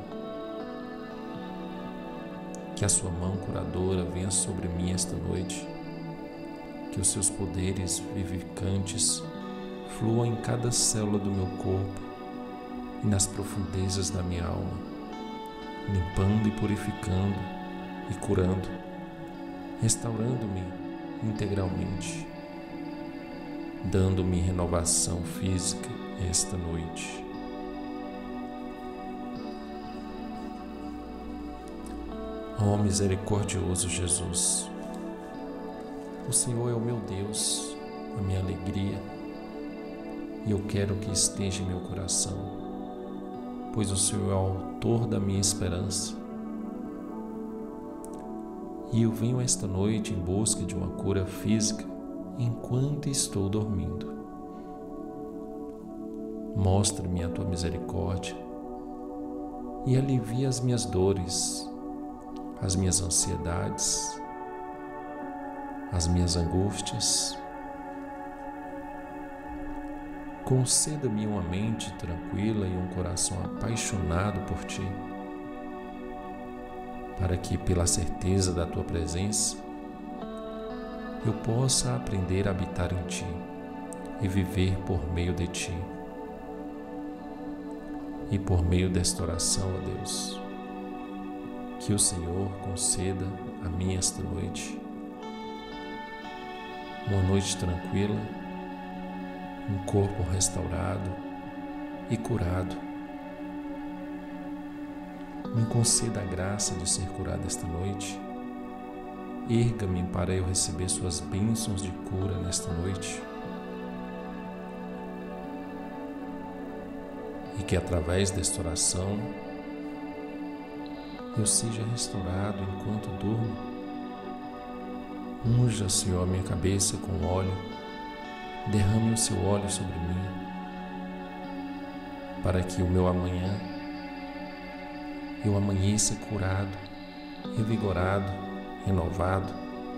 Que a Sua mão curadora venha sobre mim esta noite. Que os Seus poderes vivificantes fluam em cada célula do meu corpo e nas profundezas da minha alma, limpando e purificando e curando restaurando-me integralmente, dando-me renovação física esta noite. Ó misericordioso Jesus, o Senhor é o meu Deus, a minha alegria, e eu quero que esteja em meu coração, pois o Senhor é o autor da minha esperança. E eu venho esta noite em busca de uma cura física enquanto estou dormindo. Mostra-me a tua misericórdia e alivia as minhas dores, as minhas ansiedades, as minhas angústias. Conceda-me uma mente tranquila e um coração apaixonado por Ti, para que, pela certeza da Tua presença, eu possa aprender a habitar em Ti e viver por meio de Ti. E por meio desta oração, ó Deus, que o Senhor conceda a mim esta noite uma noite tranquila, um corpo restaurado e curado. Me conceda a graça de ser curado esta noite. Erga-me para eu receber suas bênçãos de cura nesta noite. E que através desta oração eu seja restaurado enquanto durmo. Unja, Senhor, a minha cabeça com óleo. Derrame o seu óleo sobre mim, para que o meu amanhã eu amanheça curado, revigorado, renovado.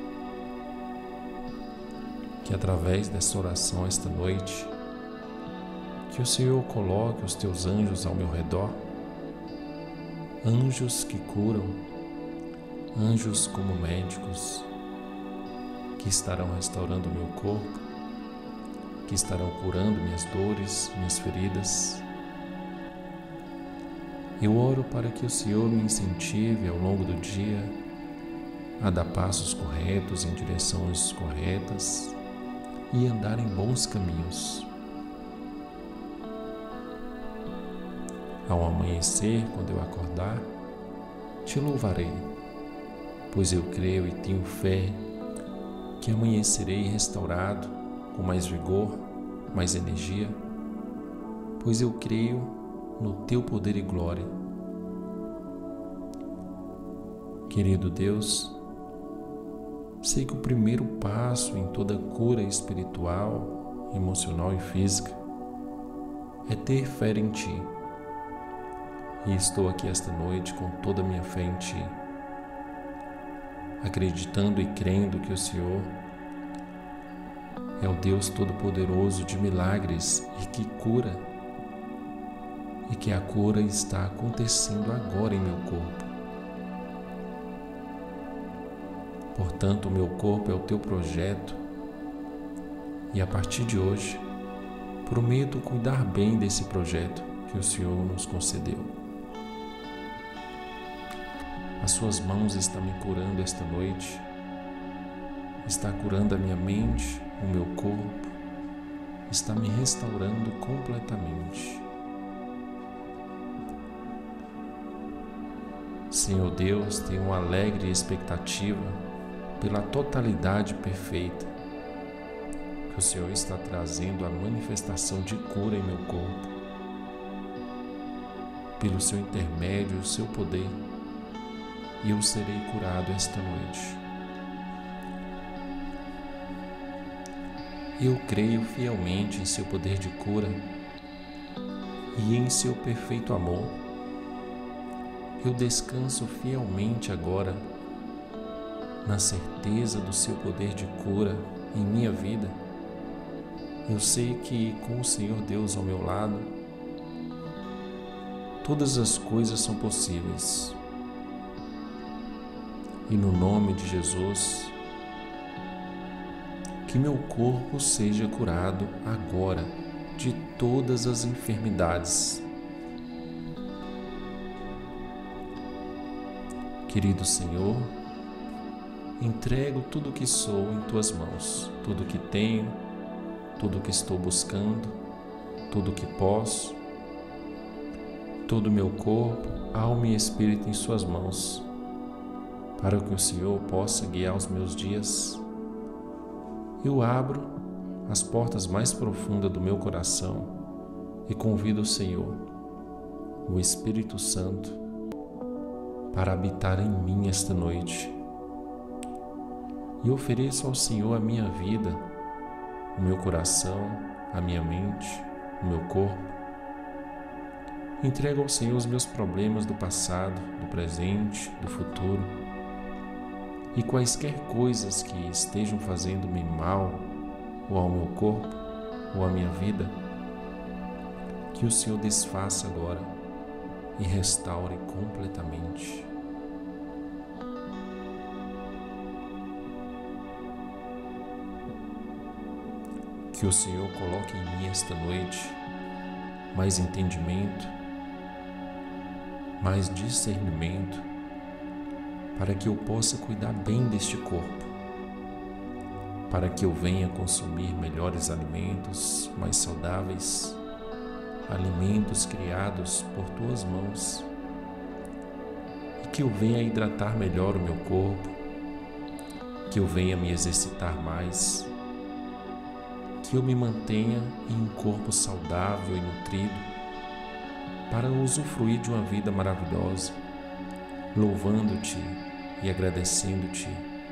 Que através dessa oração esta noite, que o Senhor coloque os teus anjos ao meu redor, anjos que curam, anjos como médicos, que estarão restaurando o meu corpo, que estarão curando minhas dores, minhas feridas. Eu oro para que o Senhor me incentive ao longo do dia a dar passos corretos em direções corretas e andar em bons caminhos. Ao amanhecer, quando eu acordar, te louvarei, pois eu creio e tenho fé que amanhecerei restaurado, com mais vigor, mais energia, pois eu creio no Teu poder e glória. Querido Deus, sei que o primeiro passo em toda cura espiritual, emocional e física é ter fé em Ti. E estou aqui esta noite com toda a minha fé em Ti, acreditando e crendo que o Senhor é o Deus Todo-Poderoso de milagres e que cura, e que a cura está acontecendo agora em meu corpo. Portanto, o meu corpo é o Teu projeto e a partir de hoje prometo cuidar bem desse projeto que o Senhor nos concedeu. As Suas mãos estão me curando esta noite, está curando a minha mente, o meu corpo, está me restaurando completamente. Senhor Deus, tenho uma alegre expectativa pela totalidade perfeita que o Senhor está trazendo a manifestação de cura em meu corpo. Pelo Seu intermédio, o Seu poder, e eu serei curado esta noite. Eu creio fielmente em Seu poder de cura e em Seu perfeito amor. Eu descanso fielmente agora na certeza do Seu poder de cura em minha vida. Eu sei que com o Senhor Deus ao meu lado, todas as coisas são possíveis. E no nome de Jesus, que meu corpo seja curado agora de todas as enfermidades. Querido Senhor, entrego tudo o que sou em tuas mãos, tudo o que tenho, tudo o que estou buscando, tudo o que posso, todo o meu corpo, alma e espírito em suas mãos, para que o Senhor possa guiar os meus dias. Eu abro as portas mais profundas do meu coração e convido o Senhor, o Espírito Santo, para habitar em mim esta noite. E ofereço ao Senhor a minha vida, o meu coração, a minha mente, o meu corpo. Entrego ao Senhor os meus problemas do passado, do presente, do futuro e quaisquer coisas que estejam fazendo-me mal, ou ao meu corpo, ou à minha vida, que o Senhor desfaça agora e restaure completamente. Que o Senhor coloque em mim esta noite mais entendimento, mais discernimento, para que eu possa cuidar bem deste corpo, para que eu venha consumir melhores alimentos, mais saudáveis, alimentos criados por tuas mãos, e que eu venha hidratar melhor o meu corpo, que eu venha me exercitar mais, que eu me mantenha em um corpo saudável e nutrido, para usufruir de uma vida maravilhosa, louvando-te e agradecendo-te,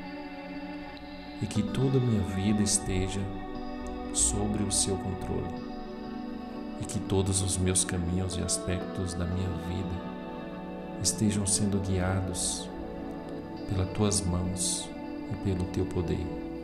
e que toda a minha vida esteja sobre o seu controle, e que todos os meus caminhos e aspectos da minha vida estejam sendo guiados pelas tuas mãos e pelo teu poder.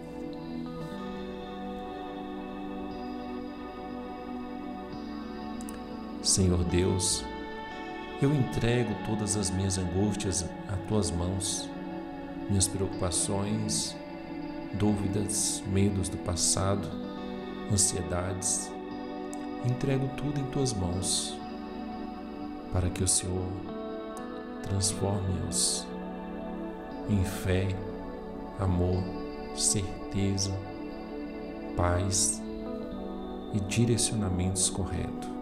Senhor Deus, eu entrego todas as minhas angústias às tuas mãos, minhas preocupações, dúvidas, medos do passado, ansiedades. Entrego tudo em tuas mãos, para que o Senhor transforme-os em fé, amor, certeza, paz e direcionamentos corretos.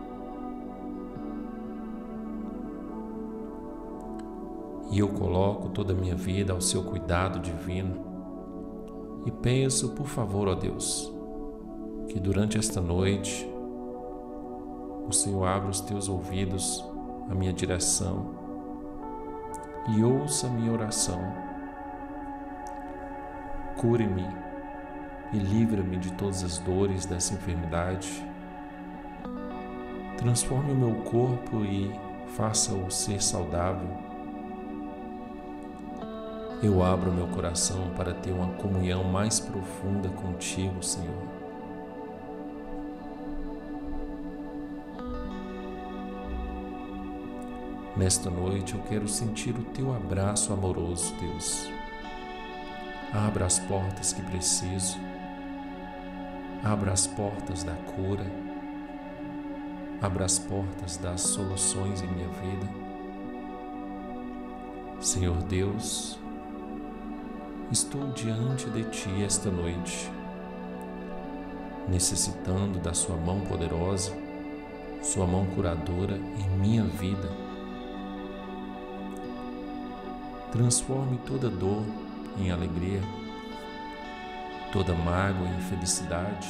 E eu coloco toda a minha vida ao seu cuidado divino e peço, por favor, ó Deus, que durante esta noite o Senhor abra os teus ouvidos à minha direção e ouça a minha oração. Cure-me e livra-me de todas as dores dessa enfermidade. Transforme o meu corpo e faça-o ser saudável. Eu abro meu coração para ter uma comunhão mais profunda contigo, Senhor. Nesta noite eu quero sentir o teu abraço amoroso, Deus. Abra as portas que preciso. Abra as portas da cura. Abra as portas das soluções em minha vida. Senhor Deus, estou diante de Ti esta noite, necessitando da Sua mão poderosa, Sua mão curadora em minha vida. Transforme toda dor em alegria, toda mágoa em felicidade.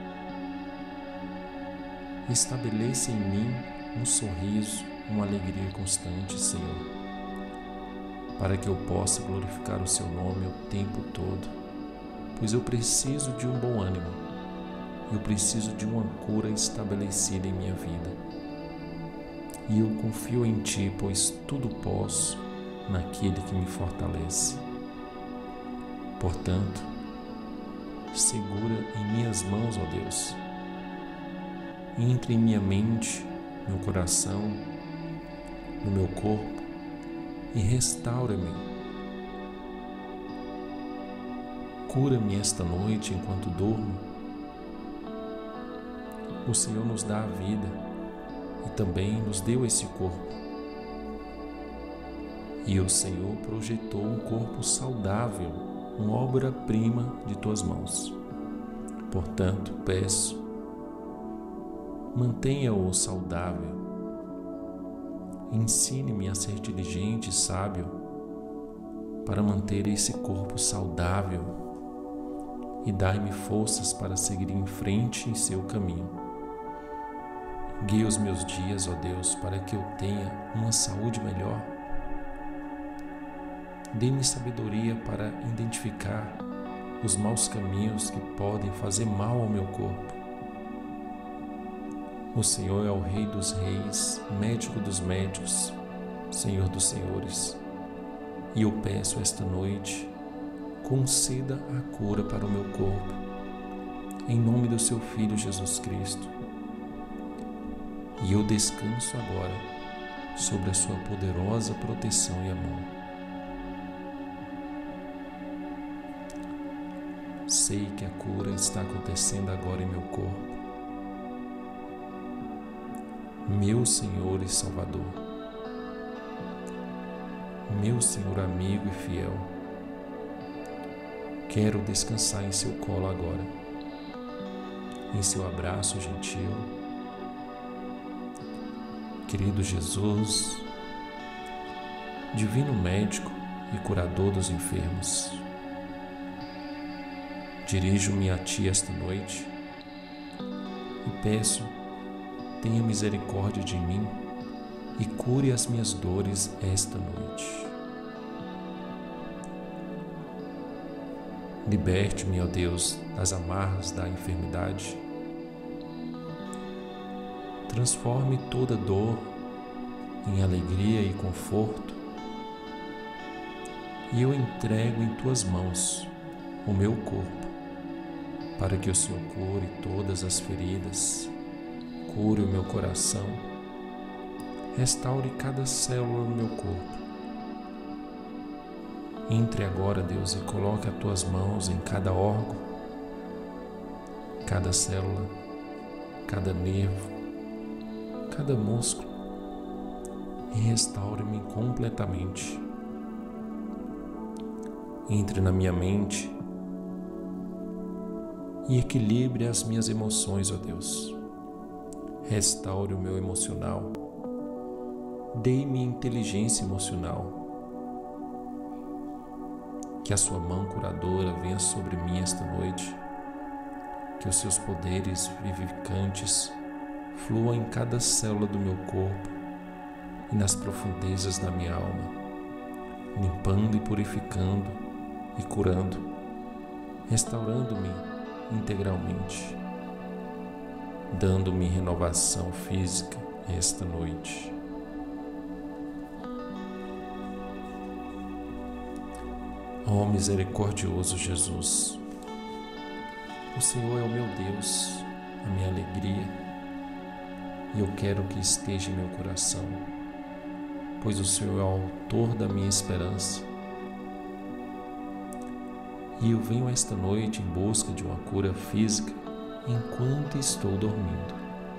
Estabeleça em mim um sorriso, uma alegria constante, Senhor, para que eu possa glorificar o Seu nome o tempo todo, pois eu preciso de um bom ânimo, eu preciso de uma cura estabelecida em minha vida. E eu confio em Ti, pois tudo posso naquele que me fortalece. Portanto, segura em minhas mãos, ó Deus, entre em minha mente, meu coração, no meu corpo, e restaura-me. Cura-me esta noite enquanto dormo. O Senhor nos dá a vida e também nos deu esse corpo. E o Senhor projetou um corpo saudável, uma obra-prima de tuas mãos. Portanto, peço, mantenha-o saudável. Ensine-me a ser diligente e sábio para manter esse corpo saudável e dai-me forças para seguir em frente em seu caminho. Guie os meus dias, ó Deus, para que eu tenha uma saúde melhor. Dê-me sabedoria para identificar os maus caminhos que podem fazer mal ao meu corpo. O Senhor é o Rei dos reis, médico dos médicos, Senhor dos senhores. E eu peço esta noite, conceda a cura para o meu corpo, em nome do seu Filho Jesus Cristo. E eu descanso agora sobre a sua poderosa proteção e amor. Sei que a cura está acontecendo agora em meu corpo. Meu Senhor e Salvador, meu Senhor amigo e fiel, quero descansar em seu colo agora, em seu abraço gentil. Querido Jesus, divino médico e curador dos enfermos, dirijo-me a Ti esta noite e peço, tenha misericórdia de mim e cure as minhas dores esta noite. Liberte-me, ó Deus, das amarras da enfermidade. Transforme toda dor em alegria e conforto. E eu entrego em Tuas mãos o meu corpo, para que o Senhor cure todas as feridas, cure o meu coração, restaure cada célula do meu corpo. Entre agora, Deus, e coloque as Tuas mãos em cada órgão, cada célula, cada nervo, cada músculo, e restaure-me completamente. Entre na minha mente e equilibre as minhas emoções, ó Deus. Restaure o meu emocional. Dê-me inteligência emocional. Que a Sua mão curadora venha sobre mim esta noite. Que os Seus poderes vivificantes fluam em cada célula do meu corpo e nas profundezas da minha alma, limpando e purificando e curando, restaurando-me integralmente, dando-me renovação física esta noite. Ó misericordioso Jesus, o Senhor é o meu Deus, a minha alegria, e eu quero que esteja em meu coração, pois o Senhor é o autor da minha esperança. E eu venho esta noite em busca de uma cura física enquanto estou dormindo.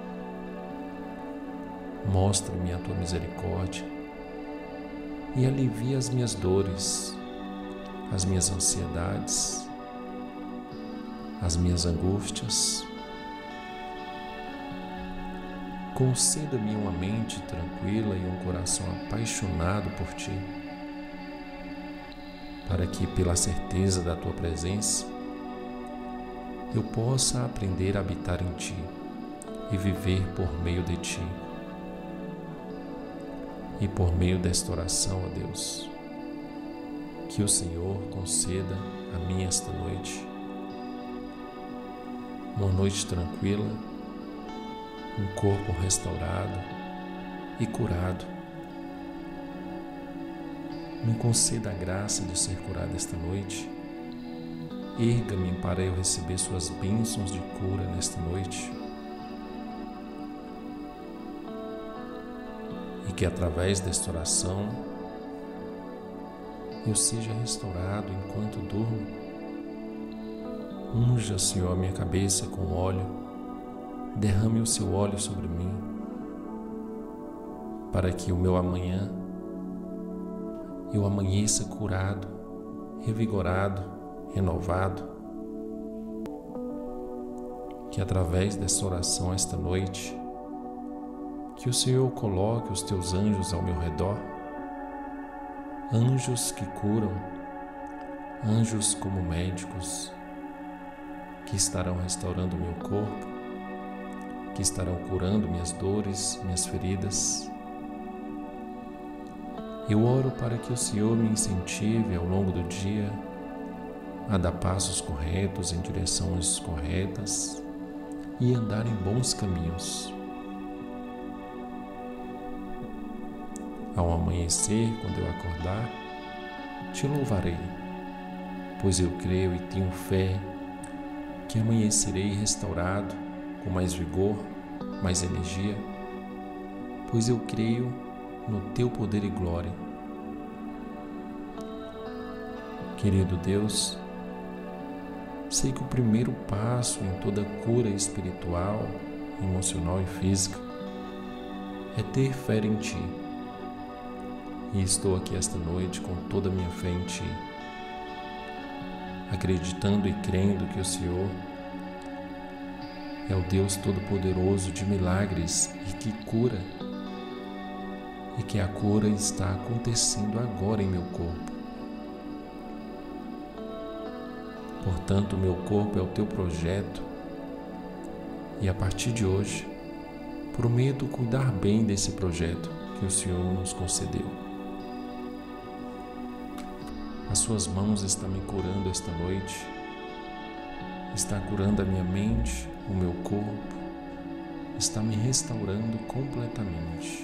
Mostra-me a Tua misericórdia e alivia as minhas dores, as minhas ansiedades, as minhas angústias. Conceda-me uma mente tranquila e um coração apaixonado por Ti, para que, pela certeza da Tua presença, eu possa aprender a habitar em Ti e viver por meio de Ti. E por meio desta oração, ó Deus, que o Senhor conceda a mim esta noite uma noite tranquila, um corpo restaurado e curado. Me conceda a graça de ser curado esta noite. Erga-me para eu receber Suas bênçãos de cura nesta noite. E que através desta oração eu seja restaurado enquanto durmo. Unja, Senhor, a minha cabeça com óleo. Derrame o Seu óleo sobre mim, para que o meu amanhã eu amanheça curado, revigorado, renovado. Que através dessa oração esta noite, que o Senhor coloque os teus anjos ao meu redor, anjos que curam, anjos como médicos, que estarão restaurando o meu corpo, que estarão curando minhas dores, minhas feridas. Eu oro para que o Senhor me incentive ao longo do dia a dar passos corretos em direções corretas e andar em bons caminhos. Ao amanhecer, quando eu acordar, te louvarei, pois eu creio e tenho fé que amanhecerei restaurado, com mais vigor, mais energia, pois eu creio no teu poder e glória. Querido Deus, sei que o primeiro passo em toda cura espiritual, emocional e física é ter fé em Ti. E estou aqui esta noite com toda a minha fé em Ti, acreditando e crendo que o Senhor é o Deus Todo-Poderoso de milagres e que cura, e que a cura está acontecendo agora em meu corpo. Portanto, meu corpo é o Teu projeto e a partir de hoje prometo cuidar bem desse projeto que o Senhor nos concedeu. As Suas mãos estão me curando esta noite, está curando a minha mente, o meu corpo, está me restaurando completamente.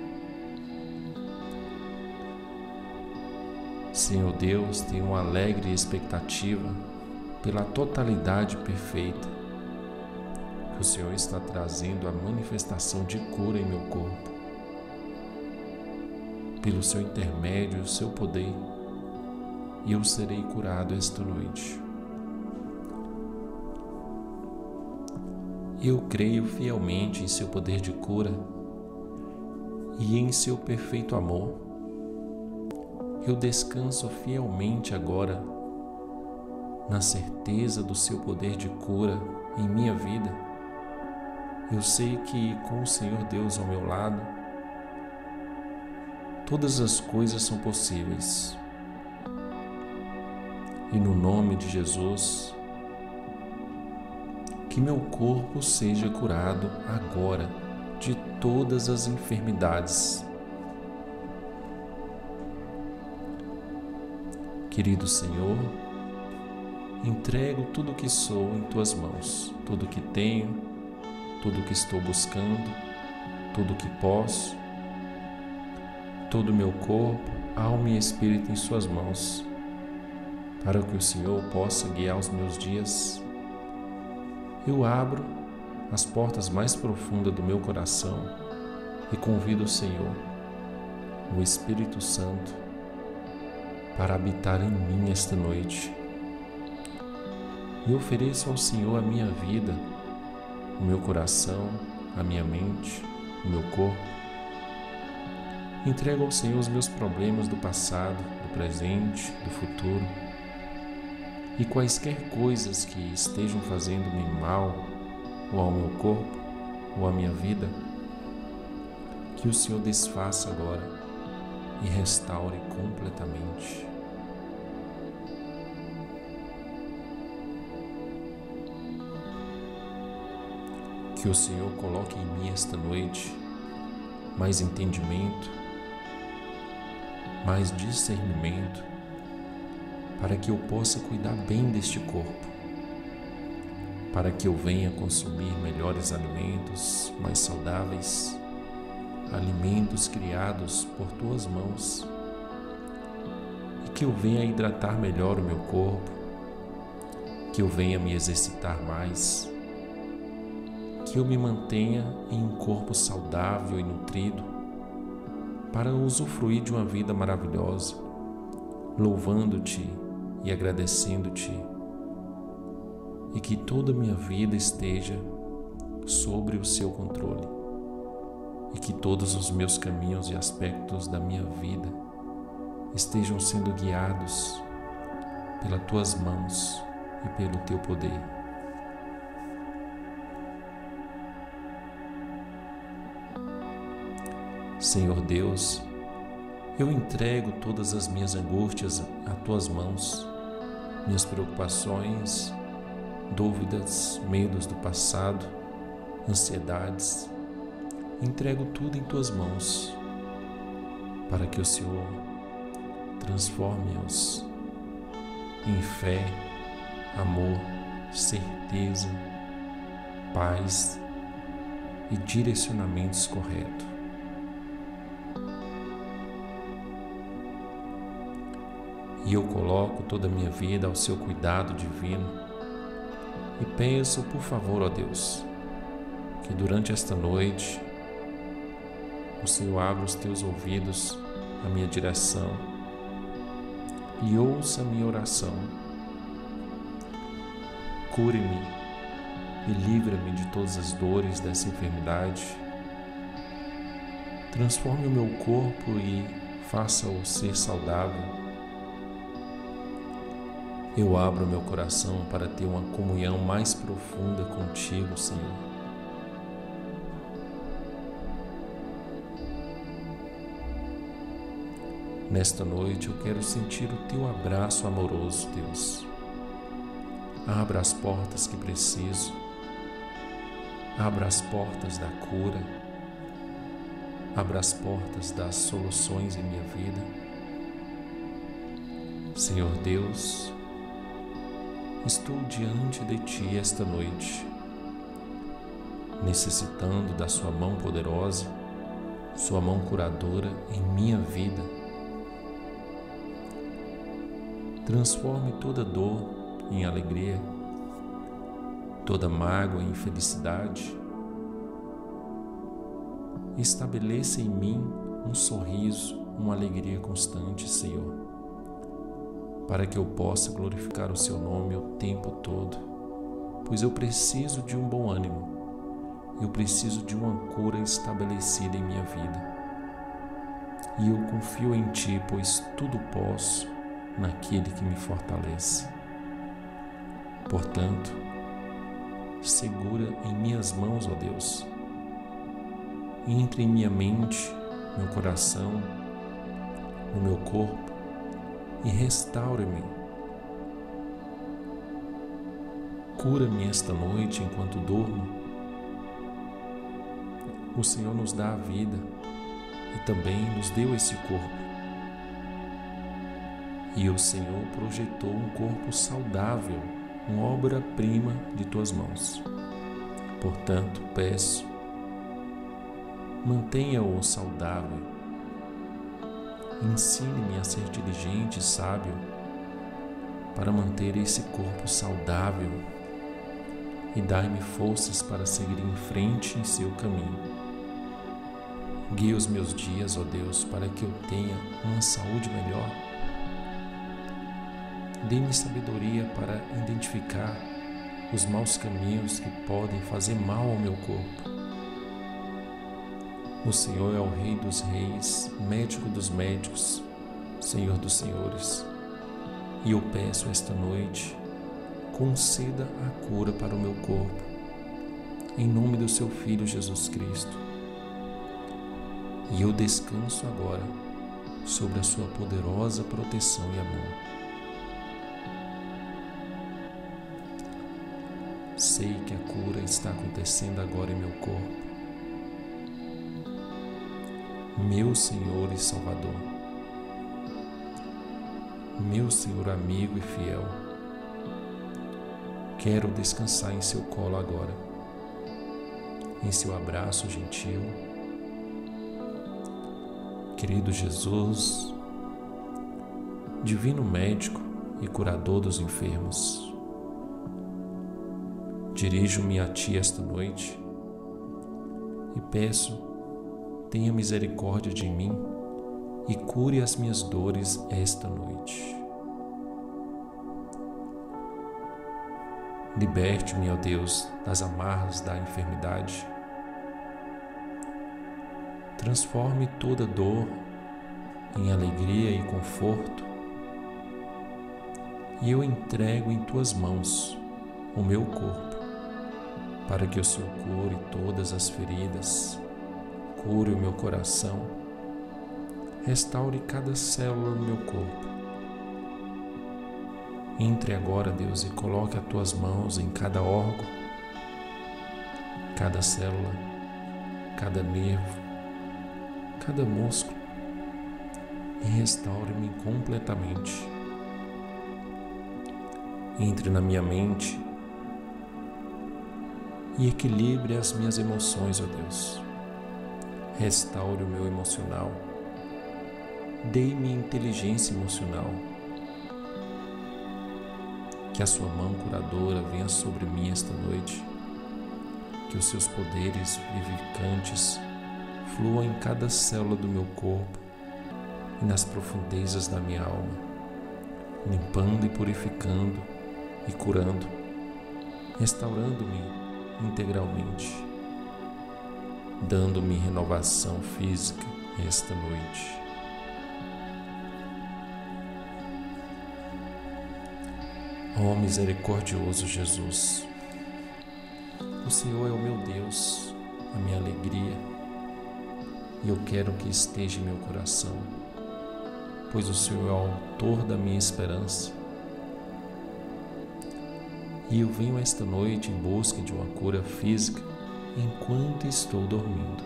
Senhor Deus, tenho uma alegre expectativa pela totalidade perfeita que o Senhor está trazendo a manifestação de cura em meu corpo. Pelo Seu intermédio, o Seu poder, e eu serei curado esta noite. Eu creio fielmente em Seu poder de cura e em Seu perfeito amor. Eu descanso fielmente agora na certeza do Seu poder de cura em minha vida. Eu sei que com o Senhor Deus ao meu lado, todas as coisas são possíveis. E no nome de Jesus, que meu corpo seja curado agora de todas as enfermidades. Querido Senhor, entrego tudo o que sou em Tuas mãos, tudo o que tenho, tudo o que estou buscando, tudo o que posso, todo o meu corpo, alma e espírito em Suas mãos, para que o Senhor possa guiar os meus dias. Eu abro as portas mais profundas do meu coração e convido o Senhor, o Espírito Santo, para habitar em mim esta noite. E ofereço ao Senhor a minha vida, o meu coração, a minha mente, o meu corpo. Entrego ao Senhor os meus problemas do passado, do presente, do futuro. E quaisquer coisas que estejam fazendo-me mal, ou ao meu corpo, ou à minha vida, que o Senhor desfaça agora e restaure completamente. Que o Senhor coloque em mim esta noite mais entendimento, mais discernimento, para que eu possa cuidar bem deste corpo, para que eu venha consumir melhores alimentos, mais saudáveis, alimentos criados por Tuas mãos, e que eu venha hidratar melhor o meu corpo, que eu venha me exercitar mais, que eu me mantenha em um corpo saudável e nutrido, para usufruir de uma vida maravilhosa, louvando-Te e agradecendo-Te, e que toda a minha vida esteja sobre o Seu controle, e que todos os meus caminhos e aspectos da minha vida estejam sendo guiados pelas tuas mãos e pelo teu poder. Senhor Deus, eu entrego todas as minhas angústias a tuas mãos, minhas preocupações, dúvidas, medos do passado, ansiedades. Entrego tudo em tuas mãos, para que o Senhor transforme-os em fé, amor, certeza, paz e direcionamentos corretos. E eu coloco toda a minha vida ao seu cuidado divino e peço, por favor, ó Deus, que durante esta noite o Senhor abra os teus ouvidos à minha direção e ouça a minha oração. Cure-me e livra-me de todas as dores dessa enfermidade. Transforme o meu corpo e faça-o ser saudável. Eu abro meu coração para ter uma comunhão mais profunda contigo, Senhor. Nesta noite eu quero sentir o teu abraço amoroso, Deus. Abra as portas que preciso. Abra as portas da cura. Abra as portas das soluções em minha vida. Senhor Deus, estou diante de Ti esta noite, necessitando da Sua mão poderosa, Sua mão curadora em minha vida. Transforme toda dor em alegria, toda mágoa em felicidade. Estabeleça em mim um sorriso, uma alegria constante, Senhor, para que eu possa glorificar o Seu nome o tempo todo, pois eu preciso de um bom ânimo, eu preciso de uma cura estabelecida em minha vida. E eu confio em Ti, pois tudo posso naquele que me fortalece. Portanto, segura em minhas mãos, ó Deus, entre em minha mente, meu coração, no meu corpo, e restaure-me. Cura-me esta noite enquanto durmo. O Senhor nos dá a vida e também nos deu esse corpo. E o Senhor projetou um corpo saudável, uma obra-prima de Tuas mãos. Portanto, peço, mantenha-o saudável. Ensine-me a ser diligente e sábio para manter esse corpo saudável e dai-me forças para seguir em frente em Seu caminho. Guie os meus dias, ó Deus, para que eu tenha uma saúde melhor. Dê-me sabedoria para identificar os maus caminhos que podem fazer mal ao meu corpo. O Senhor é o Rei dos Reis, Médico dos Médicos, Senhor dos Senhores. E eu peço esta noite, conceda a cura para o meu corpo, em nome do Seu Filho Jesus Cristo. E eu descanso agora sobre a Sua poderosa proteção e amor. Sei que a cura está acontecendo agora em meu corpo. Meu Senhor e Salvador, meu Senhor amigo e fiel, quero descansar em Seu colo agora, em Seu abraço gentil. Querido Jesus, Divino Médico e Curador dos enfermos, dirijo-me a Ti esta noite e peço, tenha misericórdia de mim e cure as minhas dores esta noite. Liberte-me, ó Deus, das amarras da enfermidade. Transforme toda dor em alegria e conforto, e eu entrego em tuas mãos o meu corpo, para que o Senhor cure todas as feridas, cure o meu coração, restaure cada célula do meu corpo. Entre agora, Deus, e coloque as tuas mãos em cada órgão, cada célula, cada nervo, cada músculo, e restaure-me completamente. Entre na minha mente e equilibre as minhas emoções, ó Deus. Restaure o meu emocional. Dê-me inteligência emocional. Que a sua mão curadora venha sobre mim esta noite. Que os seus poderes vivificantes fluam em cada célula do meu corpo e nas profundezas da minha alma, limpando e purificando e curando, restaurando-me integralmente, dando-me renovação física esta noite. Ó misericordioso Jesus, o Senhor é o meu Deus, a minha alegria, e eu quero que esteja em meu coração, pois o Senhor é o autor da minha esperança. E eu venho esta noite em busca de uma cura física enquanto estou dormindo.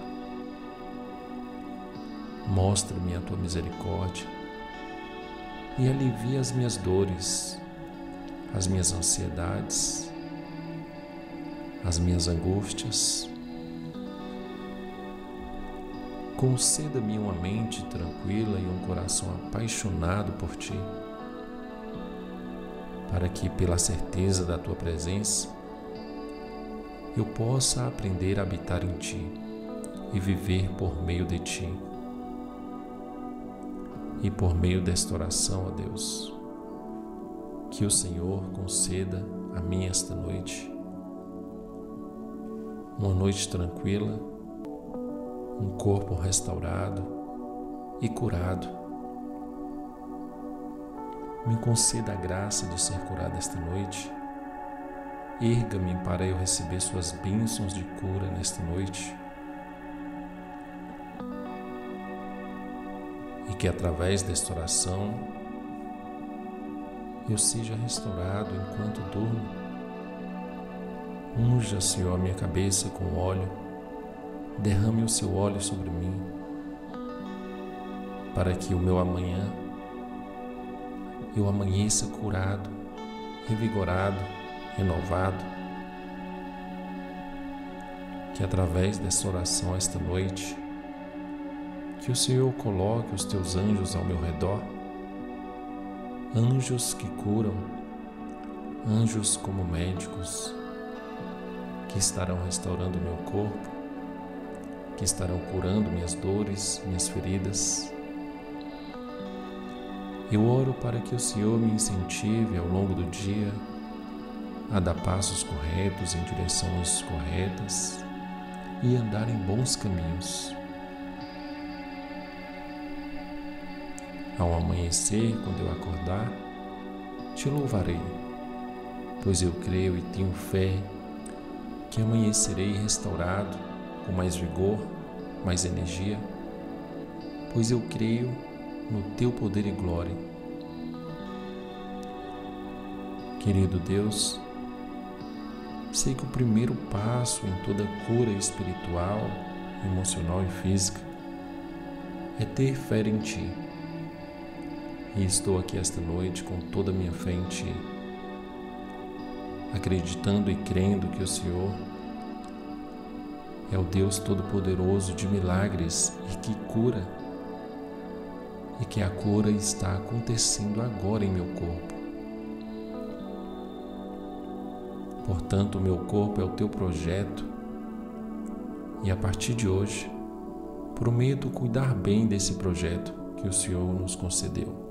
Mostra-me a tua misericórdia e alivia as minhas dores, as minhas ansiedades, as minhas angústias. Conceda-me uma mente tranquila e um coração apaixonado por ti, para que, pela certeza da tua presença, eu possa aprender a habitar em ti e viver por meio de ti. E por meio desta oração, ó Deus, que o Senhor conceda a mim esta noite uma noite tranquila, um corpo restaurado e curado. Me conceda a graça de ser curado esta noite. Erga-me para eu receber suas bênçãos de cura nesta noite. E que através desta oração eu seja restaurado enquanto durmo. Unja, Senhor, a minha cabeça com óleo. Derrame o seu óleo sobre mim, para que o meu amanhã eu amanheça curado, revigorado, renovado. Que através dessa oração esta noite, que o Senhor coloque os teus anjos ao meu redor, anjos que curam, anjos como médicos, que estarão restaurando o meu corpo, que estarão curando minhas dores, minhas feridas. Eu oro para que o Senhor me incentive ao longo do dia a dar passos corretos em direções corretas e andar em bons caminhos. Ao amanhecer, quando eu acordar, te louvarei, pois eu creio e tenho fé que amanhecerei restaurado, com mais vigor, mais energia, pois eu creio no teu poder e glória. Querido Deus, sei que o primeiro passo em toda cura espiritual, emocional e física é ter fé em Ti. E estou aqui esta noite com toda a minha fé em Ti, acreditando e crendo que o Senhor é o Deus Todo-Poderoso de milagres e que cura, e que a cura está acontecendo agora em meu corpo. Portanto, o meu corpo é o teu projeto, e a partir de hoje, prometo cuidar bem desse projeto que o Senhor nos concedeu.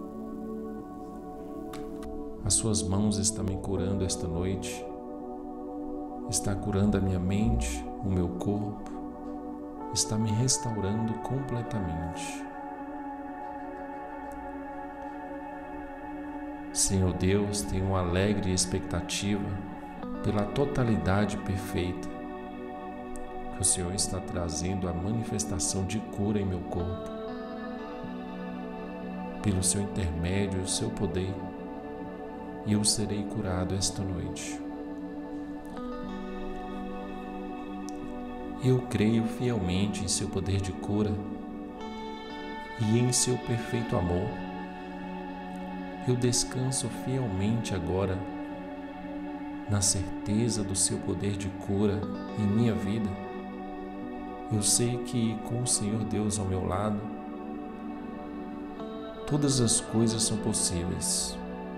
As suas mãos estão me curando esta noite, está curando a minha mente, o meu corpo, está me restaurando completamente. Senhor Deus, tenho uma alegre expectativa pela totalidade perfeita que o Senhor está trazendo a manifestação de cura em meu corpo. Pelo seu intermédio e o seu poder, eu serei curado esta noite. Eu creio fielmente em seu poder de cura e em seu perfeito amor. Eu descanso fielmente agora na certeza do seu poder de cura em minha vida. Eu sei que com o Senhor Deus ao meu lado, todas as coisas são possíveis.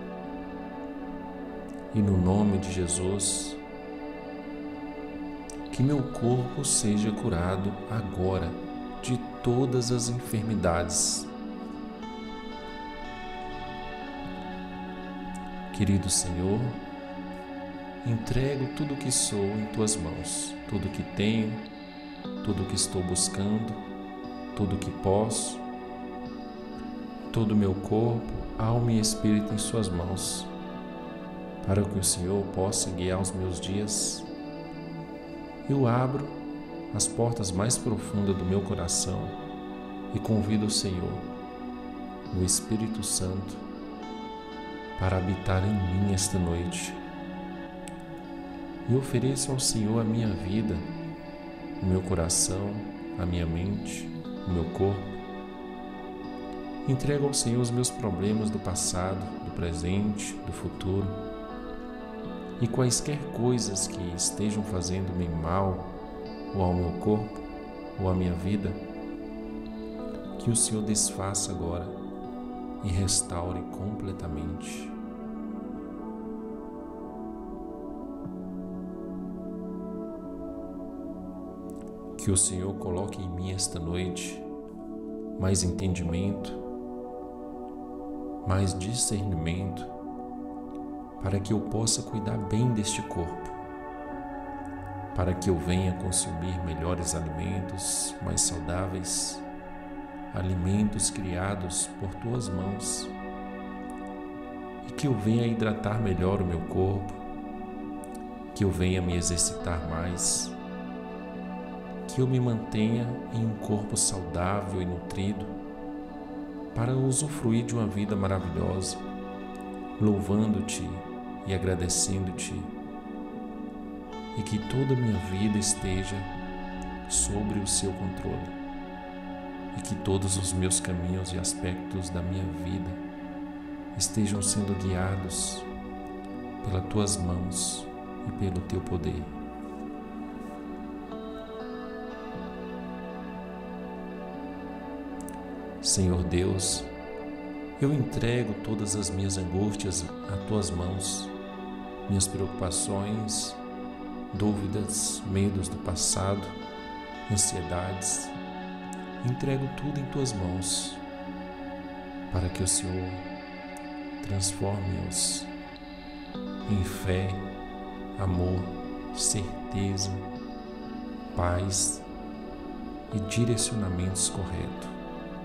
E no nome de Jesus, que meu corpo seja curado agora de todas as enfermidades. Querido Senhor, entrego tudo o que sou em Tuas mãos, tudo o que tenho, tudo o que estou buscando, tudo o que posso, todo o meu corpo, alma e espírito em Suas mãos, para que o Senhor possa guiar os meus dias. Eu abro as portas mais profundas do meu coração e convido o Senhor, o Espírito Santo, para habitar em mim esta noite. E ofereço ao Senhor a minha vida, o meu coração, a minha mente, o meu corpo. Entrego ao Senhor os meus problemas do passado, do presente, do futuro e quaisquer coisas que estejam fazendo-me mal, ou ao meu corpo, ou à minha vida, que o Senhor desfaça agora e restaure completamente. Que o Senhor coloque em mim esta noite mais entendimento, mais discernimento, para que eu possa cuidar bem deste corpo, para que eu venha consumir melhores alimentos, mais saudáveis, alimentos criados por Tuas mãos, e que eu venha hidratar melhor o meu corpo, que eu venha me exercitar mais, que eu me mantenha em um corpo saudável e nutrido, para usufruir de uma vida maravilhosa, louvando-Te e agradecendo-Te, e que toda a minha vida esteja sobre o Seu controle, e que todos os meus caminhos e aspectos da minha vida estejam sendo guiados pelas Tuas mãos e pelo Teu poder. Senhor Deus, eu entrego todas as minhas angústias a Tuas mãos, minhas preocupações, dúvidas, medos do passado, ansiedades. Entrego tudo em Tuas mãos, para que o Senhor transforme-os em fé, amor, certeza, paz e direcionamentos corretos.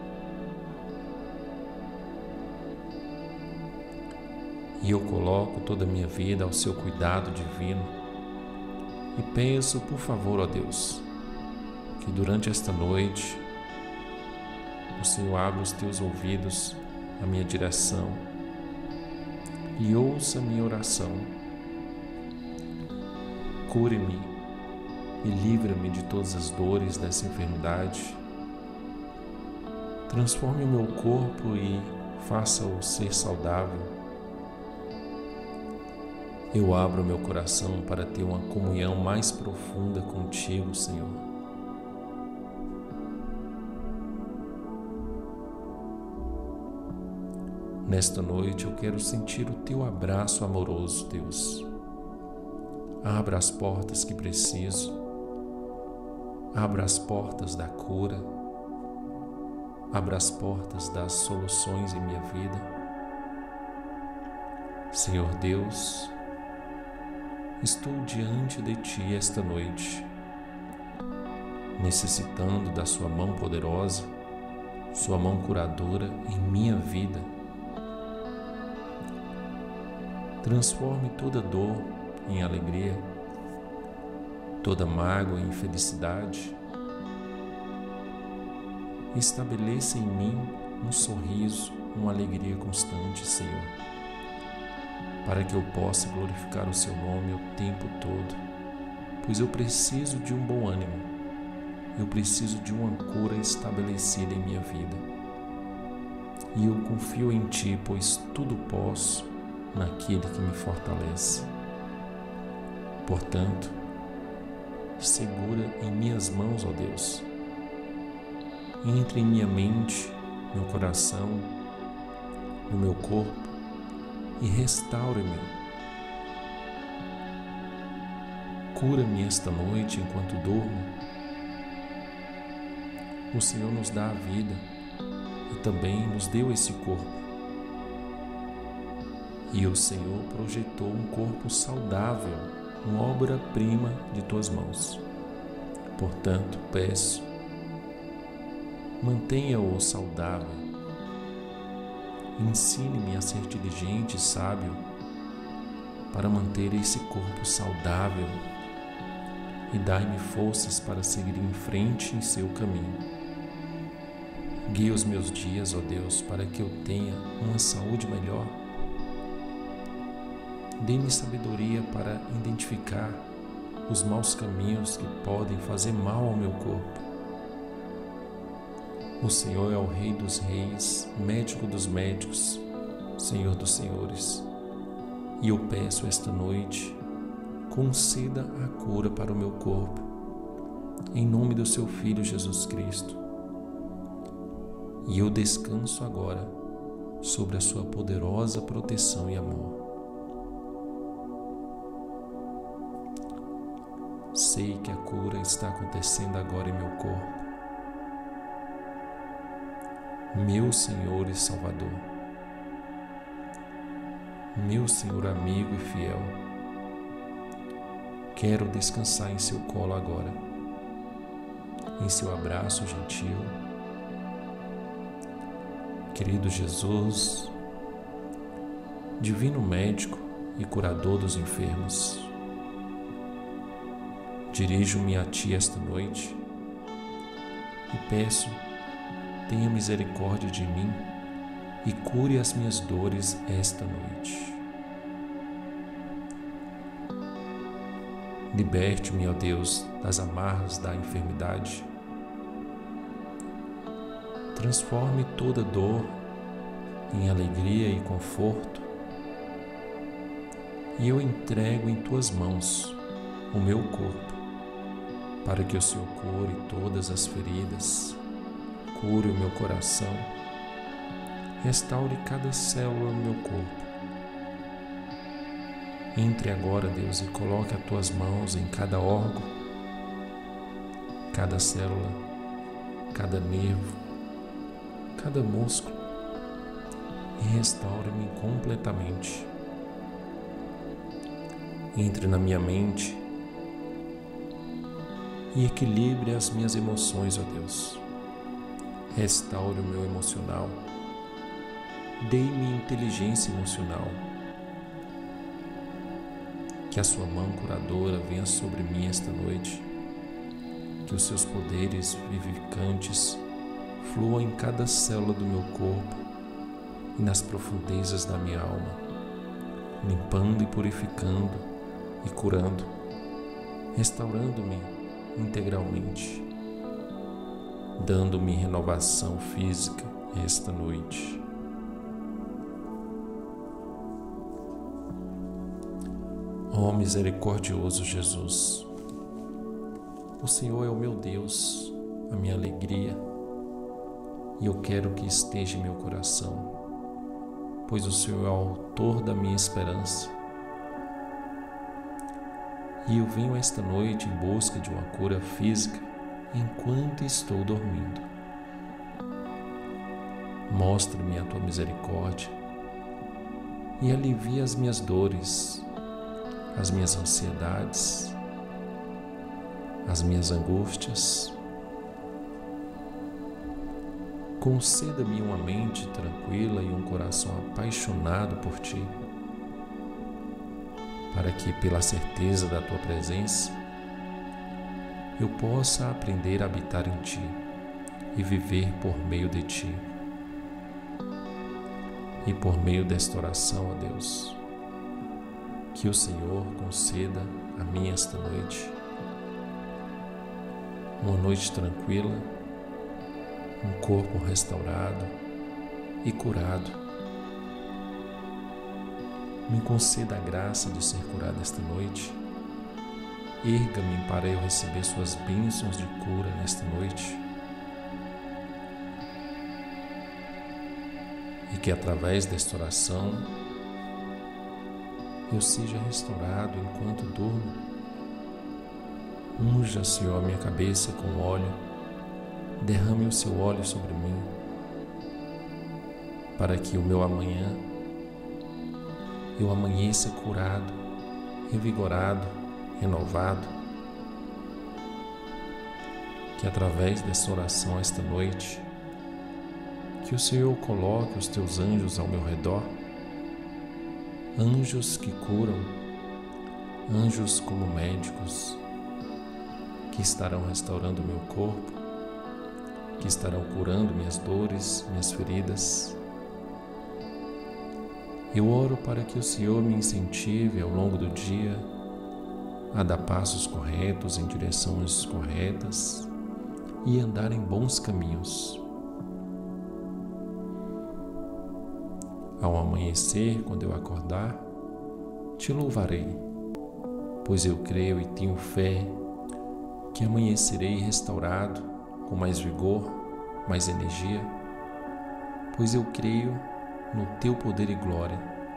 E eu coloco toda a minha vida ao Seu cuidado divino e peço, por favor, ó Deus, que durante esta noite o Senhor abra os Teus ouvidos à minha direção e ouça a minha oração. Cure-me e livra-me de todas as dores dessa enfermidade. Transforme o meu corpo e faça-o ser saudável. Eu abro meu coração para ter uma comunhão mais profunda contigo, Senhor. Nesta noite eu quero sentir o Teu abraço amoroso, Deus. Abra as portas que preciso. Abra as portas da cura. Abra as portas das soluções em minha vida. Senhor Deus, estou diante de Ti esta noite, necessitando da Sua mão poderosa, Sua mão curadora em minha vida. Transforme toda dor em alegria, toda mágoa em felicidade. Estabeleça em mim um sorriso, uma alegria constante, Senhor, para que eu possa glorificar o Seu nome o tempo todo, pois eu preciso de um bom ânimo, eu preciso de uma cura estabelecida em minha vida. E eu confio em Ti, pois tudo posso naquele que me fortalece. Portanto, segura em minhas mãos, ó Deus. Entre em minha mente, meu coração, no meu corpo e restaure-me. Cura-me esta noite enquanto dormo. O Senhor nos dá a vida e também nos deu esse corpo. E o Senhor projetou um corpo saudável, uma obra-prima de Tuas mãos. Portanto, peço, mantenha-o saudável. Ensine-me a ser diligente e sábio para manter esse corpo saudável e dai-me forças para seguir em frente em Seu caminho. Guie os meus dias, ó Deus, para que eu tenha uma saúde melhor. Dê-me sabedoria para identificar os maus caminhos que podem fazer mal ao meu corpo. O Senhor é o Rei dos Reis, Médico dos Médicos, Senhor dos Senhores. E eu peço esta noite, conceda a cura para o meu corpo, em nome do Seu Filho Jesus Cristo. E eu descanso agora sobre a Sua poderosa proteção e amor. Sei que a cura está acontecendo agora em meu corpo. Meu Senhor e Salvador, meu Senhor amigo e fiel, quero descansar em Seu colo agora, em Seu abraço gentil. Querido Jesus, Divino Médico e Curador dos enfermos, dirijo-me a Ti esta noite e peço, tenha misericórdia de mim e cure as minhas dores esta noite. Liberte-me, ó Deus, das amarras da enfermidade. Transforme toda dor em alegria e conforto. E eu entrego em Tuas mãos o meu corpo, para que o Senhor cure todas as feridas, cure o meu coração, restaure cada célula no meu corpo. Entre agora, Deus, e coloque as Tuas mãos em cada órgão, cada célula, cada nervo, cada músculo e restaure-me completamente. Entre na minha mente e equilibre as minhas emoções, ó Deus. Restaure o meu emocional. Dê-me inteligência emocional. Que a Sua mão curadora venha sobre mim esta noite. Que os Seus poderes vivificantes fluam em cada célula do meu corpo e nas profundezas da minha alma, limpando e purificando e curando, restaurando-me integralmente, dando-me renovação física esta noite. Ó misericordioso Jesus, o Senhor é o meu Deus, a minha alegria, e eu quero que esteja em meu coração, pois o Senhor é o autor da minha esperança. E eu venho esta noite em busca de uma cura física enquanto estou dormindo. Mostra-me a Tua misericórdia e alivia as minhas dores, as minhas ansiedades, as minhas angústias. Conceda-me uma mente tranquila e um coração apaixonado por Ti. para que, pela certeza da Tua presença, eu possa aprender a habitar em Ti e viver por meio de Ti. E por meio desta oração, ó Deus, que o Senhor conceda a mim esta noite uma noite tranquila, um corpo restaurado e curado. Me conceda a graça de ser curado esta noite. Erga-me para eu receber suas bênçãos de cura nesta noite. E que através desta oração eu seja restaurado enquanto durmo. Unja, Senhor, a minha cabeça com óleo, derrame o seu óleo sobre mim, para que o meu amanhã eu amanheça curado, revigorado, renovado. Que através dessa oração esta noite, que o Senhor coloque os teus anjos ao meu redor, anjos que curam, anjos como médicos, que estarão restaurando o meu corpo, que estarão curando minhas dores, minhas feridas. Eu oro para que o Senhor me incentive ao longo do dia a dar passos corretos em direções corretas e andar em bons caminhos. Ao amanhecer, quando eu acordar, te louvarei, pois eu creio e tenho fé que amanhecerei restaurado, com mais vigor, mais energia, pois eu creio no Teu poder e glória.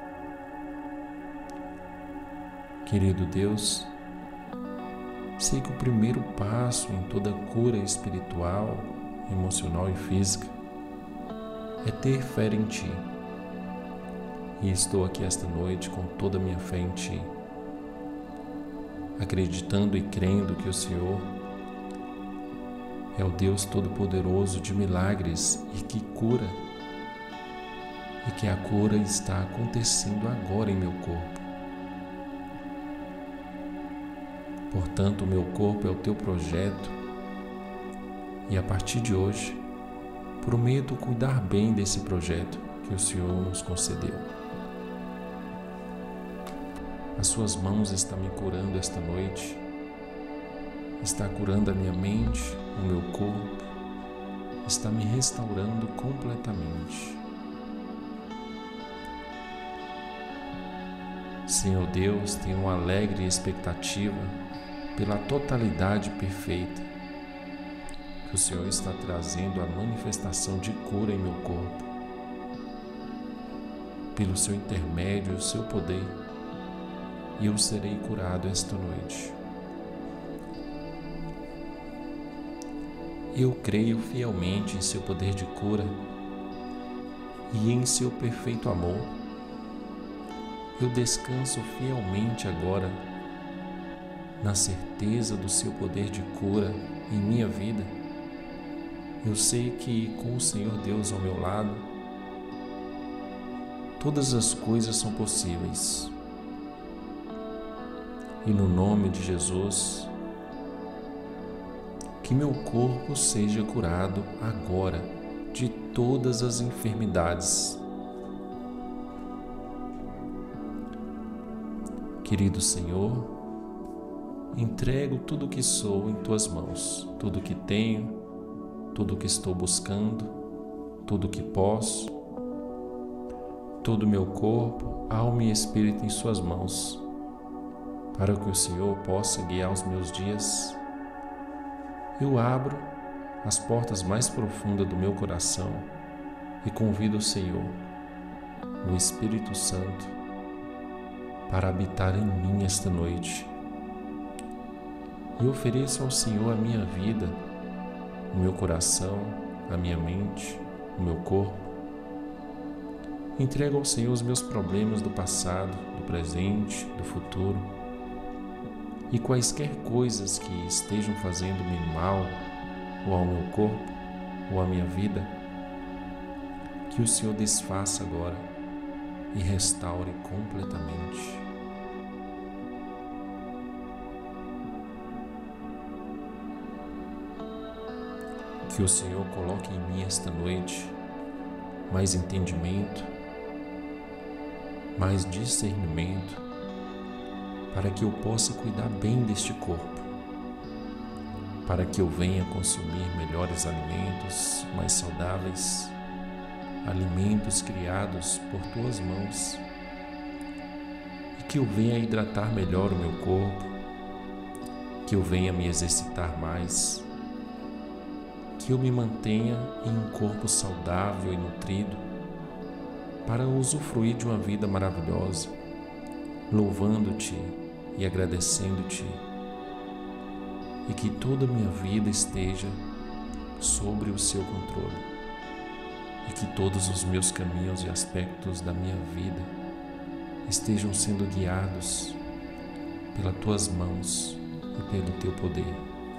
Querido Deus, sei que o primeiro passo em toda cura espiritual, emocional e física é ter fé em Ti. E estou aqui esta noite com toda a minha fé em Ti, acreditando e crendo que o Senhor é o Deus Todo-Poderoso de milagres e que cura, e que a cura está acontecendo agora em meu corpo. Portanto, o meu corpo é o Teu projeto e a partir de hoje prometo cuidar bem desse projeto que o Senhor nos concedeu. As Suas mãos estão me curando esta noite, está curando a minha mente, o meu corpo, está me restaurando completamente. Senhor Deus, tenho uma alegre expectativa pela totalidade perfeita que o Senhor está trazendo a manifestação de cura em meu corpo. Pelo Seu intermédio e o Seu poder, eu serei curado esta noite. Eu creio fielmente em Seu poder de cura e em Seu perfeito amor. Eu descanso fielmente agora na certeza do Seu poder de cura em minha vida. Eu sei que com o Senhor Deus ao meu lado, todas as coisas são possíveis. E no nome de Jesus, que meu corpo seja curado agora de todas as enfermidades. Querido Senhor, entrego tudo o que sou em Tuas mãos, tudo o que tenho, tudo o que estou buscando, tudo o que posso, todo o meu corpo, alma e espírito em Suas mãos, para que o Senhor possa guiar os meus dias. Eu abro as portas mais profundas do meu coração e convido o Senhor, o Espírito Santo, para habitar em mim esta noite. E ofereço ao Senhor a minha vida, o meu coração, a minha mente, o meu corpo. Entrego ao Senhor os meus problemas do passado, do presente, do futuro e quaisquer coisas que estejam fazendo-me mal, ou ao meu corpo, ou à minha vida, que o Senhor desfaça agora e restaure completamente. Que o Senhor coloque em mim esta noite mais entendimento, mais discernimento, para que eu possa cuidar bem deste corpo, para que eu venha consumir melhores alimentos, mais saudáveis, alimentos criados por tuas mãos, e que eu venha hidratar melhor o meu corpo, que eu venha me exercitar mais, que eu me mantenha em um corpo saudável e nutrido para usufruir de uma vida maravilhosa, louvando-te e agradecendo-te, e que toda a minha vida esteja sobre o seu controle, e que todos os meus caminhos e aspectos da minha vida estejam sendo guiados pelas tuas mãos e pelo teu poder.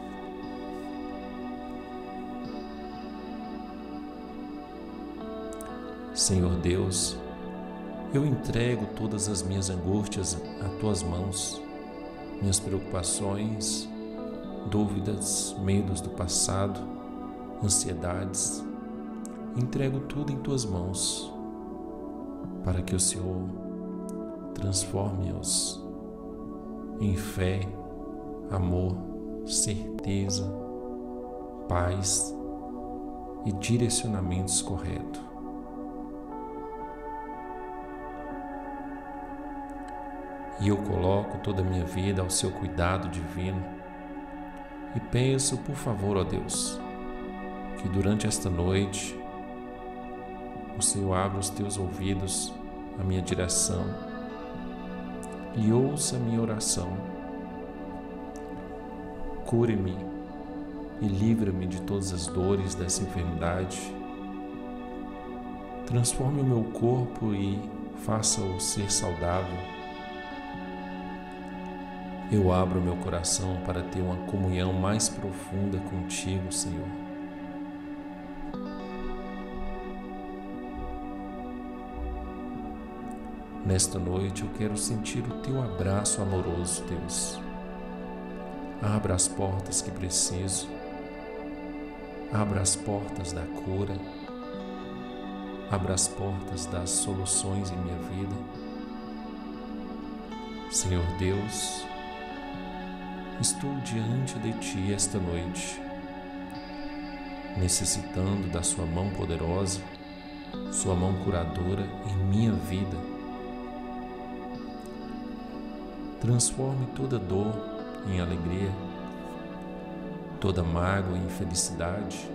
Senhor Deus, eu entrego todas as minhas angústias a tuas mãos, minhas preocupações, dúvidas, medos do passado, ansiedades. Entrego tudo em tuas mãos, para que o Senhor transforme-os em fé, amor, certeza, paz e direcionamentos corretos. E eu coloco toda a minha vida ao seu cuidado divino e peço, por favor, ó Deus, que durante esta noite o Senhor abra os teus ouvidos à minha direção e ouça a minha oração. Cure-me e livra-me de todas as dores dessa enfermidade. Transforme o meu corpo e faça-o ser saudável. Eu abro meu coração para ter uma comunhão mais profunda contigo, Senhor. Nesta noite eu quero sentir o teu abraço amoroso, Deus. Abra as portas que preciso. Abra as portas da cura. Abra as portas das soluções em minha vida. Senhor Deus, estou diante de Ti esta noite, necessitando da Sua mão poderosa, Sua mão curadora em minha vida. Transforme toda dor em alegria, toda mágoa em felicidade.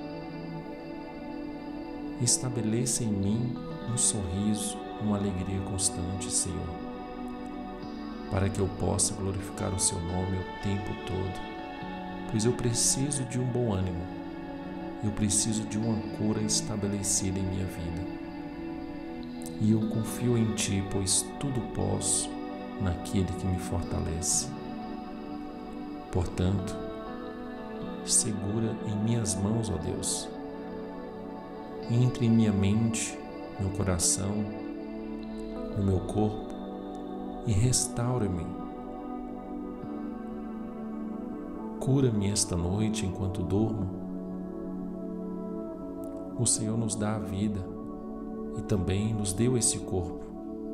Estabeleça em mim um sorriso, uma alegria constante, Senhor, para que eu possa glorificar o Seu nome o tempo todo, pois eu preciso de um bom ânimo, eu preciso de uma cura estabelecida em minha vida. E eu confio em Ti, pois tudo posso naquele que me fortalece. Portanto, segura em minhas mãos, ó Deus, entre em minha mente, meu coração, no meu corpo, e restaura-me. Cura-me esta noite enquanto dormo. O Senhor nos dá a vida e também nos deu esse corpo.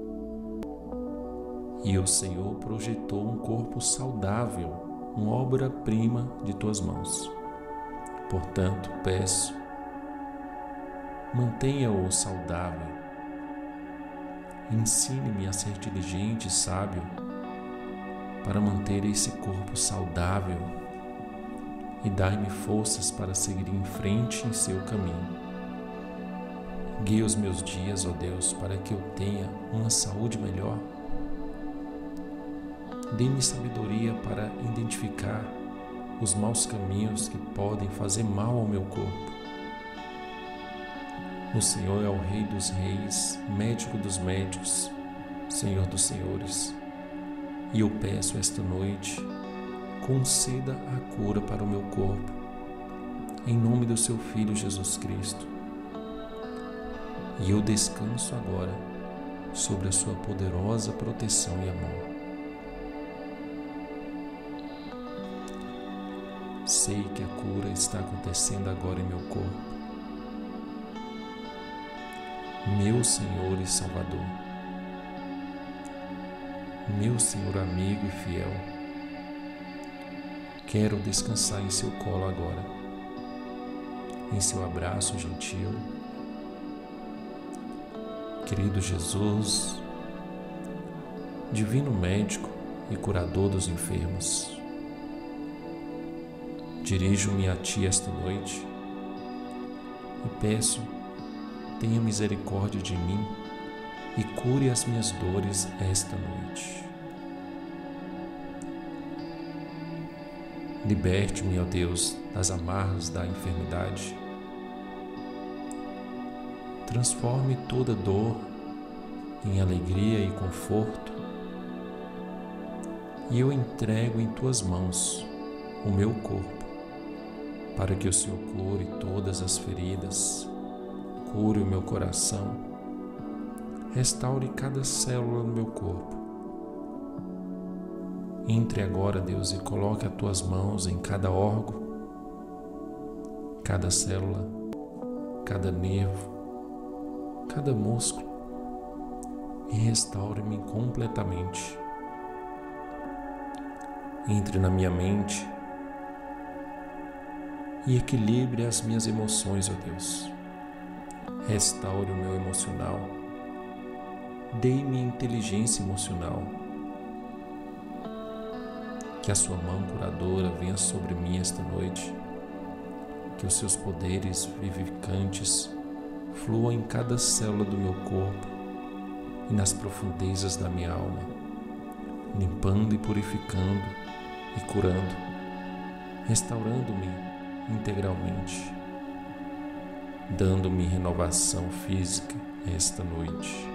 E o Senhor projetou um corpo saudável, uma obra-prima de tuas mãos. Portanto, peço, mantenha-o saudável. Ensine-me a ser diligente e sábio para manter esse corpo saudável e dai-me forças para seguir em frente em seu caminho. Guie os meus dias, ó Deus, para que eu tenha uma saúde melhor. Dê-me sabedoria para identificar os maus caminhos que podem fazer mal ao meu corpo. O Senhor é o Rei dos Reis, Médico dos Médicos, Senhor dos Senhores. E eu peço esta noite, conceda a cura para o meu corpo, em nome do Seu Filho Jesus Cristo. E eu descanso agora sobre a Sua poderosa proteção e amor. sei que a cura está acontecendo agora em meu corpo. Meu Senhor e Salvador, meu Senhor amigo e fiel, quero descansar em seu colo agora, em seu abraço gentil. Querido Jesus, divino médico e curador dos enfermos, dirijo-me a Ti esta noite e peço, tenha misericórdia de mim e cure as minhas dores esta noite. Liberte-me, ó Deus, das amarras da enfermidade. Transforme toda dor em alegria e conforto. E eu entrego em Tuas mãos o meu corpo, para que o Senhor cure todas as feridas, cure o meu coração, restaure cada célula do meu corpo. Entre agora, Deus, e coloque as Tuas mãos em cada órgão, cada célula, cada nervo, cada músculo, e restaure-me completamente. Entre na minha mente e equilibre as minhas emoções, ó Deus. Restaure o meu emocional. Dê-me inteligência emocional. Que a Sua mão curadora venha sobre mim esta noite. Que os Seus poderes vivificantes fluam em cada célula do meu corpo e nas profundezas da minha alma, limpando e purificando e curando, restaurando-me integralmente, dando-me renovação física esta noite.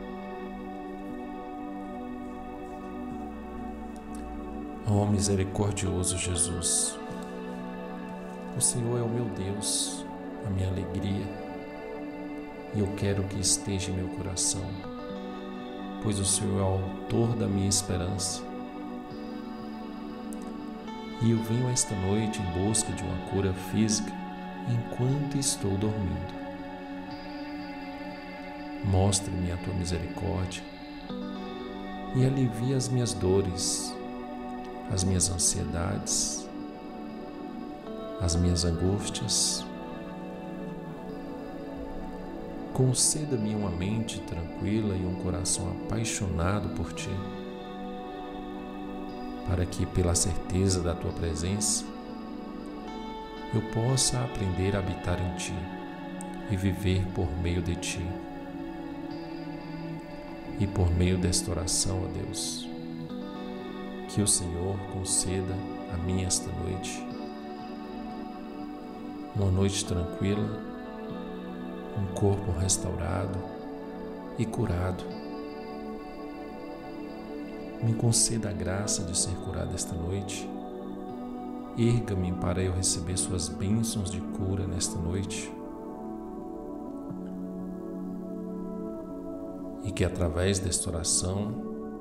Ó misericordioso Jesus, o Senhor é o meu Deus, a minha alegria, e eu quero que esteja em meu coração, pois o Senhor é o autor da minha esperança. E eu venho esta noite em busca de uma cura física enquanto estou dormindo. Mostre-me a Tua misericórdia e alivie as minhas dores, as minhas ansiedades, as minhas angústias. Conceda-me uma mente tranquila e um coração apaixonado por Ti, para que, pela certeza da Tua presença, eu possa aprender a habitar em Ti e viver por meio de Ti. E por meio desta oração, ó Deus, que o Senhor conceda a mim esta noite uma noite tranquila, um corpo restaurado e curado. Me conceda a graça de ser curado esta noite. Erga-me para eu receber Suas bênçãos de cura nesta noite. E que através desta oração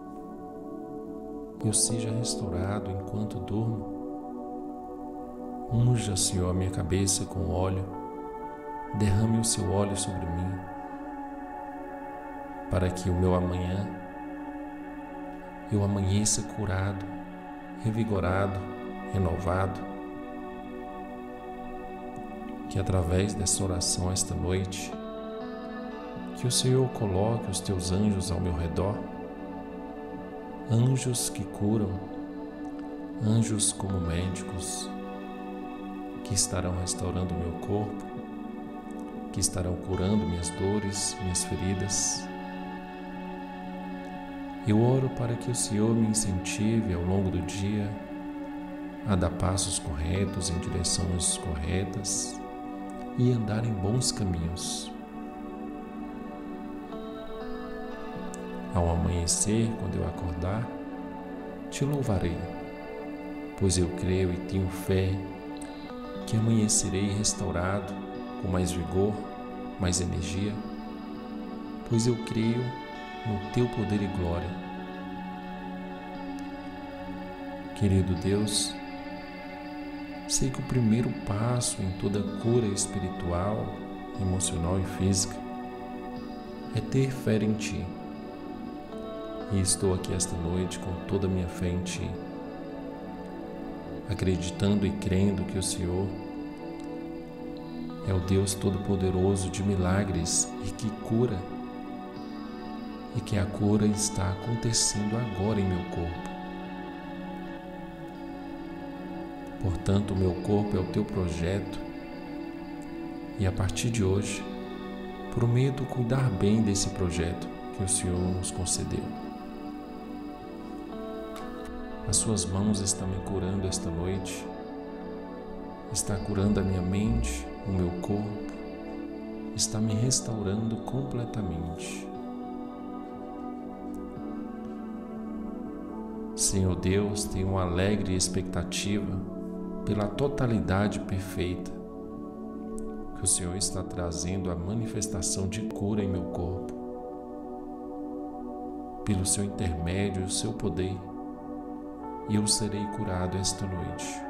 eu seja restaurado enquanto durmo. Unja, Senhor, a minha cabeça com óleo. Derrame o Seu óleo sobre mim, para que o meu amanhã eu amanheça curado, revigorado, renovado. Que através dessa oração esta noite, que o Senhor coloque os Teus anjos ao meu redor, anjos que curam, anjos como médicos, que estarão restaurando o meu corpo, que estarão curando minhas dores, minhas feridas. Eu oro para que o Senhor me incentive ao longo do dia a dar passos corretos em direções corretas e andar em bons caminhos. Ao amanhecer, quando eu acordar, Te louvarei, pois eu creio e tenho fé que amanhecerei restaurado, com mais vigor, mais energia, pois eu creio no Teu poder e glória. Querido Deus, Sei que o primeiro passo em toda cura espiritual, emocional e física é ter fé em Ti. E estou aqui esta noite com toda a minha fé em Ti, acreditando e crendo que o Senhor é o Deus Todo-Poderoso de milagres e que cura, e que a cura está acontecendo agora em meu corpo. Portanto, o meu corpo é o Teu projeto e a partir de hoje prometo cuidar bem desse projeto que o Senhor nos concedeu. As Suas mãos estão me curando esta noite, está curando a minha mente, o meu corpo, está me restaurando completamente. Senhor Deus, tenho uma alegre expectativa pela totalidade perfeita que o Senhor está trazendo a manifestação de cura em meu corpo, pelo Seu intermédio e o Seu poder, e eu serei curado esta noite.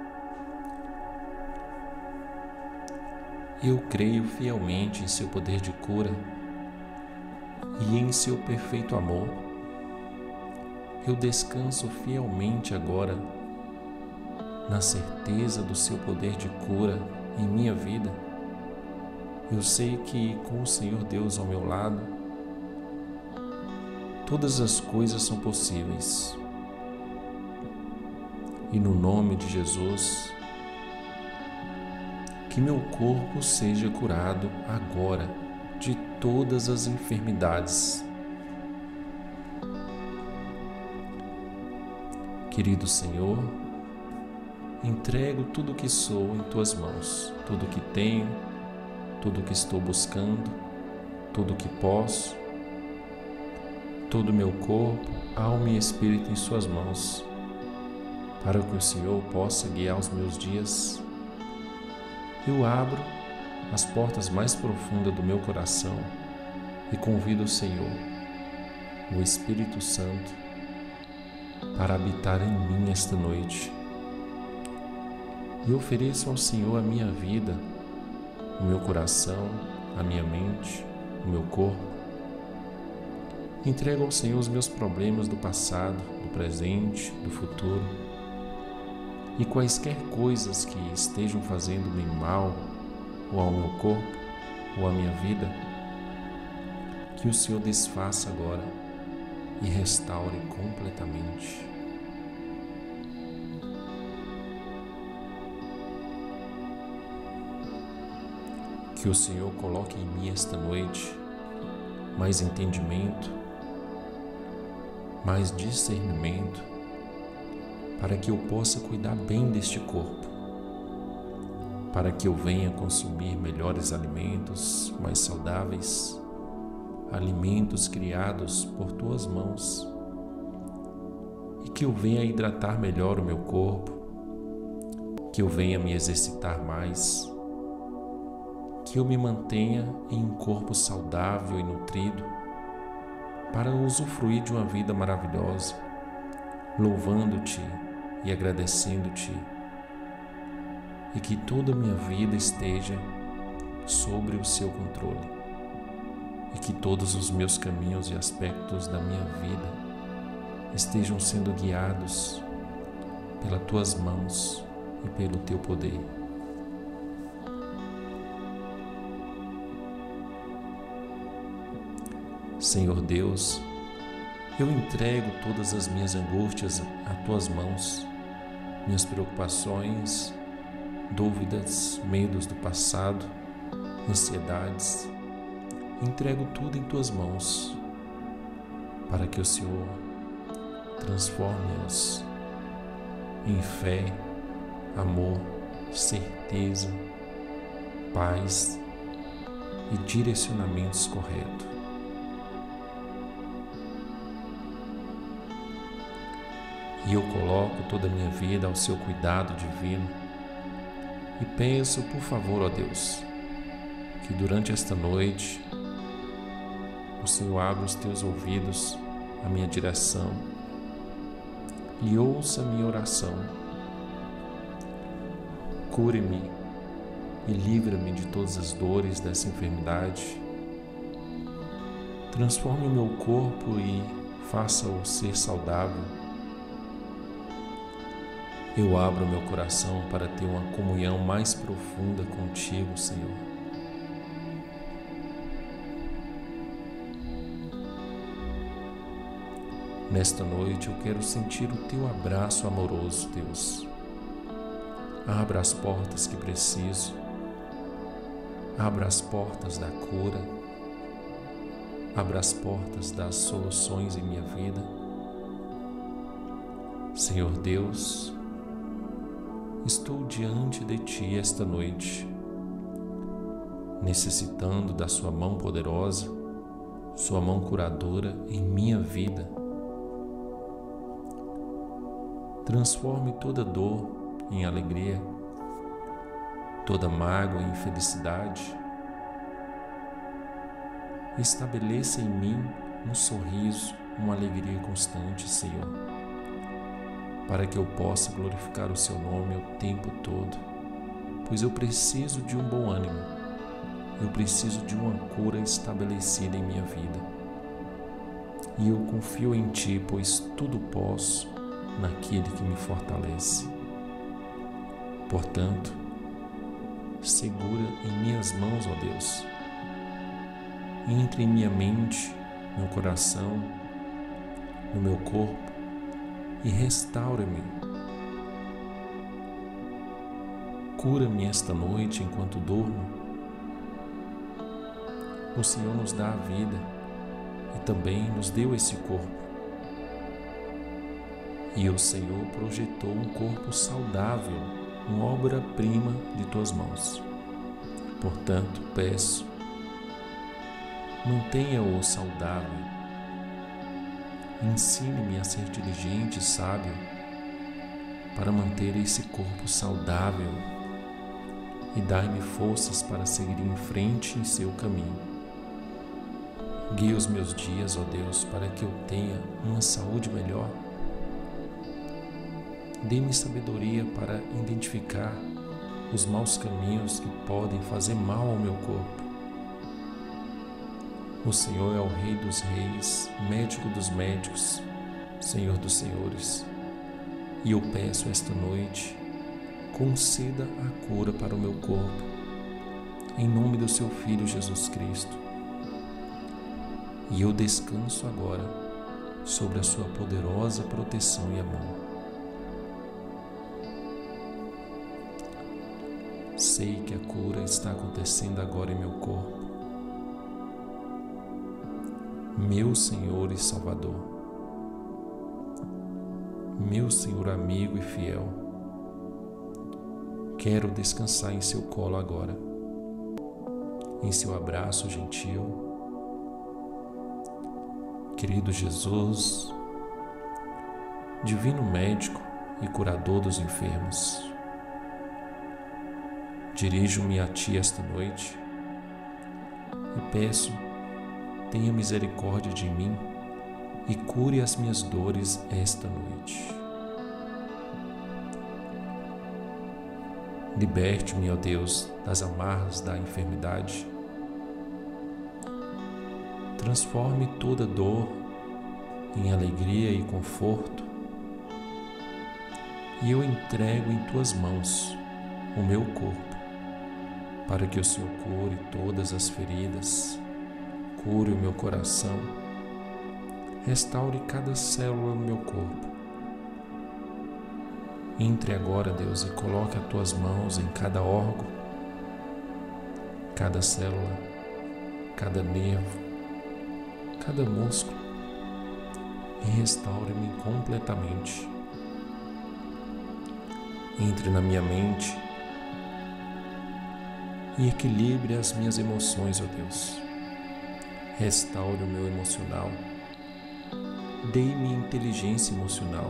Eu creio fielmente em Seu poder de cura e em Seu perfeito amor. Eu descanso fielmente agora na certeza do Seu poder de cura em minha vida. Eu sei que com o Senhor Deus ao meu lado, todas as coisas são possíveis. E no nome de Jesus, que meu corpo seja curado agora de todas as enfermidades. Querido Senhor, entrego tudo o que sou em Tuas mãos, tudo o que tenho, tudo o que estou buscando, tudo o que posso, todo o meu corpo, alma e espírito em Suas mãos, para que o Senhor possa guiar os meus dias. Eu abro as portas mais profundas do meu coração e convido o Senhor, o Espírito Santo, para habitar em mim esta noite. E ofereço ao Senhor a minha vida, o meu coração, a minha mente, o meu corpo. Entrego ao Senhor os meus problemas do passado, do presente, do futuro e quaisquer coisas que estejam fazendo-me mal, ou ao meu corpo, ou à minha vida, que o Senhor desfaça agora e restaure completamente. Que o Senhor coloque em mim esta noite mais entendimento, mais discernimento, para que eu possa cuidar bem deste corpo, para que eu venha consumir melhores alimentos, mais saudáveis, alimentos criados por Tuas mãos, e que eu venha hidratar melhor o meu corpo, que eu venha me exercitar mais, que eu me mantenha em um corpo saudável e nutrido, para usufruir de uma vida maravilhosa, louvando-Te e agradecendo-Te, e que toda a minha vida esteja sobre o Seu controle, e que todos os meus caminhos e aspectos da minha vida estejam sendo guiados pelas Tuas mãos e pelo Teu poder. Senhor Deus, eu entrego todas as minhas angústias a Tuas mãos, minhas preocupações, dúvidas, medos do passado, ansiedades. Entrego tudo em Tuas mãos, para que o Senhor transforme-os em fé, amor, certeza, paz e direcionamentos corretos. E eu coloco toda a minha vida ao Seu cuidado divino e peço, por favor, ó Deus, que durante esta noite o Senhor abra os Teus ouvidos à minha direção e ouça a minha oração, Cure-me e livra-me de todas as dores dessa enfermidade. Transforme o meu corpo e faça-o ser saudável. Eu abro meu coração para ter uma comunhão mais profunda contigo, Senhor. Nesta noite eu quero sentir o teu abraço amoroso, Deus. Abra as portas que preciso. Abra as portas da cura. Abra as portas das soluções em minha vida. Senhor Deus, estou diante de Ti esta noite, necessitando da Sua mão poderosa, Sua mão curadora em minha vida. Transforme toda dor em alegria, toda mágoa em felicidade. Estabeleça em mim um sorriso, uma alegria constante, Senhor, para que eu possa glorificar o Seu nome o tempo todo, pois eu preciso de um bom ânimo, eu preciso de uma cura estabelecida em minha vida. E eu confio em Ti, pois tudo posso naquele que me fortalece. Portanto, segura em minhas mãos, ó Deus. Entre em minha mente, meu coração, no meu corpo e restaura-me. Cura-me esta noite enquanto durmo. O Senhor nos dá a vida e também nos deu esse corpo. E o Senhor projetou um corpo saudável, uma obra-prima de Tuas mãos. Portanto, peço, mantenha-o saudável. Ensine-me a ser diligente e sábio para manter esse corpo saudável e dai-me forças para seguir em frente em Seu caminho. Guie os meus dias, ó Deus, para que eu tenha uma saúde melhor. Dê-me sabedoria para identificar os maus caminhos que podem fazer mal ao meu corpo. O Senhor é o Rei dos Reis, Médico dos Médicos, Senhor dos Senhores. E eu peço esta noite, conceda a cura para o meu corpo, em nome do Seu Filho Jesus Cristo. E eu descanso agora sobre a Sua poderosa proteção e amor. Sei que a cura está acontecendo agora em meu corpo. Meu Senhor e Salvador, meu Senhor amigo e fiel, quero descansar em Seu colo agora, em Seu abraço gentil. Querido Jesus, Divino Médico e Curador dos enfermos, dirijo-me a Ti esta noite e peço, tenha misericórdia de mim e cure as minhas dores esta noite. Liberte-me, ó Deus, das amarras da enfermidade. Transforme toda dor em alegria e conforto. E eu entrego em Tuas mãos o meu corpo, para que o Senhor cure todas as feridas, cure o meu coração, restaure cada célula no meu corpo. Entre agora, Deus, e coloque as Tuas mãos em cada órgão, cada célula, cada nervo, cada músculo, e restaure-me completamente. Entre na minha mente e equilibre as minhas emoções, ó Deus. Restaure o meu emocional. Dê-me inteligência emocional.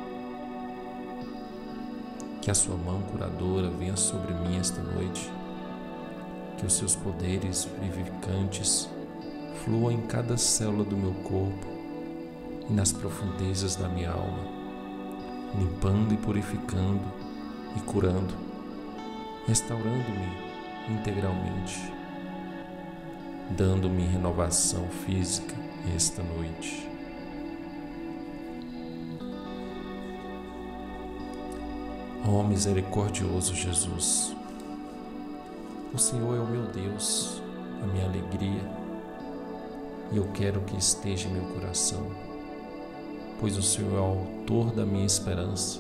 Que a Sua mão curadora venha sobre mim esta noite. Que os Seus poderes vivificantes fluam em cada célula do meu corpo e nas profundezas da minha alma, limpando e purificando e curando, restaurando-me integralmente, dando-me renovação física esta noite. Ó misericordioso Jesus, o Senhor é o meu Deus, a minha alegria, e eu quero que esteja em meu coração, pois o Senhor é o autor da minha esperança.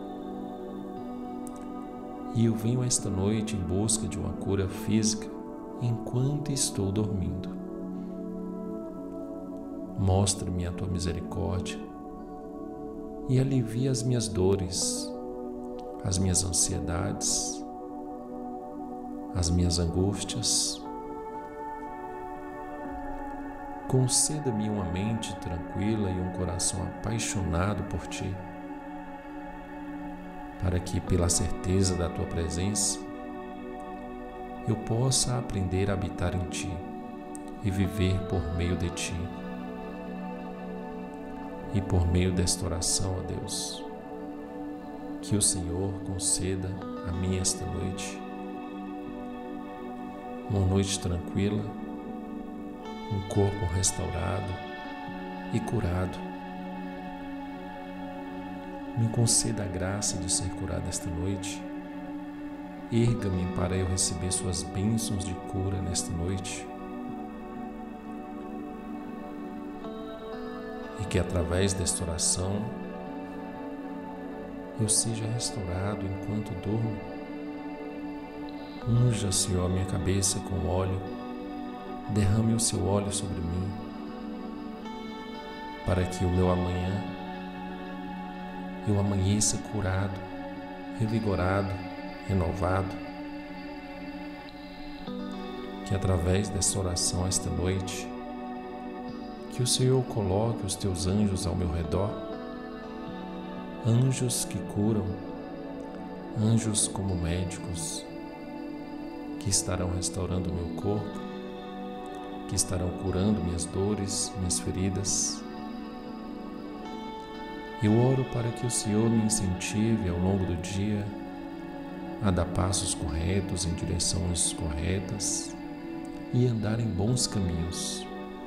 E eu venho esta noite em busca de uma cura física enquanto estou dormindo. Mostra-me a tua misericórdia e alivia as minhas dores, as minhas ansiedades, as minhas angústias. Conceda-me uma mente tranquila e um coração apaixonado por Ti, para que, pela certeza da Tua presença, eu possa aprender a habitar em Ti e viver por meio de Ti. E por meio desta oração, ó Deus, que o Senhor conceda a mim esta noite uma noite tranquila, um corpo restaurado e curado. Me conceda a graça de ser curado esta noite. Erga-me para eu receber suas bênçãos de cura nesta noite. E que através desta oração eu seja restaurado enquanto durmo. Unja, Senhor, a minha cabeça com óleo. Derrame o seu óleo sobre mim, para que o meu amanhã eu amanheça curado, revigorado, renovado. Que através dessa oração esta noite, que o Senhor coloque os teus anjos ao meu redor, anjos que curam, anjos como médicos, que estarão restaurando o meu corpo, que estarão curando minhas dores, minhas feridas. Eu oro para que o Senhor me incentive ao longo do dia a dar passos corretos em direções corretas e andar em bons caminhos.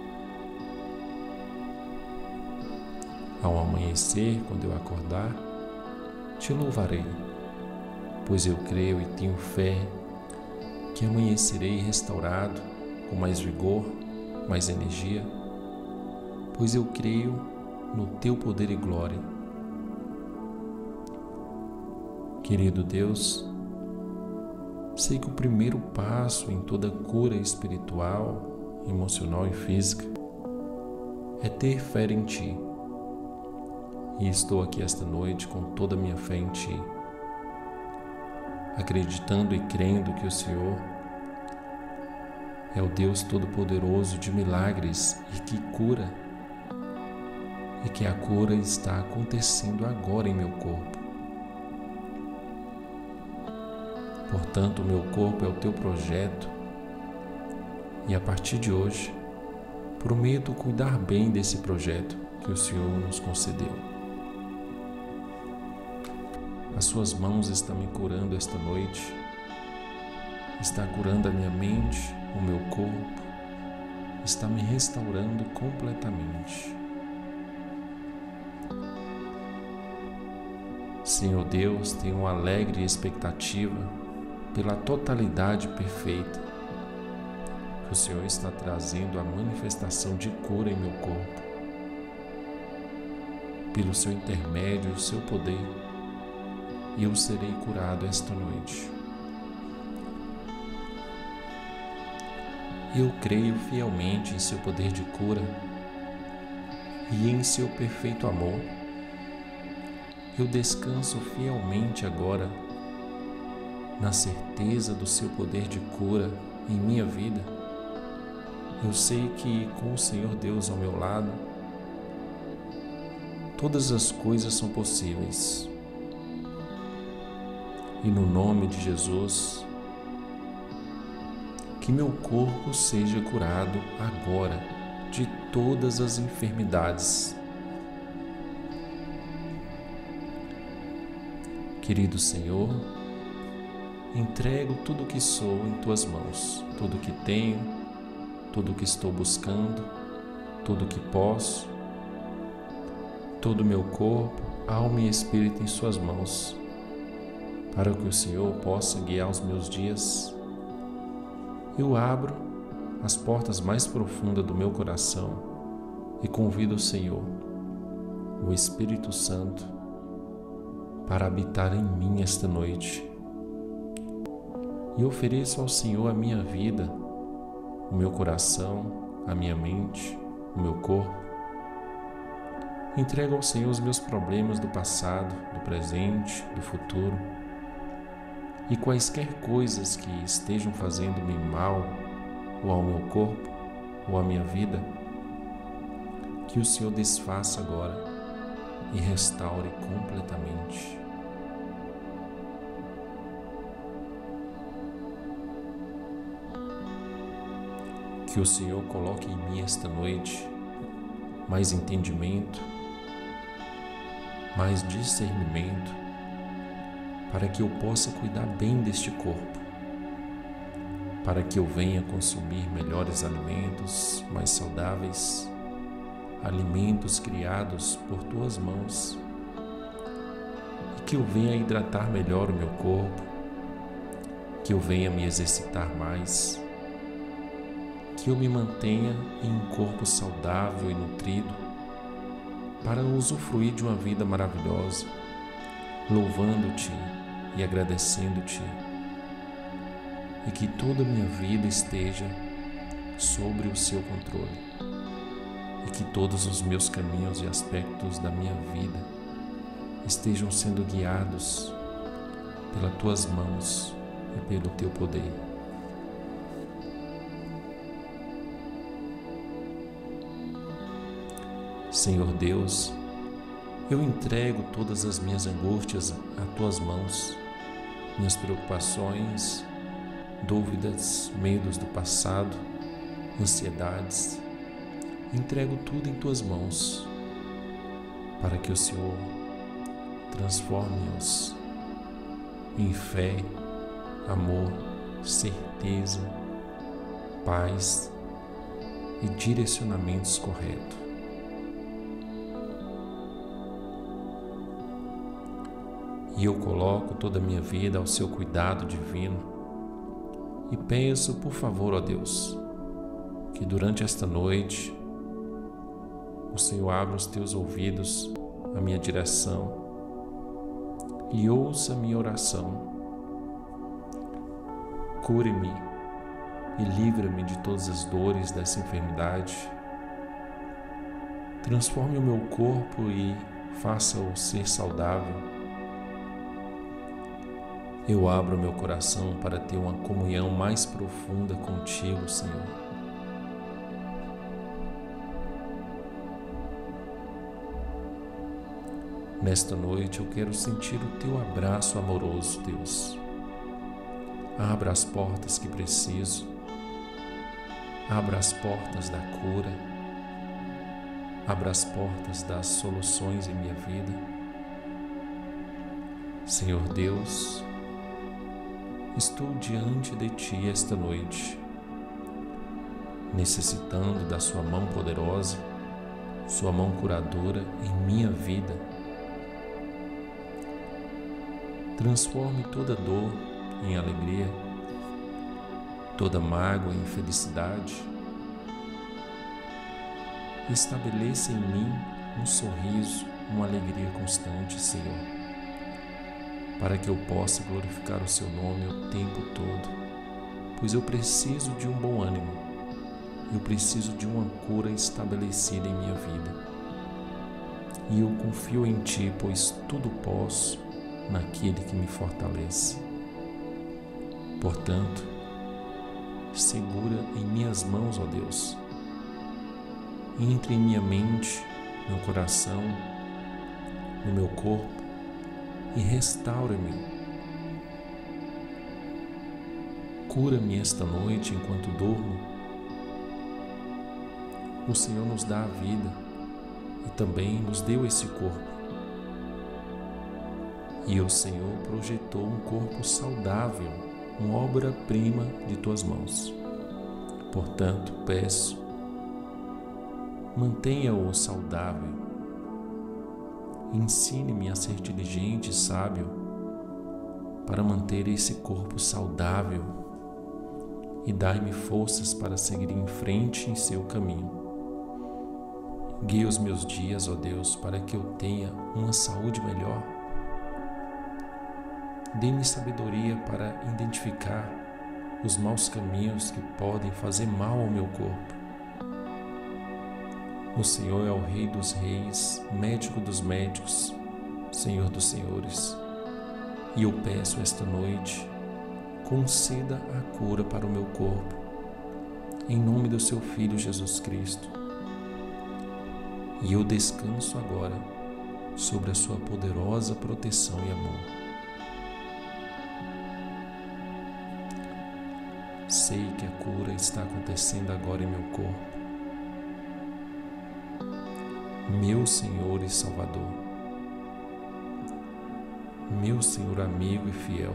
Ao amanhecer, quando eu acordar, te louvarei, pois eu creio e tenho fé que amanhecerei restaurado, com mais vigor, mais energia, pois eu creio no Teu poder e glória. Querido Deus, sei que o primeiro passo em toda cura espiritual, emocional e física é ter fé em Ti. E estou aqui esta noite com toda a minha fé em Ti, acreditando e crendo que o Senhor é o Deus Todo-Poderoso de milagres e que cura, e que a cura está acontecendo agora em meu corpo. Portanto, o meu corpo é o Teu projeto, e a partir de hoje, prometo cuidar bem desse projeto que o Senhor nos concedeu. As Suas mãos estão me curando esta noite, está curando a minha mente, o meu corpo, está me restaurando completamente. Senhor Deus, tenho uma alegre expectativa pela totalidade perfeita que o Senhor está trazendo a manifestação de cura em meu corpo. Pelo Seu intermédio e o Seu poder, eu serei curado esta noite. Eu creio fielmente em Seu poder de cura e em Seu perfeito amor. Eu descanso fielmente agora na certeza do Seu poder de cura em minha vida. Eu sei que com o Senhor Deus ao meu lado, todas as coisas são possíveis. E no nome de Jesus, que meu corpo seja curado agora de todas as enfermidades. Querido Senhor, entrego tudo o que sou em tuas mãos, tudo o que tenho, tudo o que estou buscando, tudo o que posso, todo o meu corpo, alma e espírito em suas mãos, para que o Senhor possa guiar os meus dias. Eu abro as portas mais profundas do meu coração e convido o Senhor, o Espírito Santo, para habitar em mim esta noite. E ofereço ao Senhor a minha vida, o meu coração, a minha mente, o meu corpo. Entrego ao Senhor os meus problemas do passado, do presente, do futuro e quaisquer coisas que estejam fazendo-me mal, ou ao meu corpo, ou à minha vida, que o Senhor desfaça agora e restaure completamente. Que o Senhor coloque em mim esta noite mais entendimento, mais discernimento, para que eu possa cuidar bem deste corpo, para que eu venha consumir melhores alimentos, mais saudáveis, alimentos criados por tuas mãos, e que eu venha hidratar melhor o meu corpo, que eu venha me exercitar mais, que eu me mantenha em um corpo saudável e nutrido, para usufruir de uma vida maravilhosa, louvando-te e agradecendo-te, e que toda a minha vida esteja sobre o seu controle, e que todos os meus caminhos e aspectos da minha vida estejam sendo guiados pelas tuas mãos e pelo teu poder. Senhor Deus, eu entrego todas as minhas angústias a tuas mãos, minhas preocupações, dúvidas, medos do passado, ansiedades. Entrego tudo em tuas mãos, para que o Senhor transforme-os em fé, amor, certeza, paz e direcionamentos corretos. E eu coloco toda a minha vida ao seu cuidado divino e peço, por favor, ó Deus, que durante esta noite o Senhor abra os teus ouvidos à minha direção e ouça a minha oração. Cure-me e livra-me de todas as dores dessa enfermidade. Transforme o meu corpo e faça-o ser saudável. Eu abro meu coração para ter uma comunhão mais profunda contigo, Senhor. Nesta noite eu quero sentir o teu abraço amoroso, Deus. Abra as portas que preciso. Abra as portas da cura. Abra as portas das soluções em minha vida. Senhor Deus, estou diante de Ti esta noite, necessitando da Sua mão poderosa, Sua mão curadora em minha vida. Transforme toda dor em alegria, toda mágoa em felicidade. Estabeleça em mim um sorriso, uma alegria constante, Senhor, para que eu possa glorificar o Seu nome o tempo todo, pois eu preciso de um bom ânimo, eu preciso de uma cura estabelecida em minha vida. E eu confio em Ti, pois tudo posso naquele que me fortalece. Portanto, segura em minhas mãos, ó Deus, entre em minha mente, meu coração, no meu corpo, e restaura-me. Cura-me esta noite enquanto dormo. O Senhor nos dá a vida e também nos deu esse corpo. E o Senhor projetou um corpo saudável, uma obra-prima de tuas mãos. Portanto, peço, mantenha-o saudável. Ensine-me a ser diligente e sábio para manter esse corpo saudável e dai-me forças para seguir em frente em seu caminho. Guie os meus dias, ó Deus, para que eu tenha uma saúde melhor. Dê-me sabedoria para identificar os maus caminhos que podem fazer mal ao meu corpo. O Senhor é o Rei dos Reis, Médico dos médicos, Senhor dos senhores. E eu peço esta noite, conceda a cura para o meu corpo, em nome do seu Filho Jesus Cristo. E eu descanso agora sobre a sua poderosa proteção e amor. Sei que a cura está acontecendo agora em meu corpo. Meu Senhor e Salvador, meu Senhor amigo e fiel,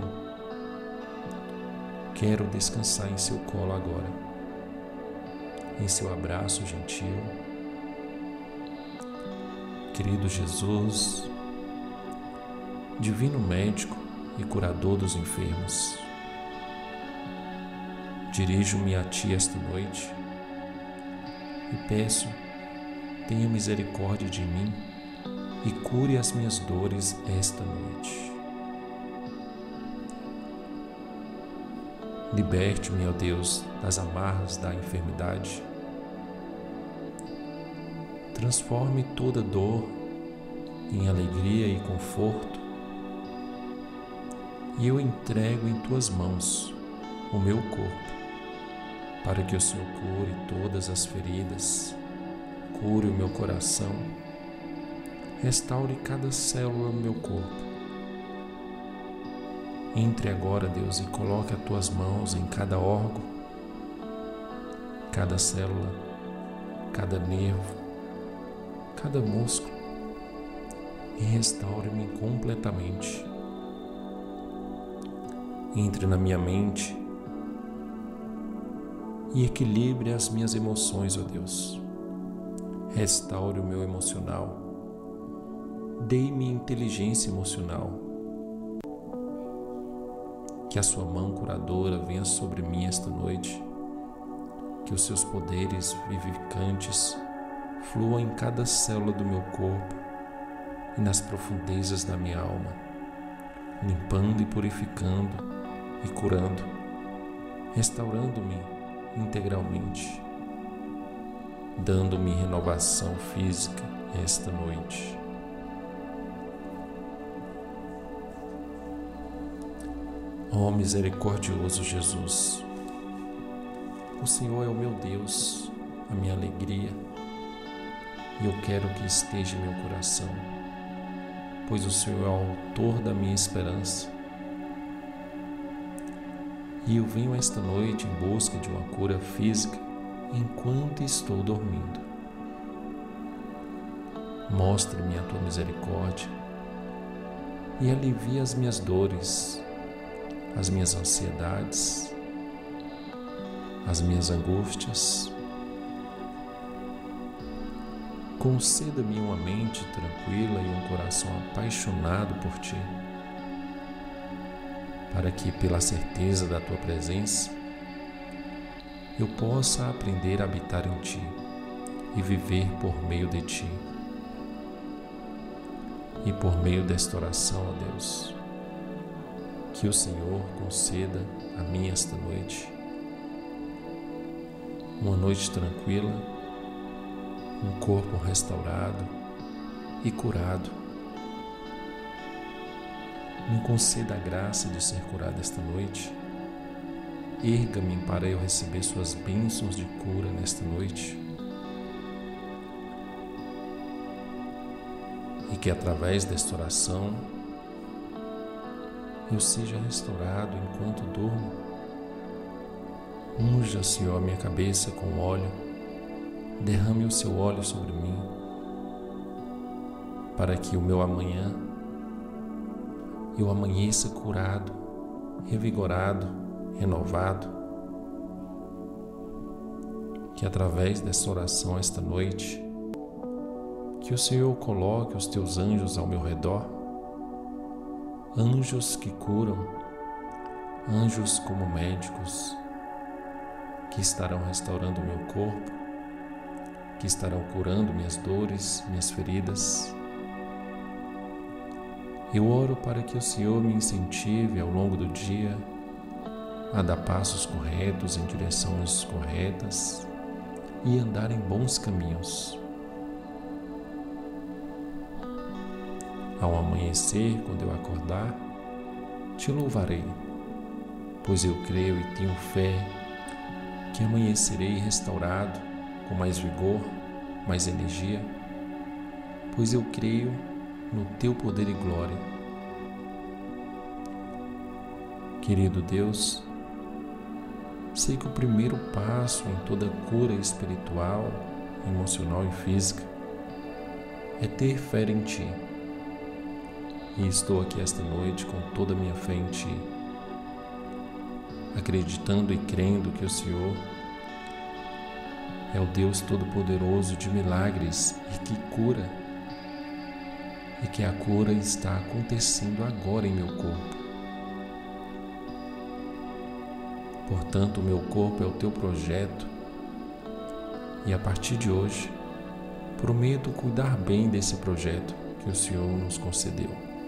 quero descansar em seu colo agora, em seu abraço gentil. Querido Jesus, divino médico e curador dos enfermos, dirijo-me a Ti esta noite e peço, tenha misericórdia de mim e cure as minhas dores esta noite. Liberte-me, ó Deus, das amarras da enfermidade. Transforme toda dor em alegria e conforto. E eu entrego em Tuas mãos o meu corpo, para que o Senhor cure todas as feridas, cure o meu coração, restaure cada célula do meu corpo. Entre agora, Deus, e coloque as Tuas mãos em cada órgão, cada célula, cada nervo, cada músculo e restaure-me completamente. Entre na minha mente e equilibre as minhas emoções, ó Deus. Restaure o meu emocional. Dê-me inteligência emocional. Que a Sua mão curadora venha sobre mim esta noite. Que os Seus poderes vivificantes fluam em cada célula do meu corpo e nas profundezas da minha alma, limpando e purificando e curando, restaurando-me integralmente, dando-me renovação física esta noite. Ó misericordioso Jesus, o Senhor é o meu Deus, a minha alegria, e eu quero que esteja em meu coração, pois o Senhor é o autor da minha esperança. E eu venho esta noite em busca de uma cura física enquanto estou dormindo. Mostre-me a Tua misericórdia e alivia as minhas dores, as minhas ansiedades, as minhas angústias. Conceda-me uma mente tranquila e um coração apaixonado por Ti, para que, pela certeza da Tua presença, eu possa aprender a habitar em Ti e viver por meio de Ti. E por meio desta oração, ó Deus, que o Senhor conceda a mim esta noite uma noite tranquila, um corpo restaurado e curado. Me conceda a graça de ser curado esta noite. Erga-me para eu receber Suas bênçãos de cura nesta noite. E que através desta oração eu seja restaurado enquanto durmo. Unja, Senhor, a minha cabeça com óleo. Derrame o Seu óleo sobre mim, para que o meu amanhã eu amanheça curado, revigorado, renovado. Que através dessa oração esta noite, que o Senhor coloque os teus anjos ao meu redor, anjos que curam, anjos como médicos, que estarão restaurando o meu corpo, que estarão curando minhas dores, minhas feridas. Eu oro para que o Senhor me incentive ao longo do dia a dar passos corretos em direções corretas e andar em bons caminhos. Ao amanhecer, quando eu acordar, te louvarei, pois eu creio e tenho fé que amanhecerei restaurado, com mais vigor, mais energia, pois eu creio no teu poder e glória. Querido Deus, sei que o primeiro passo em toda cura espiritual, emocional e física é ter fé em Ti. E estou aqui esta noite com toda a minha fé em Ti, acreditando e crendo que o Senhor é o Deus Todo-Poderoso de milagres e que cura, e que a cura está acontecendo agora em meu corpo. Portanto, o meu corpo é o Teu projeto e a partir de hoje prometo cuidar bem desse projeto que o Senhor nos concedeu.